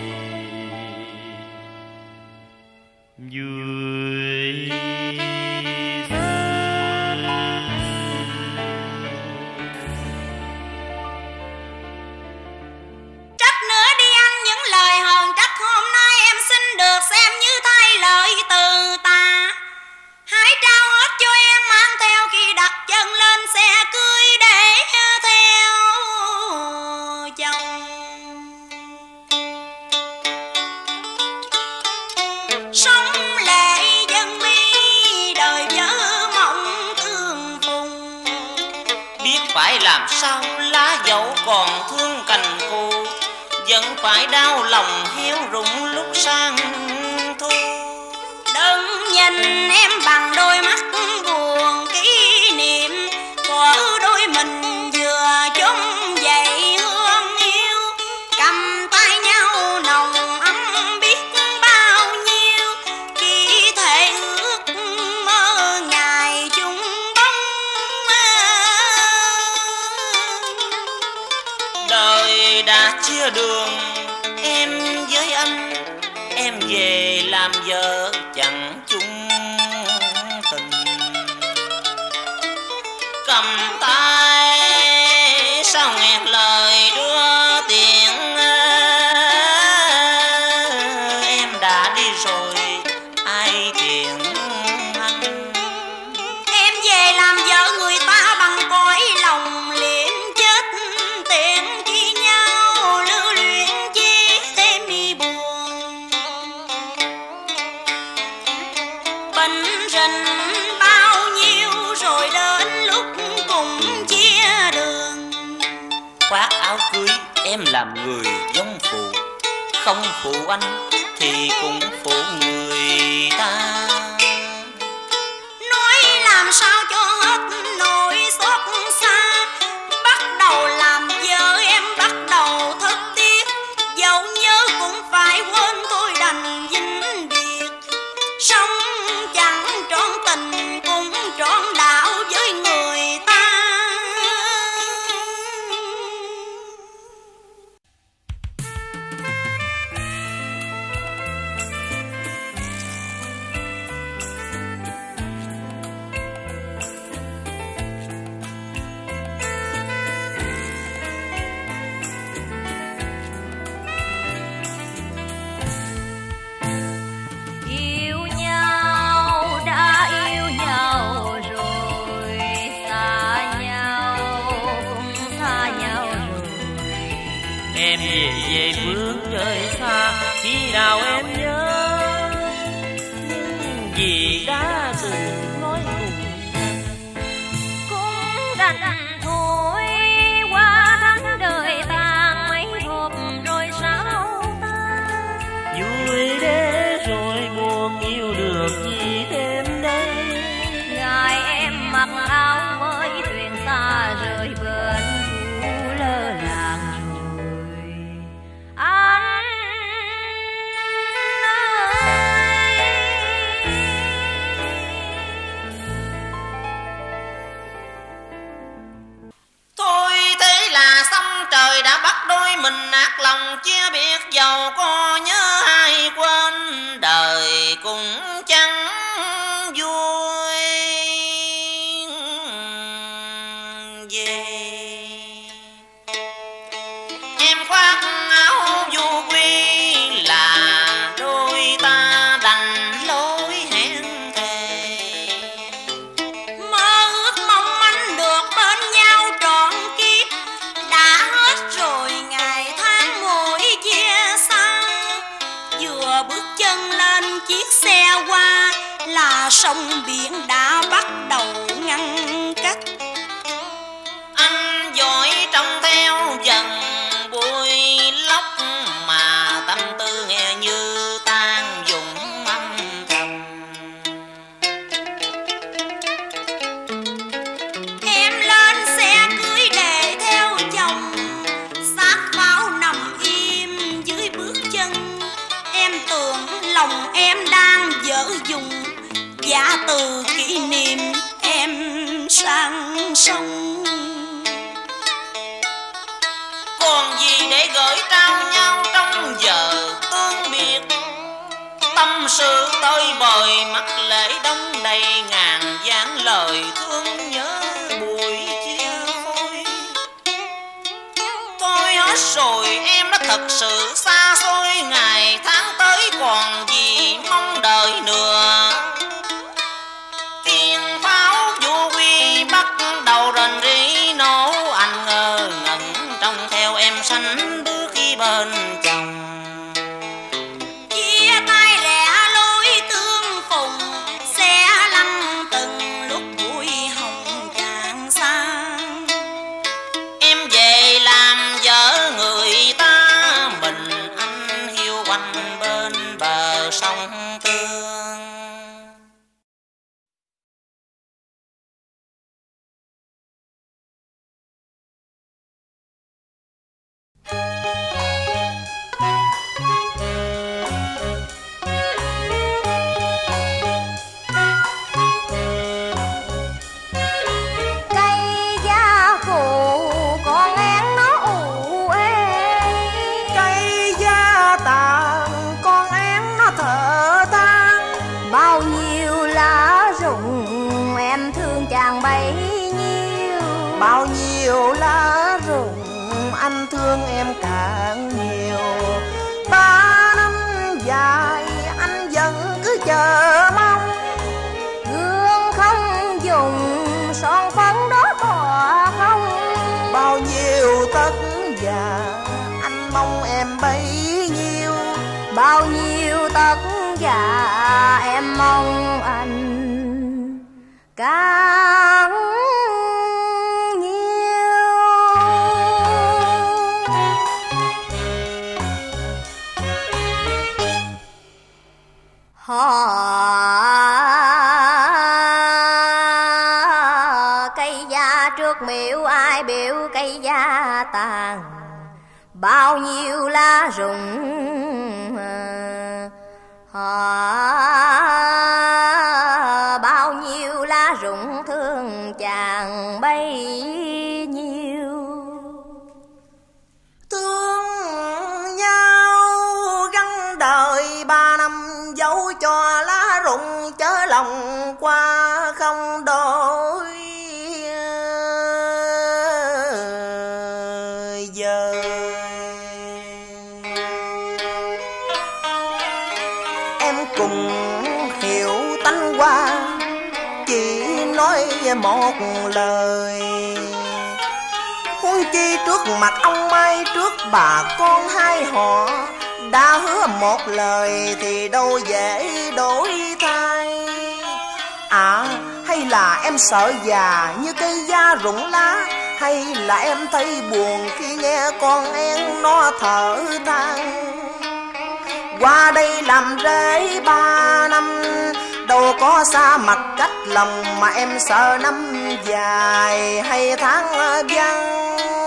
vui. Trách nữa đi anh những lời hờn trách, hôm nay em xin được xem như thay lời từ ta. Hãy trao hết cho em mang theo khi đặt chân lên xe cưới để theo chồng. Sống lệ dân bi đời vỡ mộng tương phùng. Biết phải làm sao lá dẫu còn thương cành cù, vẫn phải đau lòng héo rụng lúc sang thu. Đừng nhìn em bằng đôi mắt buồn kỷ niệm, của đôi mình vừa chung dậy hương yêu. Cầm tay nhau nồng ấm biết bao nhiêu, chỉ thể ước mơ ngày chung bóng. Đời đã chia đường em với anh, em về làm vợ chẳng chung tình. Cầm tay sao nghẹt lời đưa tiền em làm người giống phụ, không phụ anh thì cũng phụ người ta. Nói làm sao cho hết nỗi xót xa, bắt đầu làm vợ em bắt đầu thất tiếc, dẫu nhớ cũng phải quên thôi đành vĩnh biệt. Sống chẳng trọn tình cũng trọn đạo với người ta. Về phương trời xa khi nào em nhớ, nhưng vì đã từng nói cùng cũng đành thôi. Qua tháng đời tàn mấy hộp rồi sao ta, vui để rồi buồn yêu được gì thêm đây. ngày em mặc áo mới thuyền xa rời bến thu lơ làng. Thôi thế là xong, trời đã bắt đôi mình nát lòng chia biệt, dầu có nhớ hay quên đời cũng chẳng vui về. Em khoác áo du quy là đôi ta đành lối hẹn thề, Mơ ước mong manh được bên nhau trọn kiếp, đã hết rồi ngày tháng mỗi chia xa. Vừa bước chân lên chiếc xe qua là sông biển đã bắt đầu ngăn cách. Anh dõi trông theo dần bụi lóc mà tâm tư nghe như tan dụng âm thầm. Em lên xe cưới để theo chồng, xác pháo nằm im dưới bước chân. Em tưởng lòng em đang dở dùng, giả từ kỷ niệm em sang sông. Còn gì để gửi trao nhau trong giờ tương biệt, tâm sự tơi bời mắt lệ đông đầy ngàn dáng lời thương nhớ buổi chia phôi. Tôi hết rồi em đã thật sự xa xôi, ngày tháng tới còn gì mong đợi nữa. Tiếng pháo du quy bắt đầu rền rĩ nổ, anh ngơ ngẩn trông theo em sánh bước khi bên chồng. Chia tay rẽ lối tương phùng, xe lăn từng lúc bụi hồng càng xa. Em về làm vợ người ta, mình anh hiu quanh bên bờ sông Tương. Cây gia phụ con én nó ủ ê, cây gia tàn con én nó thở than. bao nhiêu lá rụng em thương chàng bấy nhiêu, Bao nhiêu lá rụng anh thương em càng nhiều. Ba năm dài anh vẫn cứ chờ mong, gương không dùng son phấn đó bỏ không. bao nhiêu tất già anh mong em bấy nhiêu. Bao nhiêu tất cả em mong anh càng nhiều. lá tàn, bao nhiêu lá rụng họ, bao nhiêu lá rụng thương chàng bấy nhiêu. Thương nhau gắn đời ba năm, dấu cho lá rụng chớ lòng qua không đổi giờ. Em cùng hiểu tánh qua, chỉ nói một lời, huống chi trước mặt ông Mai, trước bà con hai họ, đã hứa một lời thì đâu dễ đổi thay. À, hay là em sợ già như cây da rụng lá, hay là em thấy buồn khi nghe con em nó thở than. Qua đây làm rễ ba năm, đâu có xa mặt cách lòng, mà em sợ năm dài hay tháng vắng.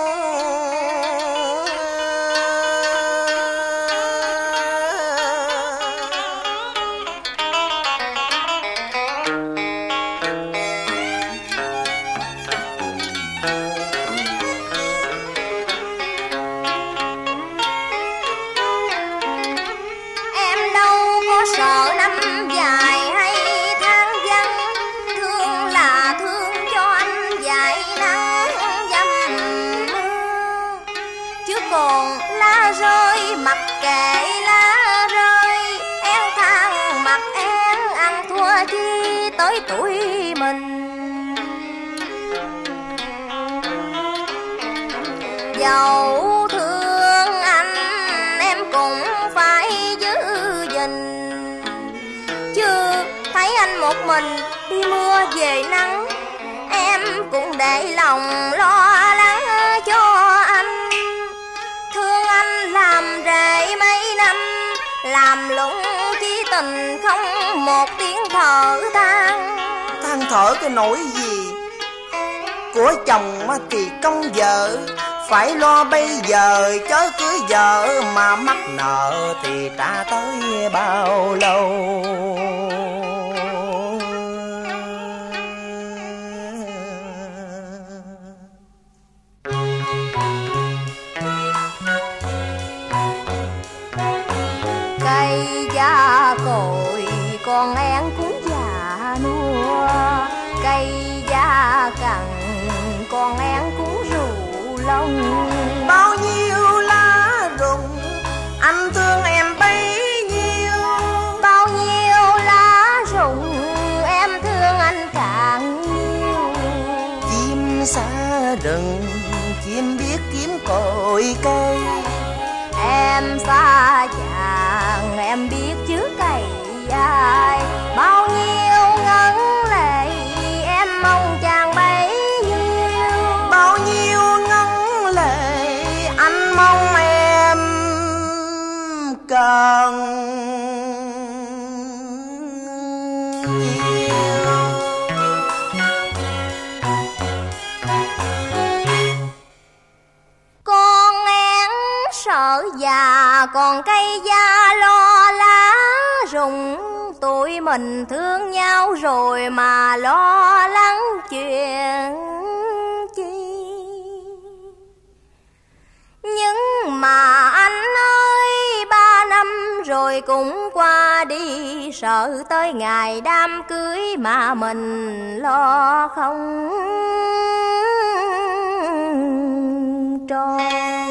Sợ năm dài hay tháng vắng, thương là thương cho anh dài nắng dầm mưa. Chứ còn lá rơi mặc kệ lá rơi, én than mặt én ăn thua chi tới tuổi mình. Dẫu thương anh em cũng phải giữ gìn, thấy anh một mình đi mưa về nắng, em cũng để lòng lo lắng cho anh. Thương anh làm rễ mấy năm, làm lụng chí tình không một tiếng thở than. Than thở cái nỗi gì, của chồng thì công vợ, phải lo bây giờ chớ cưới vợ, mà mắc nợ thì trả tới bao lâu. Cây da cội con én cũng già nua, cây da cằn con én cũng rủ lông. Bao nhiêu lá rụng anh thương em bấy nhiêu, bao nhiêu lá rụng em thương anh càng nhiều. Chim xa rừng chim biết kiếm cội cây, em xa chàng em biết trước cày ai. Bao nhiêu ngấn lệ em mong chàng bấy nhiêu, bao nhiêu ngấn lệ anh mong em cần sợ già còn cây da lo lá rụng. Tụi mình thương nhau rồi mà lo lắng chuyện chi. Nhưng mà anh ơi, ba năm rồi cũng qua đi, sợ tới ngày đám cưới mà mình lo không tròn.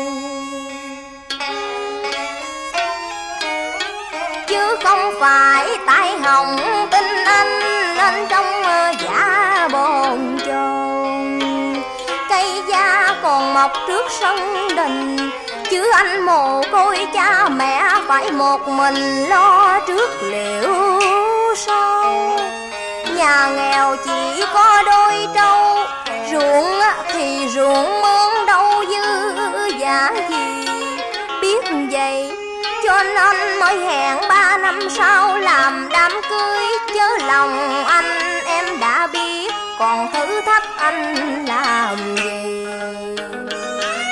Chứ không phải tại hồng tin anh nên trong giả bồn chồn. Cây da còn mọc trước sân đình, chứ anh mồ côi cha mẹ phải một mình lo trước liệu sau. Nhà nghèo chỉ có đôi trâu, ruộng thì ruộng mướn đâu dư giả gì. Biết vậy cho nên mới hẹn ba năm sau làm đám cưới. Chớ lòng anh em đã biết, còn thử thách anh làm gì.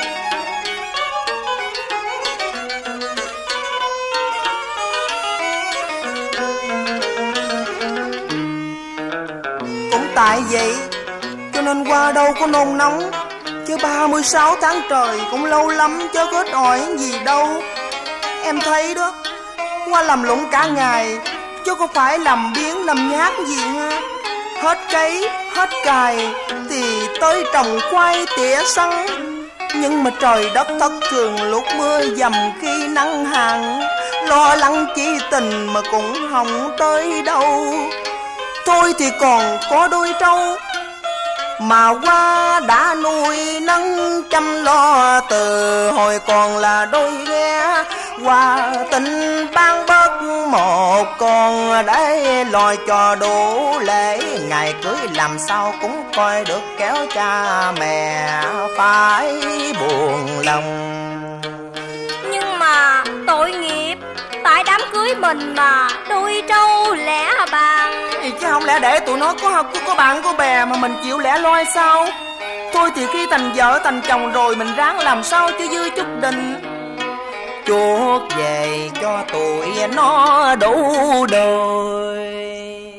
tại vậy cho nên qua đâu có nôn nóng. Chứ ba mươi sáu tháng trời cũng lâu lắm chứ có ít ỏi gì đâu. Em thấy đó, qua làm lụng cả ngày chứ có phải làm biếng làm nhát gì ha. Hết cấy, hết cài thì tới trồng khoai tỉa sắn. Nhưng mà trời đất thất thường lúc mưa dầm khi nắng hạn. Lo lắng chi tình mà cũng không tới đâu. Thôi thì còn có đôi trâu mà qua đã nuôi nấng chăm lo từ hồi còn là đôi ghe. Qua tình ban bớt một con để lo cho đủ lễ. Ngày cưới làm sao cũng coi được kéo cha mẹ phải buồn lòng. Nhưng mà tội nghiệp, tại đám cưới mình mà đôi trâu lẻ bàn. Chứ không lẽ để tụi nó có có, có bạn có bè mà mình chịu lẻ loi sao? Thôi thì khi thành vợ thành chồng rồi mình ráng làm sao cho dư chút định. Chuốt về cho tụi nó đủ đời.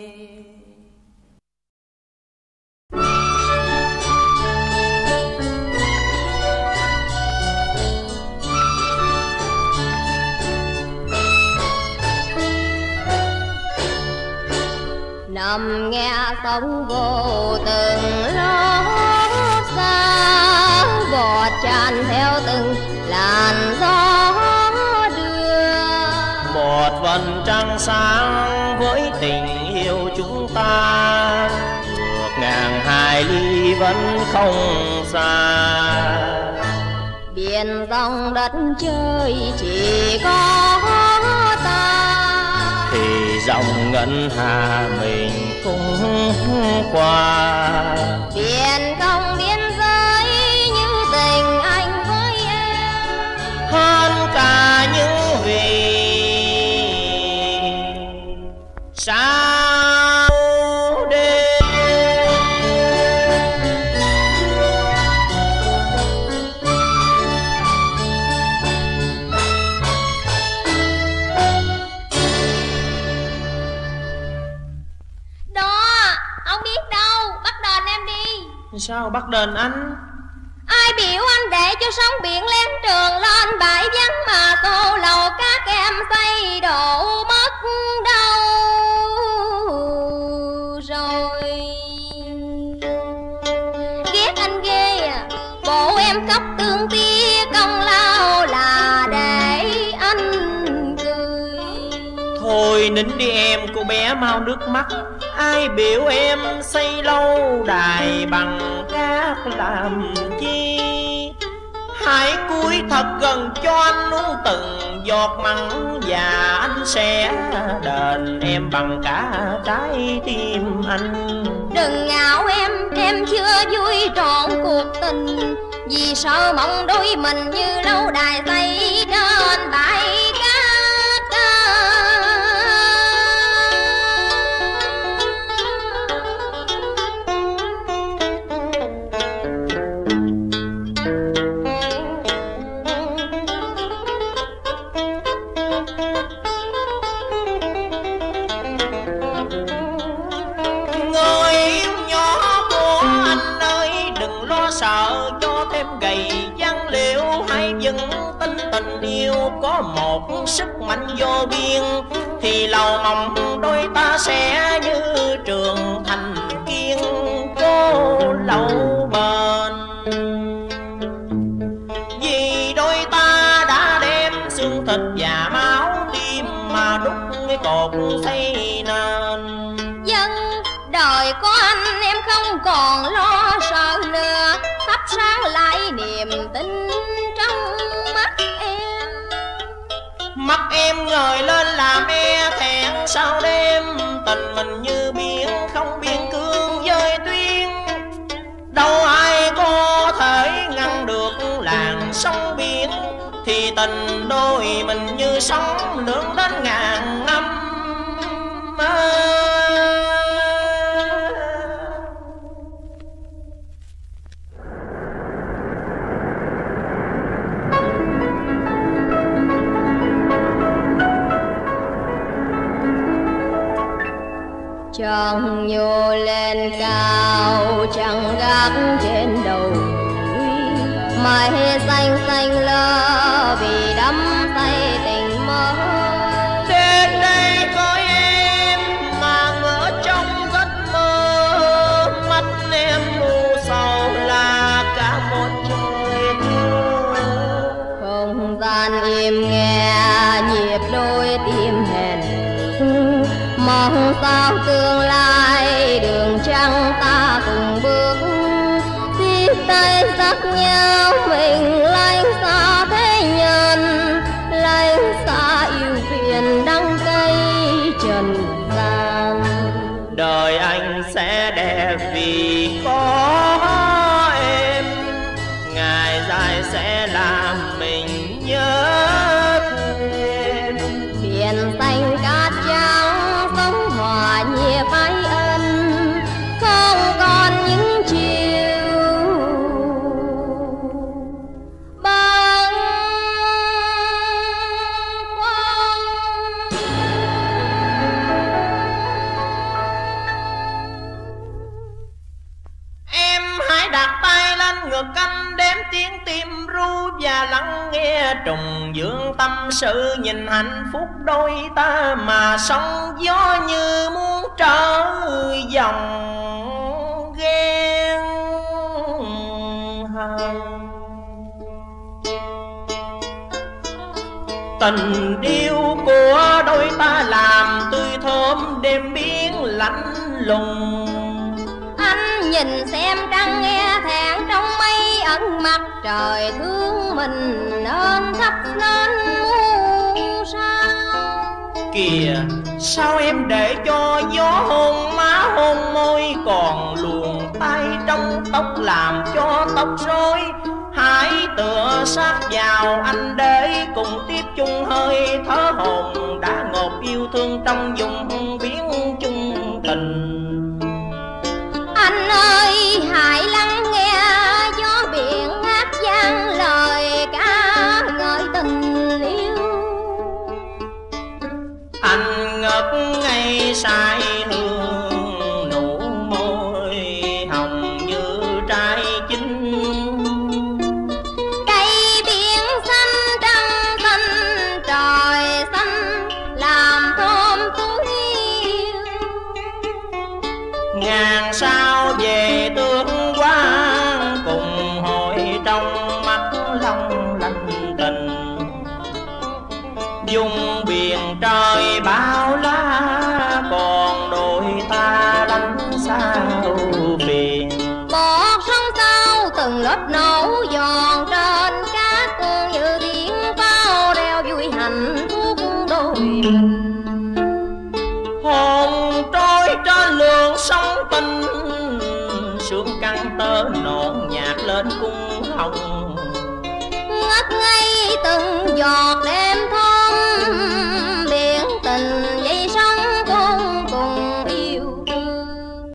Nằm nghe sóng vô từng lối xa, bọt tràn theo từng làn gió đưa. Một vầng trăng sáng với tình yêu chúng ta, ngược ngàn hải ly vẫn không xa. Biển dòng đất trời chỉ có ta, thì dòng ngân hà mình cũng qua. Biển không biên giới như tình anh với em, hơn cả những vì sao đêm. Đó, ông biết đâu, bắt đền em đi. Sao bắt đền anh? Ai biểu anh để cho sóng biển lén trường lên bãi vắng mà tô lầu các em xây đổ mất đâu rồi. Ghét anh ghê à, bộ em khóc tương tia công lao là để anh cười. Thôi nín đi em, cô bé mau nước mắt. Ai biểu em xây lâu đài bằng cát làm chi? Hãy cúi thật gần cho anh uống từng giọt mặn, và anh sẽ đền em bằng cả trái tim anh. Đừng ngạo em, em chưa vui trọn cuộc tình, vì sợ mong đôi mình như lâu đài xây trên bãi cát. Sợ cho thêm gầy dáng liệu, hãy vững tin tình yêu có một sức mạnh vô biên, thì lầu mộng đôi ta sẽ như trường thành kiên cố lâu bền. Vì đôi ta đã đem xương thịt và máu tim mà đúc cái cột xây nên. Dân đời có anh em không còn lo sợ nữa, thắp sáng lại niềm tin trong mắt em. Mắt em ngời lên làm e thẹn sau đêm, tình mình như biển không biên cương với tuyến. Đâu ai có thể ngăn được làn sóng biển, thì tình đôi mình như sóng lưỡng đến ngàn năm. Trăng nhô lên cao trăng gác trên đầu núi, mây xanh xanh lơ vì đắm say tình mơ. Đến đây có em mà ngỡ trong giấc mơ, mắt em mù sầu là cả một trời mưa. Không gian im nghe nhịp đôi tim hẹn, mong sao tương lai đường trăng ta cùng bước. Tiếp tay dắt nhau mình lánh xa thế nhân, lánh xa yêu phiền đắng cay trần gian. Đời anh sẽ đẹp vì có em, ngày dài sẽ làm mình nhớ thêm. Biển xanh cát trắng sống hòa nhịp ái ân, không còn những chiều bâng khuâng. Em hãy đặt tay lên ngực anh đếm tiếng tim ru và lắng nghe trùng dương tâm sự, nhìn hạnh phúc đôi ta mà sóng gió như muốn trở dòng ghen hờn. Tình yêu của đôi ta làm tươi thơm đêm biến lạnh lùng. Anh nhìn xem trăng nghe thẹn trong mây ẩn mặt trời thương mình nên thắp nên muôn sao. Kìa sao em để cho gió hôn má hôn môi, còn luồn tay trong tóc làm cho tóc rối. Hãy tựa sát vào anh để cùng tiếp chung hơi thở hồn, đã ngọt yêu thương trong vùng biến chung tình. Anh ơi hãy lắng nghe gió biển hát vang lời ca ngợi tình yêu. Anh ngất ngây say hương nụ môi hồng như trái chín. Cây biển xanh trăng xanh trời xanh làm thơm túi yêu. Ngàn sao về tương quang cùng hội trong mắt long lanh tình. Vùng biển trời bao la còn đôi ta lánh xa ưu phiền. Bọt sóng sau từng lớp nổ giòn trên cát như tiếng pháo reo vui hạnh phúc đôi mình. Hồn trôi trên luồng sóng tình, sương căng tơ nộn nhạt lên cung hồng. Ngất ngây từng giọt đêm thơm, biển tình dây sóng cùng cùng yêu thương.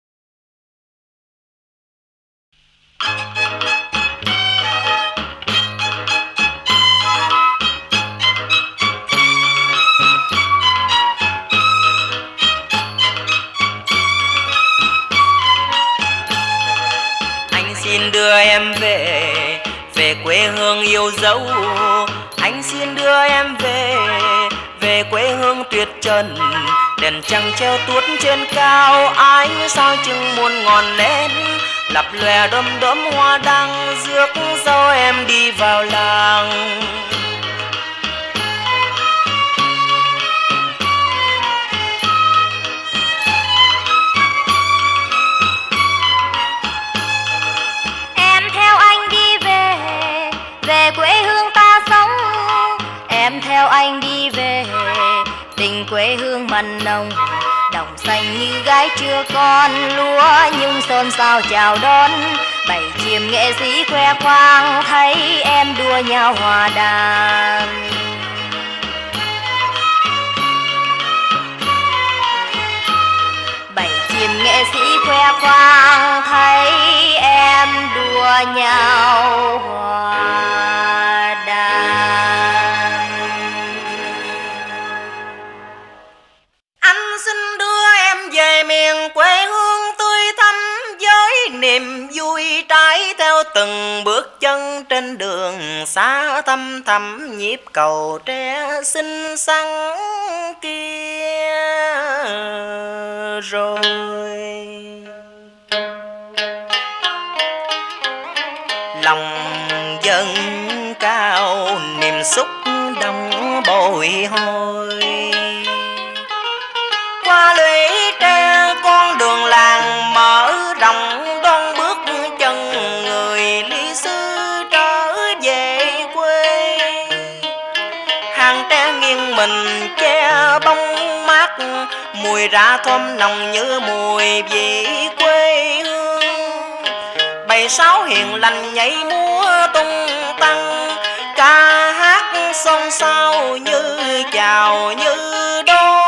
Anh xin đưa em về, về quê hương yêu dấu. Anh xin đưa em về, về quê hương tuyệt trần. Đèn trăng treo tuốt trên cao, ánh sao chừng muôn ngọn nến. Lập lòe đom đóm hoa đăng, rước dâu em đi vào làng. Em theo anh đi về, về quê hương ta sống. Em theo anh đi về, tình quê hương mặn nồng. Đồng xanh như gái chưa con, lúa nhung xôn xao chào đón. Bảy chim nghệ sĩ khoe khoang, thấy em đua nhau hòa đàn. Bảy chim nghệ sĩ khoe khoang, thấy em đua nhau hòa đàn. Anh xin đưa em về trên đường xa thăm thầm nhịp cầu tre xinh xắn kia rồi. Lòng dân cao niềm xúc động bồi hồi, qua lũy tre con đường làng mở rộng đón bước chân người ly xứ trở về quê. Hàng tre nghiêng mình che bóng mát, mùi rạ thơm nồng như mùi vị quê hương. Bầy sáo hiền lành nhảy múa tung tăng, ca hát xôn xao như chào như đón.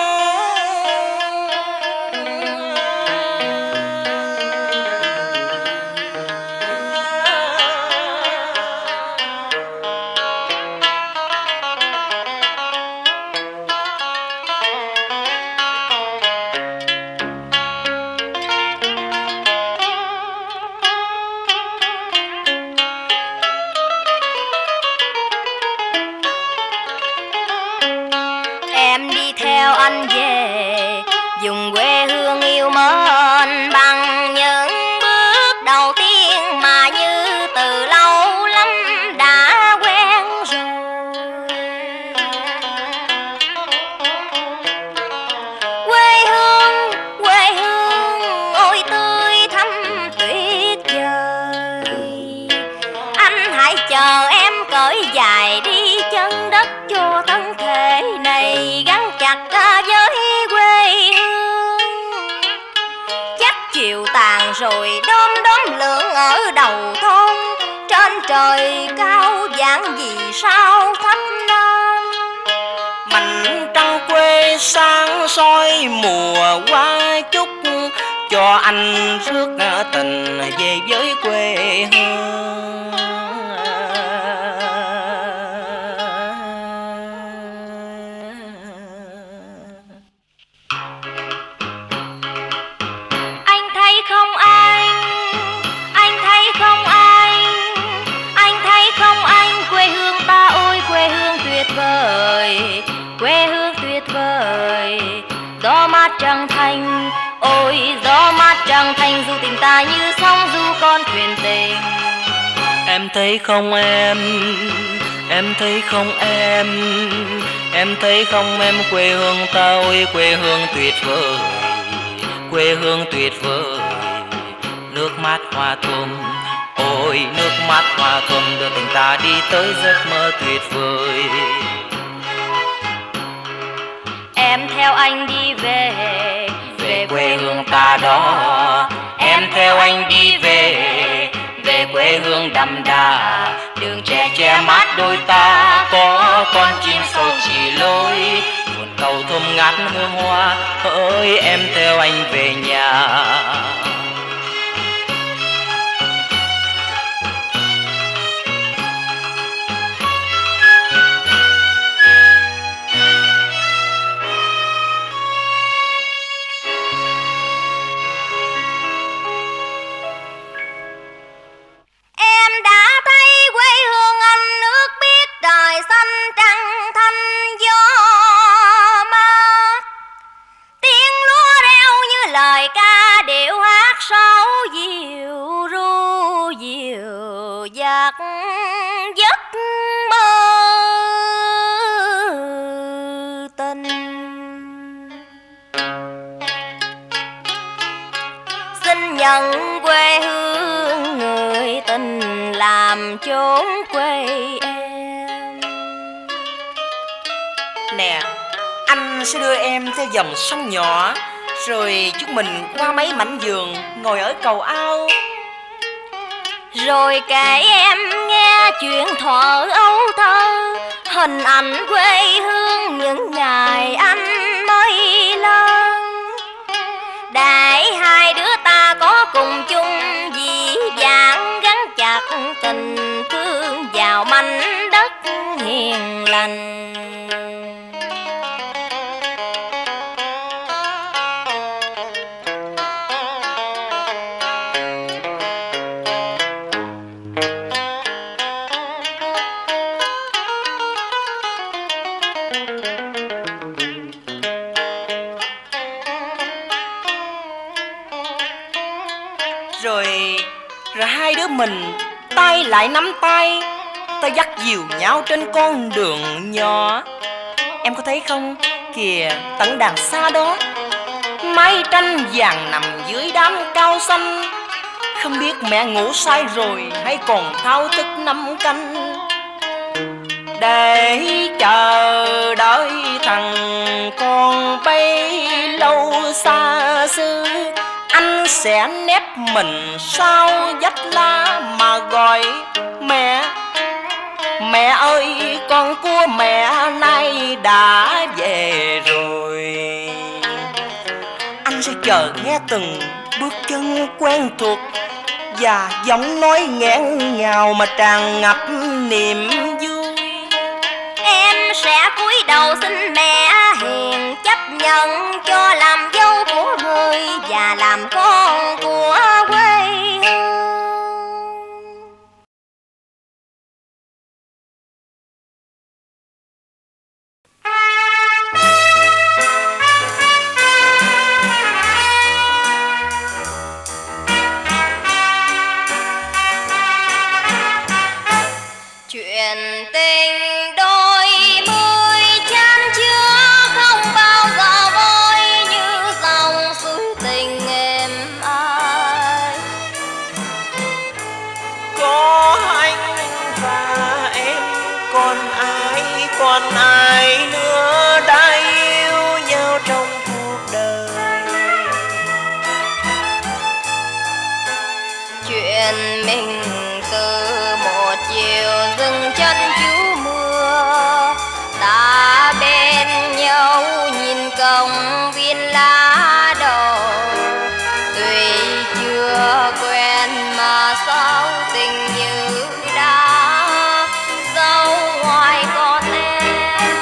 Theo anh về vùng quê hương yêu mến, bằng những bước đầu tiên mà như từ lâu lắm đã quen rồi. Quê hương, quê hương ôi tươi thắm tuyệt vời. Anh hãy chờ em cởi dài đi chân đất cho thân thể này gắn chặt với quê hương. Chắc chiều tàn rồi đom đóm lượn ở đầu thôn, trên trời cao vạn vì sao thắp lên. Mảnh trăng quê sáng soi mùa hoa chúc, cho anh rước tình về với quê hương. Không anh, anh thấy không anh, anh thấy không anh, quê hương ta ôi quê hương tuyệt vời, quê hương tuyệt vời. Gió mát trăng thanh, ôi gió mát trăng thanh, dù tình ta như sóng dù con thuyền tình. Em thấy không em, em thấy không em, em thấy không em, quê hương ta ôi quê hương tuyệt vời, quê hương tuyệt vời. Nước mát hoa thơm, ôi nước mát hoa thơm, đưa tình ta đi tới giấc mơ tuyệt vời. Em theo anh đi về, về quê hương ta đó. Em theo anh đi về, về quê hương đậm đà. Đường tre che mát đôi ta, có con chim sâu chỉ lối. Vườn cầu thơm ngát hương hoa, hỡi em theo anh về nhà. xanh trăng thanh gió mát, tiếng lúa reo như lời ca điệu hát sáo diều ru diều dạt giấc mơ tình. Xin nhận quê hương người tình làm chốn quê em. Nè, anh sẽ đưa em theo dòng sông nhỏ, rồi chúng mình qua mấy mảnh vườn ngồi ở cầu ao, rồi kể em nghe chuyện thuở ấu thơ, hình ảnh quê hương những ngày anh mới lớn, để hai đứa ta có cùng chung dĩ vãng gắn chặt tình thương vào mảnh đất hiền lành. hai lại nắm tay, ta dắt dìu nhau trên con đường nhỏ. Em có thấy không? Kìa, tận đằng xa đó, mái tranh vàng nằm dưới đám cao xanh. Không biết mẹ ngủ say rồi hay còn thao thức năm canh, để chờ đợi thằng con bay lâu xa xứ. Anh sẽ nép mình sau vách lá mà gọi mẹ. Mẹ ơi, con của mẹ nay đã về rồi. Anh sẽ chờ nghe từng bước chân quen thuộc và giọng nói nghẹn ngào mà tràn ngập niềm vui. Em sẽ cúi đầu xin mẹ hiền chấp nhận cho làm dâu của người và làm con của quê hương. Chuyện tình đôi mươi chan chứa không bao giờ vơi như dòng suối tình êm ái. Có anh và em, còn ai, còn ai nữa đã yêu nhau trong cuộc đời. Chuyện mình từ một chiều dừng chân chú mưa, ta bên nhau nhìn công viên lá đỏ. Tuy chưa quen mà sao tình như đã dấu ngoài con em.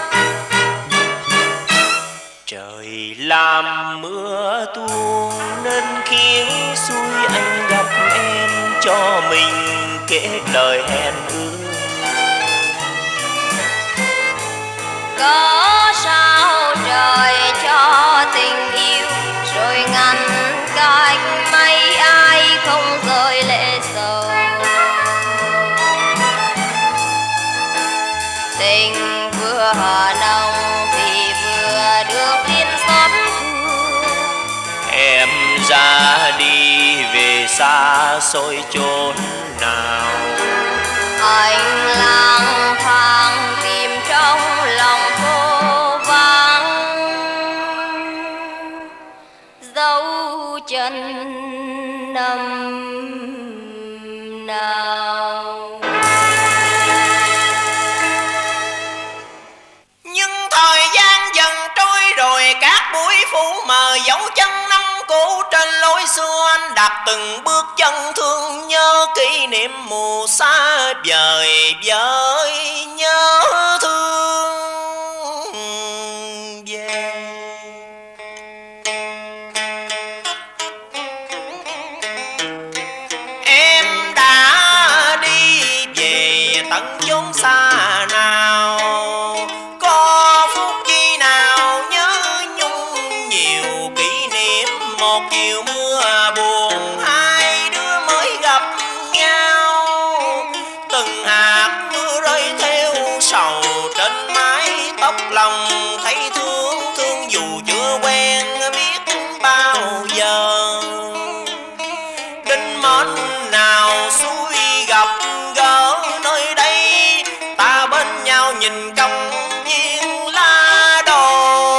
Trời làm mưa tuôn nên khiến xuôi anh gặp em, cho mình kể lời hẹn ước. Có sao trời cho tình yêu rồi ngăn cách mấy ai không rơi lệ sầu. Tình vừa nồng thì vừa được liên xót thương. Em ra đi về xa xôi chốn nào, anh lang thang tìm trong lòng cô vắng dấu chân năm nào. Nhưng thời gian dần trôi rồi, các buổi phủ mờ dấu chân năm cũ trên lối xưa. Anh đạp từng bước chân thương nhớ kỷ niệm mù xa vời vời nhớ thương về. Em đã đi về tận chốn xa nào, có phút giây nào nhớ nhung nhiều kỷ niệm. Một chiều mưa buồn hai đứa mới gặp nhau, từng hạt mưa rơi theo sầu trên mái tóc lòng. Thấy thương thương dù chưa quen biết bao giờ, định mệnh nào xuôi gặp gỡ nơi đây. Ta bên nhau nhìn công viên lá đỏ.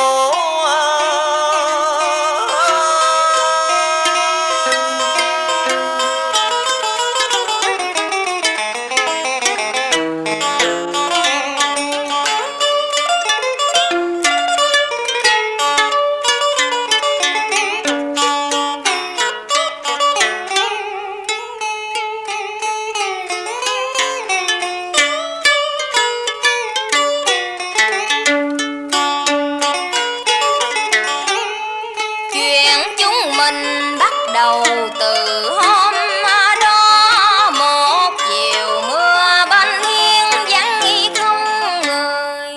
Chuyện chúng mình bắt đầu từ hôm đó, một chiều mưa bên hiên vắng y không người.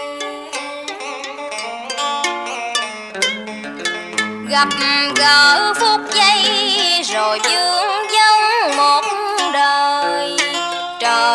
Gặp gỡ phút giây rồi vương vấn một đời.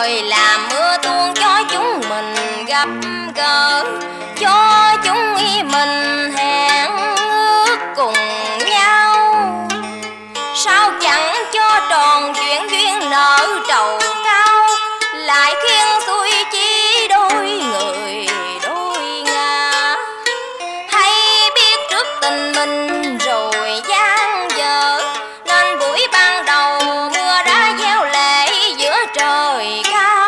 trời làm mưa tuôn cho chúng mình gặp gỡ, cho chúng mình hẹn ước cùng nhau. Sao chẳng cho tròn chuyện duyên nợ trầu cao, lại khiến xuôi chỉ đôi người đôi ngả. Hay biết trước tình mình rồi gian dở, nên buổi ban đầu mưa đã gieo lệ giữa trời cao.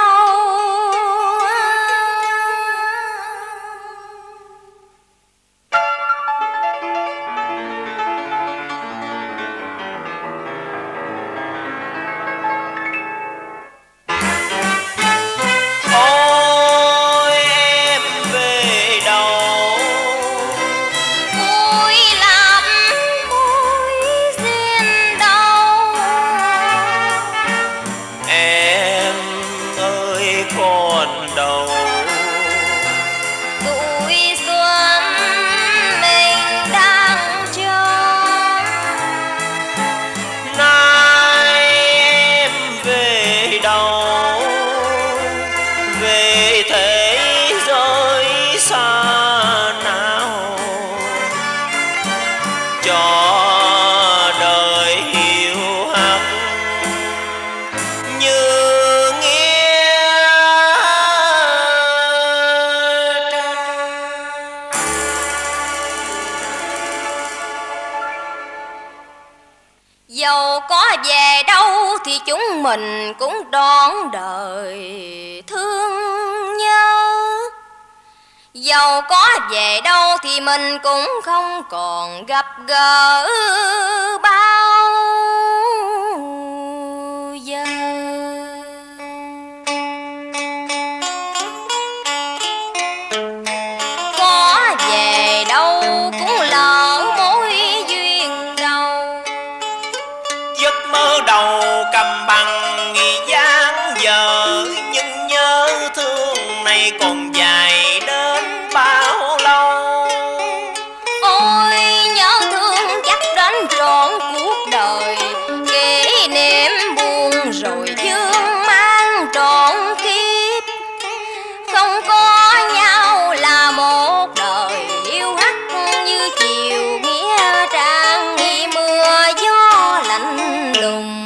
Thì chúng mình cũng đón đời thương nhớ. Dầu có về đâu thì mình cũng không còn gặp gỡ bao giờ. Có về đâu cũng lỡ mối duyên đầu. Giấc mơ đầu cầm bằng nghi dáng giờ, nhưng nhớ thương này còn dài đến bao lâu. Ôi nhớ thương chắc đến trọn cuộc đời, kỷ niệm buồn rồi vương mang trọn kiếp. Không có nhau là một đời yêu hắt như chiều nghĩa trang nghi mưa gió lạnh lùng.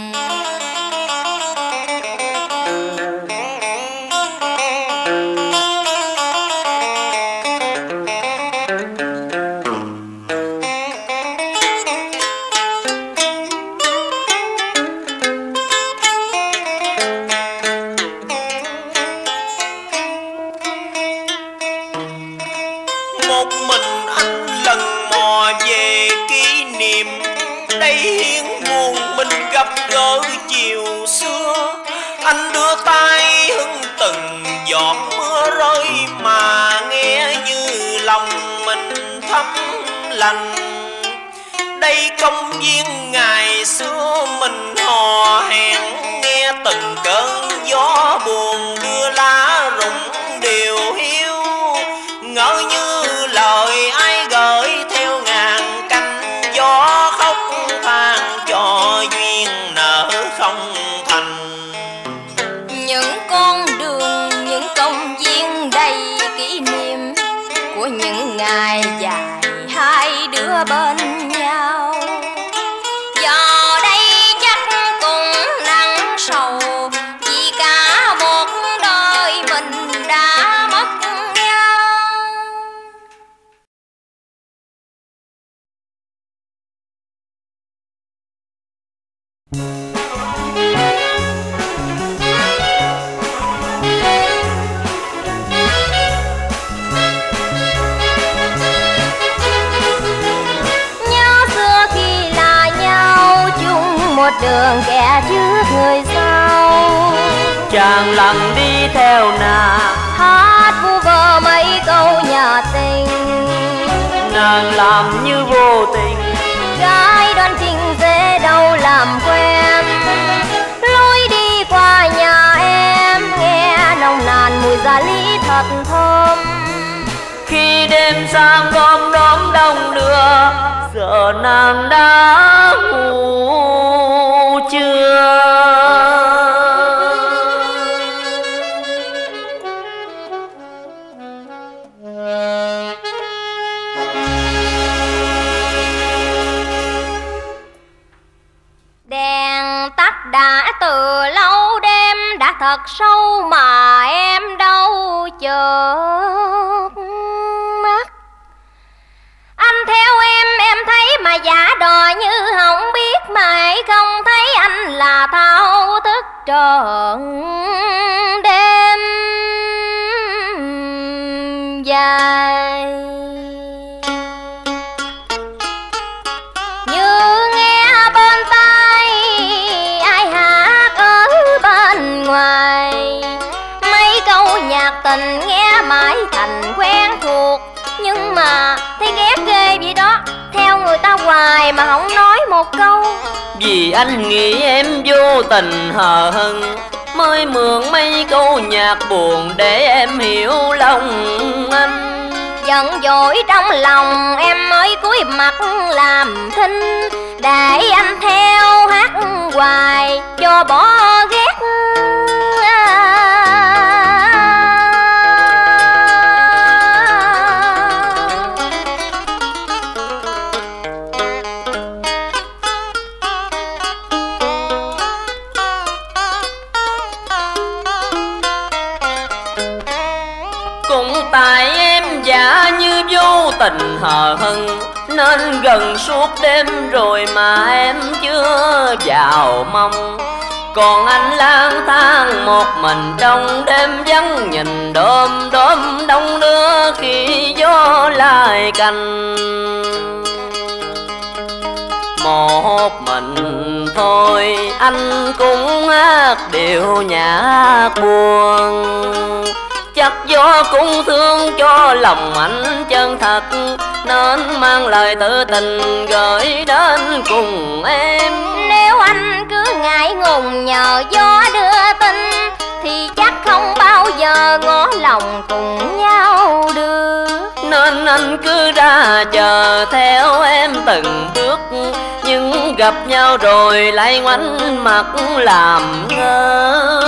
Anh đưa tay hưng từng giọt mưa rơi mà nghe như lòng mình thấm lành. Đây công viên ngày xưa mình hò hẹn, nghe từng cơn gió buồn đưa lá rụng điều hiu. Ngỡ như lời ai gửi theo ngàn cánh gió khóc than cho duyên nợ không thành. Những con đường, những công viên đầy kỷ niệm của những ngày dài hai đứa bên nhau. Giờ đây chắc cũng nắng sầu, vì cả một đời mình đã mất nhau. Một đường kẻ trước người sau, chàng lặng đi theo nàng, hát vu vơ mấy câu nhà tình. Nàng làm như vô tình, gái đoan trình dễ đâu làm quen. Lối đi qua nhà em nghe nồng nàn mùi gia lý thật thơm. Khi đêm sang gom đóm đông đưa, giờ nàng đã ngủ chưa. thật sâu mà em đâu chợt mắt. Anh theo em, em thấy mà giả đò như không biết, mà không thấy anh là thao thức trọn đêm dài. Như nghe bên tai ai hát ở bên ngoài, mấy câu nhạc tình nghe mãi thành quen thuộc, nhưng mà thấy ghét ghê vậy đó, theo người ta hoài mà không nói một câu. Vì anh nghĩ em vô tình hờ hững, mới mượn mấy câu nhạc buồn để em hiểu lòng anh. Giận dỗi trong lòng em mới cúi mặt làm thinh, để anh theo hát hoài cho bỏ ghét. Tại em giả như vô tình hờ hững, nên gần suốt đêm rồi mà em chưa vào mong. Còn anh lang thang một mình trong đêm vắng, nhìn đom đóm đông đưa khi gió lại cành. Một mình thôi anh cũng hát điệu nhạc buồn, chắc gió cũng thương cho lòng anh chân thật, nên mang lời tự tình gửi đến cùng em. Nếu anh cứ ngại ngùng nhờ gió đưa tin, thì chắc không bao giờ ngỏ lòng cùng nhau được. Nên anh cứ ra chờ theo em từng bước, nhưng gặp nhau rồi lại ngoảnh mặt làm ngơ.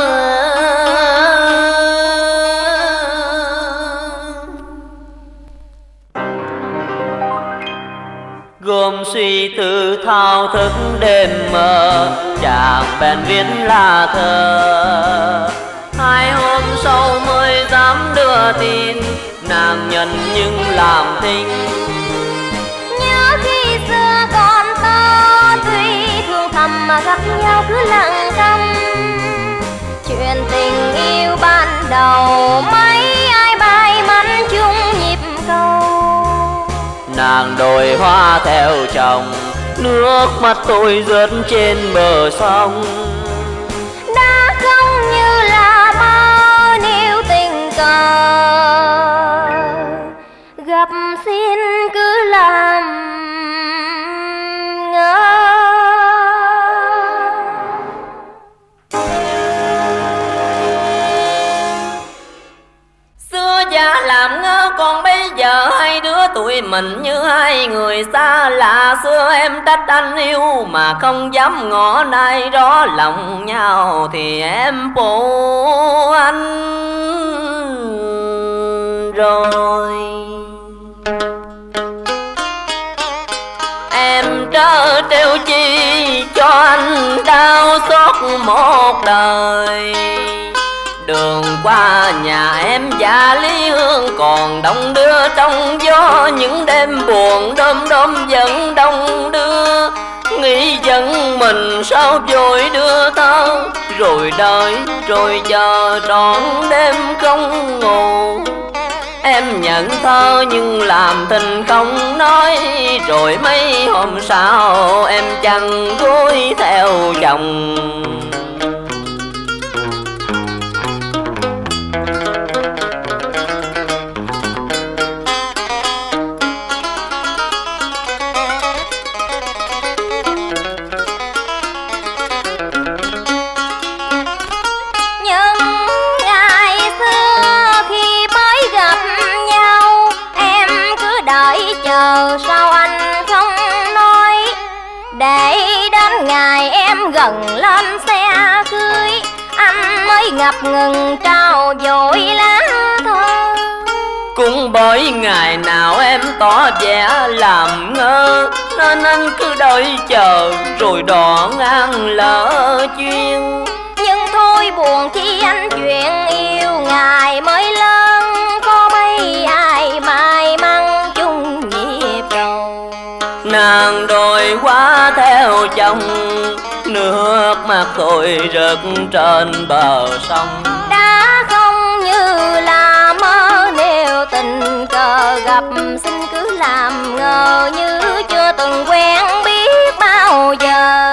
Gồm suy tư thao thức đêm mơ, chàng bèn viết là thơ. Hai hôm sau mới dám đưa tin, nàng nhận nhưng làm thinh. Nhớ khi xưa còn thơ, tuy thương thầm mà gặp nhau cứ lặng câm. Chuyện tình yêu ban đầu mấy ai may mắn chung nhịp cầu. Nàng đồi hoa theo chồng, nước mắt tôi rớt trên bờ sông. Đã không như là mơ nếu tình cờ gặp xin cứ làm ngơ. Xưa già làm ngơ, còn bây giờ hai đứa tụi mình như hai người xa lạ. Xưa em trách anh yêu mà không dám ngỏ, nay rõ lòng nhau thì em phụ anh rồi. Em trớ trêu chi cho anh đau xót một đời. Đường qua nhà em và Lý Hương còn đông đưa trong gió, những đêm buồn đom đóm vẫn đông đưa. Nghĩ giận mình sao vội đưa thơ, rồi đợi rồi chờ trọn đêm không ngủ. Em nhận thơ nhưng làm tình không nói, rồi mấy hôm sau em chăn gối theo chồng. Sao anh không nói, để đến ngày em gần lên xe cưới, anh mới ngập ngừng trao dội lá thơ. Cũng bởi ngày nào em tỏ vẻ làm ngơ, nên anh cứ đợi chờ rồi đỏ ngang lỡ chuyên. Nhưng thôi buồn buồn chi anh chuyện yêu ngài mới lớn, có mấy ai may mắn chung nhịp đầu. Nàng đòi quá theo chồng, nước mắt tôi rớt trên bờ sông. Đã không như là mơ, nếu tình cờ gặp xin cứ làm ngờ như chưa từng quen biết bao giờ.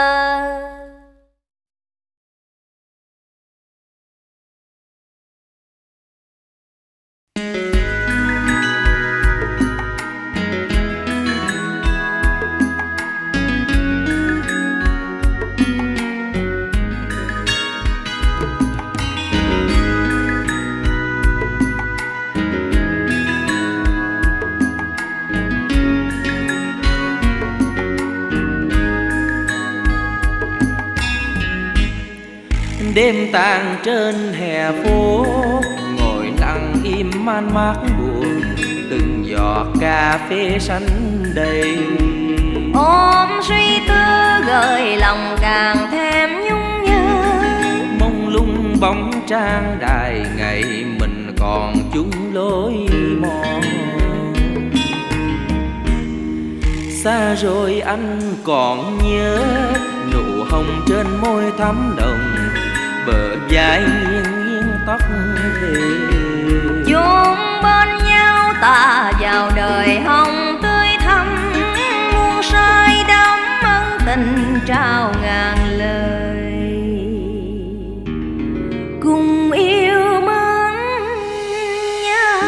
Đêm tàn trên hè phố, ngồi lặng im man mác buồn, từng giọt cà phê xanh đầy. Ôm suy tư gợi lòng càng thêm nhung nhớ, mông lung bóng trang đài ngày mình còn chung lối mòn. Xa rồi anh còn nhớ nụ hồng trên môi thắm nồng, bờ vai nghiêng nghiêng tóc thề. chung bên nhau ta vào đời hồng tươi thắm, muôn say đắm ân tình trao ngàn lời, cùng yêu mến nhau.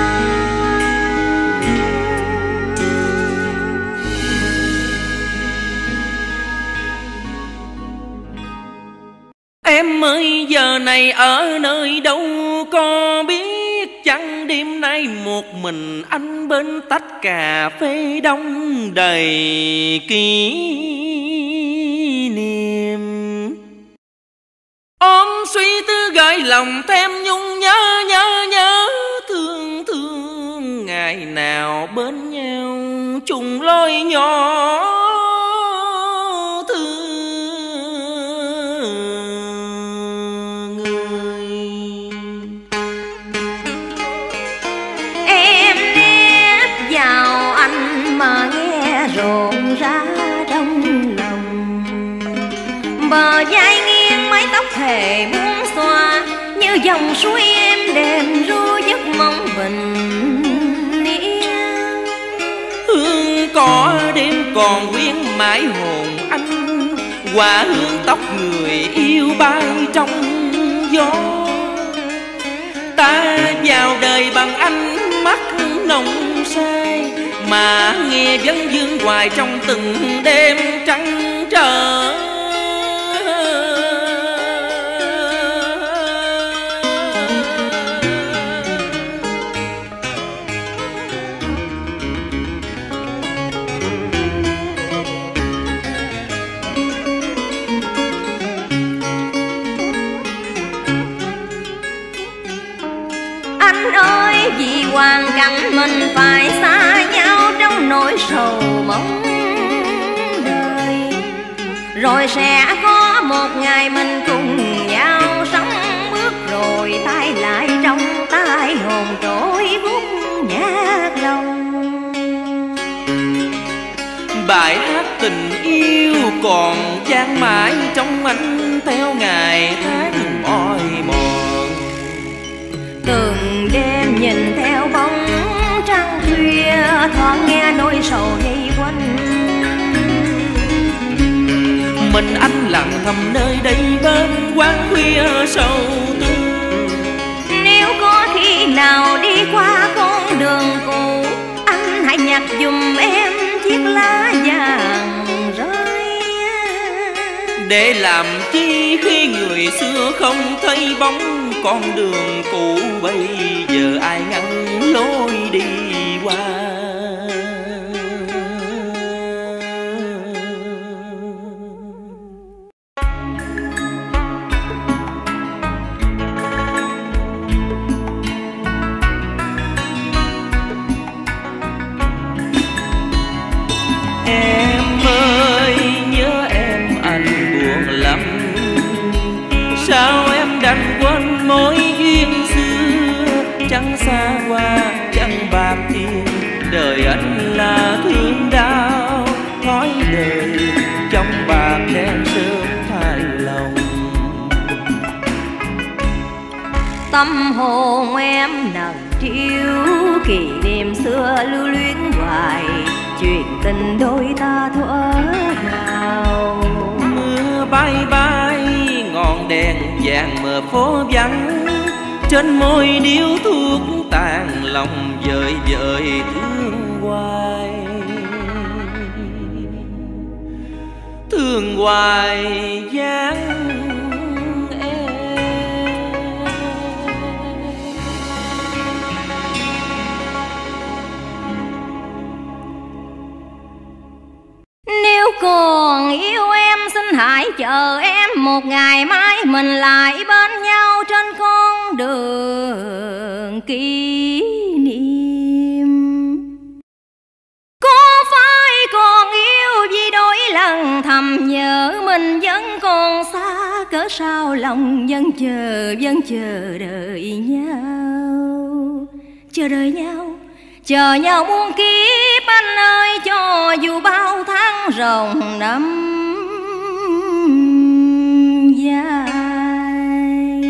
Em ơi giờ này ở nơi đâu có biết chăng, đêm nay một mình anh bên tách cà phê đông đầy kỷ niệm. Ôm suy tư gợi lòng thêm nhung nhớ nhớ nhớ, thương thương ngày nào bên nhau chung lối nhỏ. Rộn ra trong lòng, bờ vai nghiêng mái tóc thề buông xòa, như dòng suối êm đềm ru giấc mong bình yên. Hương cỏ đêm còn quyến mãi hồn anh, quả hương tóc người yêu bay trong gió. Ta vào đời bằng ánh mắt nồng say, mà nghe vấn vương hoài trong từng đêm trắng trở. Anh ơi vì hoàn cảnh mình phải xa nhau trong nỗi sầu mong đời, rồi sẽ có một ngày mình cùng nhau sống bước, rồi tay lại trong tay hồn trỗi vút nhạc lòng. Bài hát tình yêu còn vang mãi trong anh theo ngày tháng mỏi mòn. Từng đêm nhìn theo bóng trăng khuya, thoáng nghe nỗi sầu dây quanh. Mình anh lặng thầm nơi đây bên quán khuya sầu tư. Nếu có khi nào đi qua con đường cũ, anh hãy nhặt giùm em chiếc lá vàng rơi. Để làm chi khi người xưa không thấy bóng, con đường cũ bây giờ ai ngăn lối đi qua. Em ơi nhớ em anh buồn lắm, sao em đánh hồn em nặng trĩu, kỷ niệm xưa lưu luyến hoài, chuyện tình đôi ta thuở nào. Mưa bay bay ngọn đèn vàng mờ phố vắng, trên môi điếu thuốc tàn lòng vời vợi thương hoài, thương hoài dáng Nếu còn yêu em xin hãy chờ em một ngày mai, mình lại bên nhau trên con đường kỷ niệm. Có phải còn yêu vì đôi lần thầm nhớ, mình vẫn còn xa cỡ sao lòng vẫn chờ, vẫn chờ đợi nhau, chờ đợi nhau, chờ nhau muôn kiếp anh ơi, cho dù bao tháng ròng năm dài.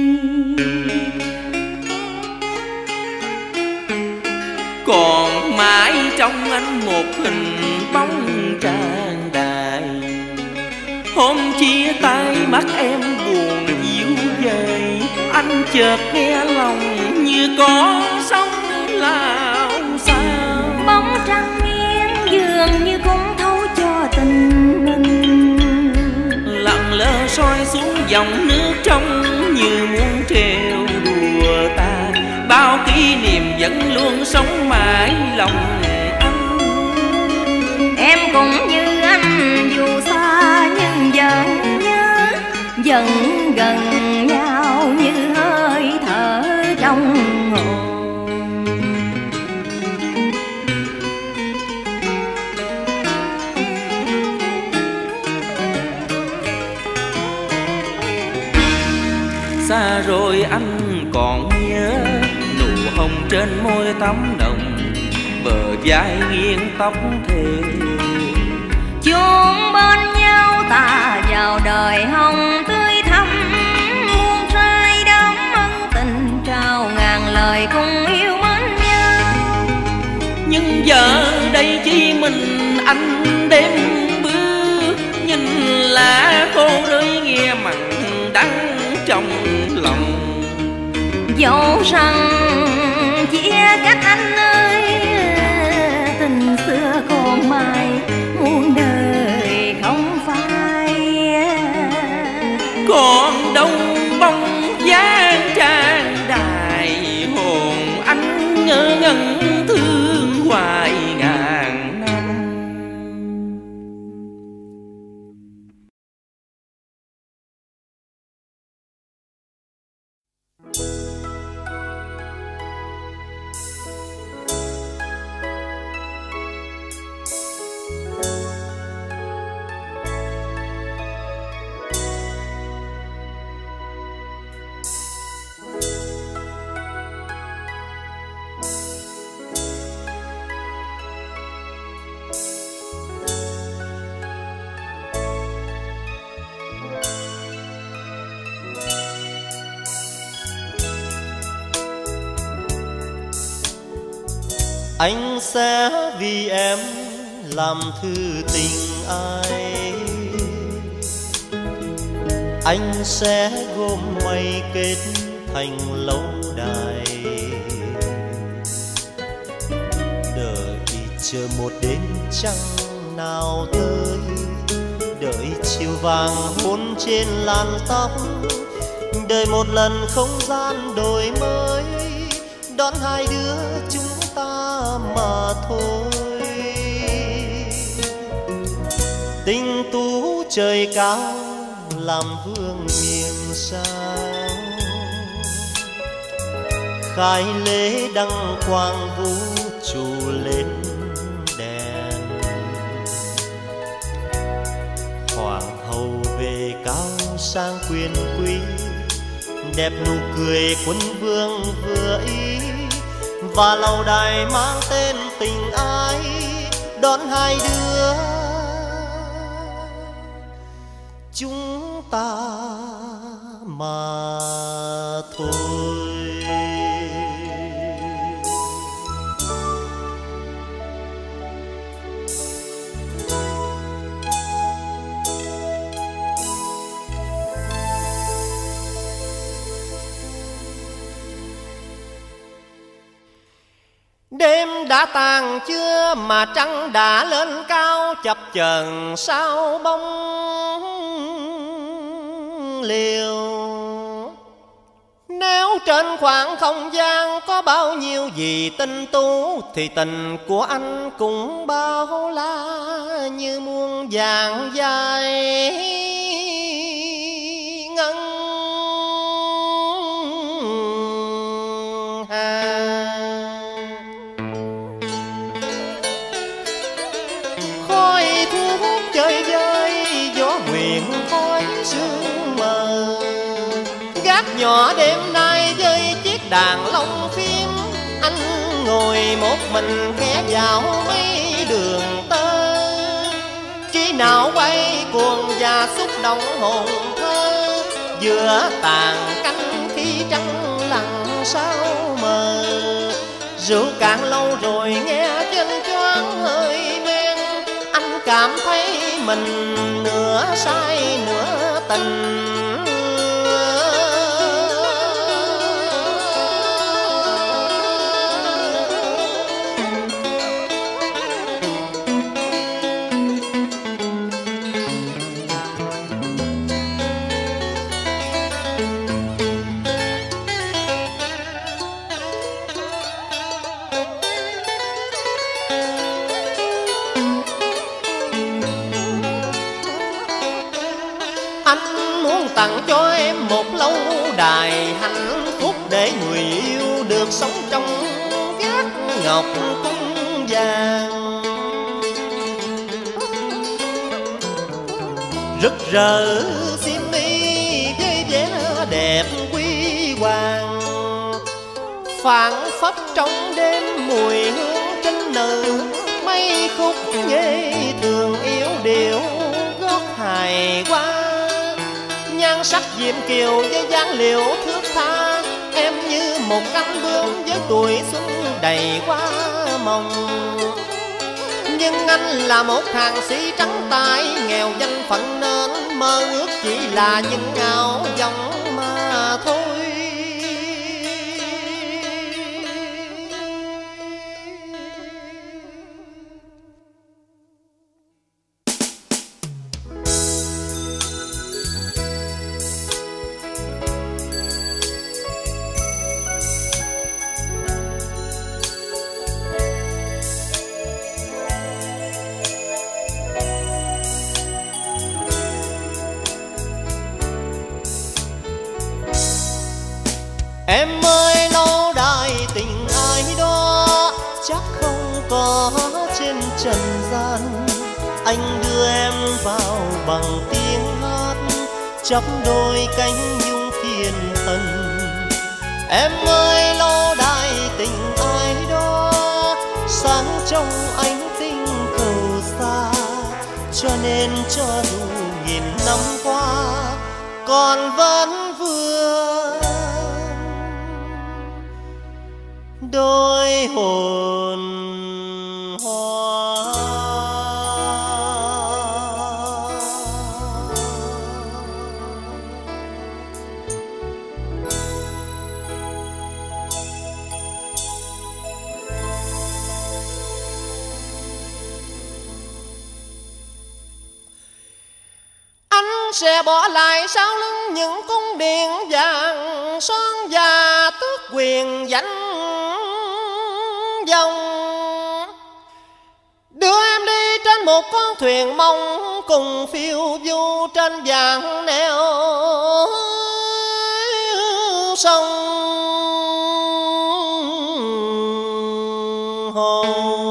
Còn mãi trong anh một hình bóng tràn đầy, hôm chia tay mắt em buồn dịu dời, anh chợt nghe lòng như có sóng lao sao. Bóng trăng nghiêng dường như cũng thấu cho tình mình, lặng lơ soi xuống dòng nước trong như muốn trêu đùa ta, bao kỷ niệm vẫn luôn sống mãi lòng anh. Em cũng như anh dù xa nhưng vẫn nhớ, vẫn gần nhau như hơi thở trong hồn. Xa rồi anh còn nhớ nụ hồng trên môi tắm nồng, bờ vai nghiêng tóc thề, chung bên nhau ta vào đời hồng tươi thắm, muôn trai đắm ân tình trao ngàn lời cùng yêu mến nhau. Nhưng giờ đây chỉ mình anh đêm bước, nhìn lá khô rơi nghe mặn đắng trong lòng. Dẫu rằng chia cách anh ơi, tình xưa còn mãi muôn đời không phai. Còn đâu bóng dáng trang đài, hồn anh ngơ ngẩn thương hoài ngàn năm. Anh sẽ vì em làm thư tình ai, anh sẽ gom mây kết thành lâu đài, đợi chờ một đêm trăng nào tới, đợi chiều vàng hôn trên làn tóc, đợi một lần không gian đổi mới, đón hai đứa chúng ta mà thôi. Tình tú trời cao làm vương miền sao, khai lễ đăng quang vũ trụ lên đèn. Hoàng hậu về cao sang quyền quý, đẹp nụ cười quân vương vừa ý, và lâu đài mang tên tình ái đón hai đứa chúng ta mà thôi. Đêm đã tàn chưa mà trăng đã lên cao, chập chờn sao bóng liều. Nếu trên khoảng không gian có bao nhiêu gì tinh tú, thì tình của anh cũng bao la như muôn vàng dài ngân hà. Khói thuốc chơi vơi, gió nguyện khói sương mờ. Gác nhỏ đêm nay với chiếc đàn long phim, anh ngồi một mình ghé vào mấy đường tơ. Trí não quay cuồng và xúc động hồn thơ, giữa tàn cánh khi trăng lặng sao mờ. Rượu cạn lâu rồi nghe trên choáng hơi men, anh cảm thấy mình nửa say nửa tình. Tặng cho em một lâu đài hạnh phúc, để người yêu được sống trong gác ngọc cung vàng. Rực rỡ xiêm y với vẻ đẹp quý hoàng, phảng phất trong đêm mùi hương trinh nữ. Mấy khúc nghe thường yếu điệu gót hài qua, nhan sắc diệm kiều với dáng liễu thước tha. Em như một cánh bướm với tuổi xuân đầy hoa mộng. Nhưng anh là một hàng sĩ trắng tay, nghèo danh phận nên mơ ước chỉ là những ảo vọng mà thôi. Em ơi lâu đài tình ai đó chắc không có trên trần gian. Anh đưa em vào bằng tiếng hát, chắp đôi cánh nhung thiên thần. Em ơi lâu đài tình ai đó sáng trong ánh tinh cầu xa, cho nên cho dù nghìn năm qua còn vẫn vương đôi hồn hoa. Anh sẽ bỏ lại sau lưng những cung điện vàng son và tước quyền danh dòng, đưa em đi trên một con thuyền mong cùng phiêu du trên dàn neo sông hồ.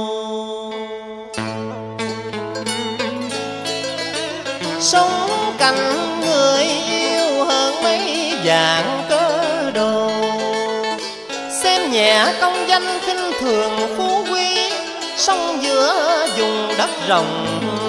Sống cạnh người yêu hơn mấy vạn cơ đồ, xem nhẹ công danh khinh thường phú quý, sống giữa vùng đất rộng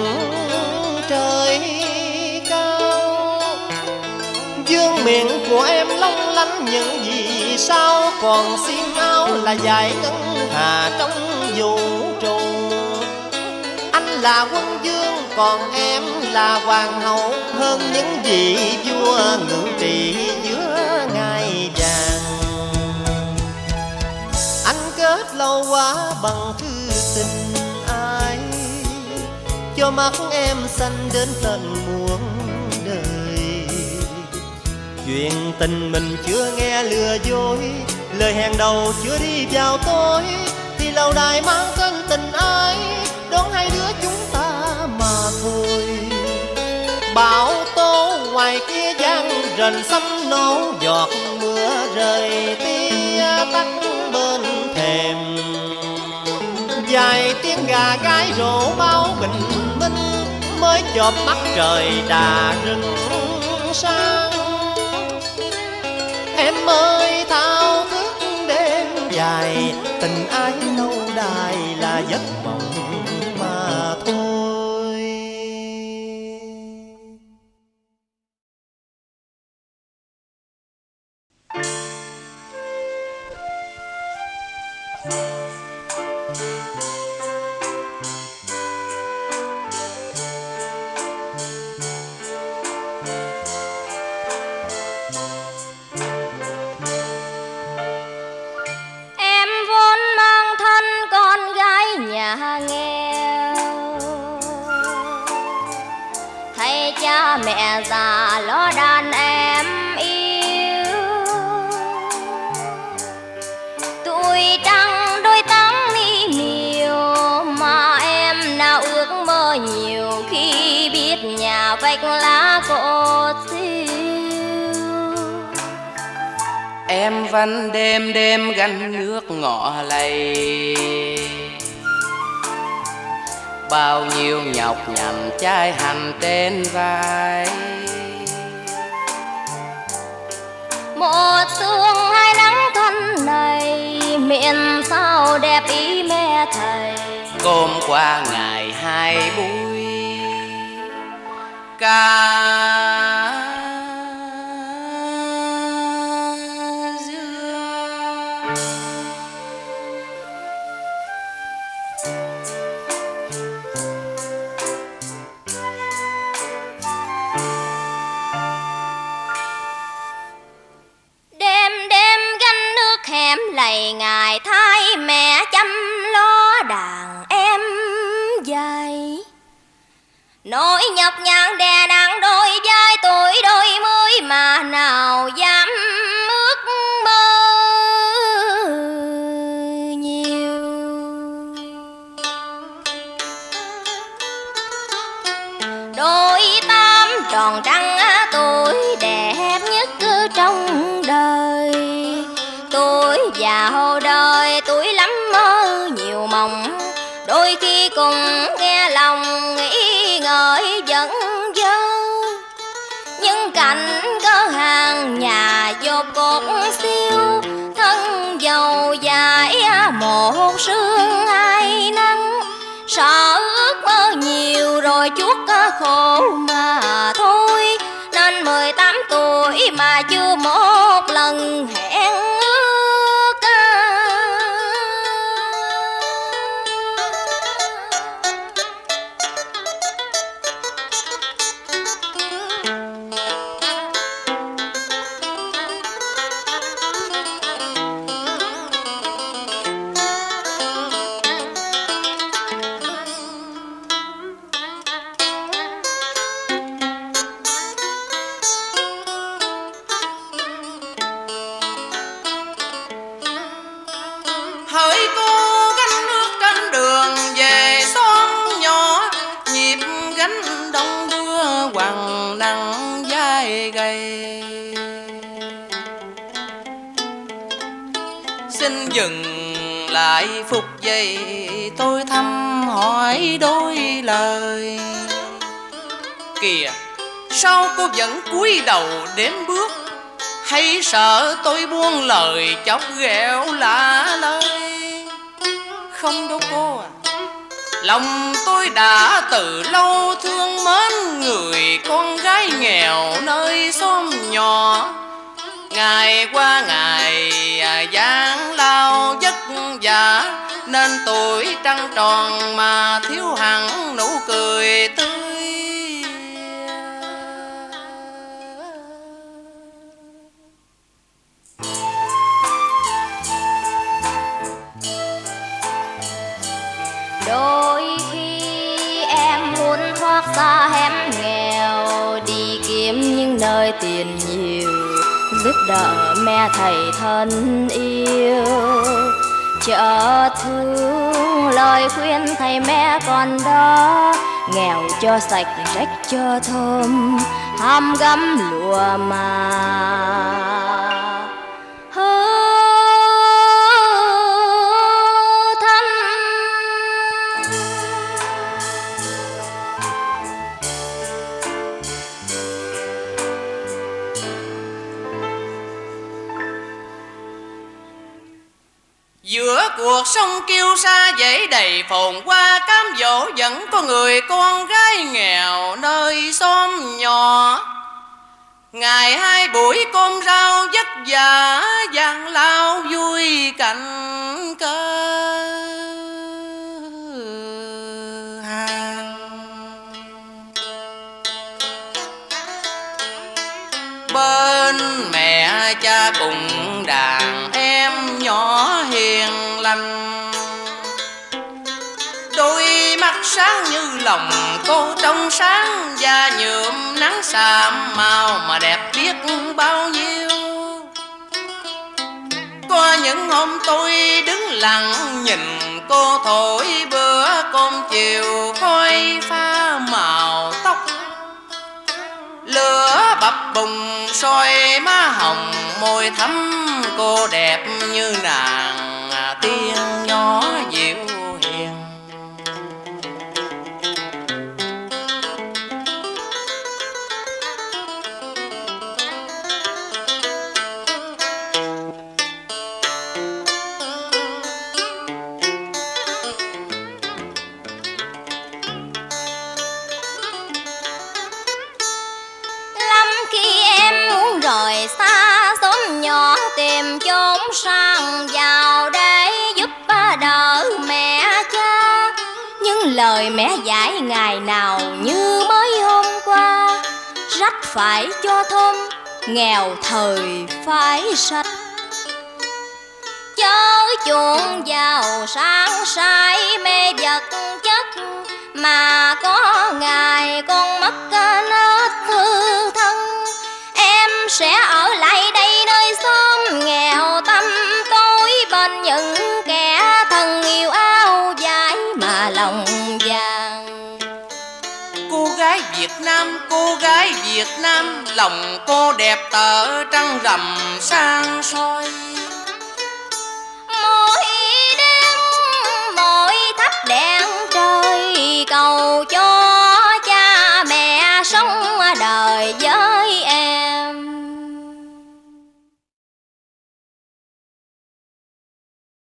trời cao. Dương miệng của em long lanh những vì sao, còn xiêm áo là dải ngân hà trong vũ trụ. Anh là quân vương còn em là hoàng hậu, hơn những vị vua ngự trị giữa ngai vàng. Anh cớ ước lâu quá bằng thư tình ai, cho mắt em xanh đến tận muôn đời. Chuyện tình mình chưa nghe lừa dối, lời hẹn đầu chưa đi vào tối, thì lâu đài mang tên tình ai, đón hai đứa chúng ta mà thôi. Bão tố ngoài kia giăng rền sấm nổ, giọt mưa rơi tia tắt bên thềm. Vài tiếng gà gáy rổ báo bình minh, mới chợp mắt trời đà rừng sáng. Em ơi thao thức đêm dài, tình ái lâu đài là giấc mộng mà thôi. Mẹ già lo đàn em yêu, tuổi trăng đôi tắng mi miều, mà em nào ước mơ nhiều khi biết nhà vách lá cột tiêu. Em vẫn đêm đêm gánh nước ngọ lầy, bao nhiêu nhọc nhằn chai hành trên vai. Một sương hai nắng thân này, miệng sao đẹp ý mẹ thầy. Cơm qua ngày hai buổi ca em lầy ngày thay mẹ chăm lo đàn em dày. Nỗi nhọc nhằn đè nặng đôi vai tuổi đôi mươi, mà nào dám ước mơ nhiều. Đôi tám tròn trăng tuổi đẹp nhất trong đời. Tuổi giàu đời tuổi lắm mơ nhiều mộng, đôi khi cùng nghe lòng nghĩ ngợi giận dơ. Nhưng cảnh có hàng nhà dột cột siêu, thân giàu dài một sương hai nắng. Sợ ước mơ nhiều rồi chuốc khổ mà thôi, nên mười tám tuổi mà chưa một lần hẹn ước. Xin dừng lại phục giây tôi thăm hỏi đôi lời. Kìa sao cô vẫn cúi đầu đếm bước, hay sợ tôi buông lời chọc ghẹo lạ lời? Không đâu cô à, lòng tôi đã từ lâu thương mến người con gái nghèo nơi xóm nhỏ. Ngày qua ngày gian lao vất vả, nên tuổi trăng tròn mà thiếu hẳn nụ cười tươi. xa hẻm nghèo, đi kiếm những nơi tiền nhiều, giúp đỡ mẹ thầy thân yêu. Chợ thương lời khuyên thầy mẹ còn đó, nghèo cho sạch rách cho thơm, ham gấm lụa mà hơ thân. Giữa cuộc sống kiêu sa dãy đầy phồn hoa cám dỗ, vẫn có người con gái nghèo nơi xóm nhỏ. Ngày hai buổi cơm rau vất vả, gian lao vui cạnh cơ hàng. Bên mẹ cha cùng đàn em nhỏ hiền lành, đôi mắt sáng như lòng cô trong sáng, da nhuộm nắng xàm màu mà đẹp biết bao nhiêu. Có những hôm tôi đứng lặng nhìn cô thổi bữa cơm chiều, khói pha màu tóc, lửa bập bùng soi má hồng môi thắm. Cô đẹp như nàng tiên nhỏ dịu hiền. Rời xa xóm nhỏ tìm chốn sang giàu để giúp đỡ mẹ cha, nhưng lời mẹ dạy ngày nào như mới hôm qua. Rách phải cho thơm, nghèo thời phải sạch, chớ chuộng giàu sang sai mê vật chất, mà có ngày con mất nết hư thân. Em sẽ ở lại đây nơi xóm nghèo, tâm tối bên những kẻ thân yêu áo dài mà lòng vàng. Cô gái Việt Nam, cô gái Việt Nam, lòng cô đẹp tở trăng rằm sang soi.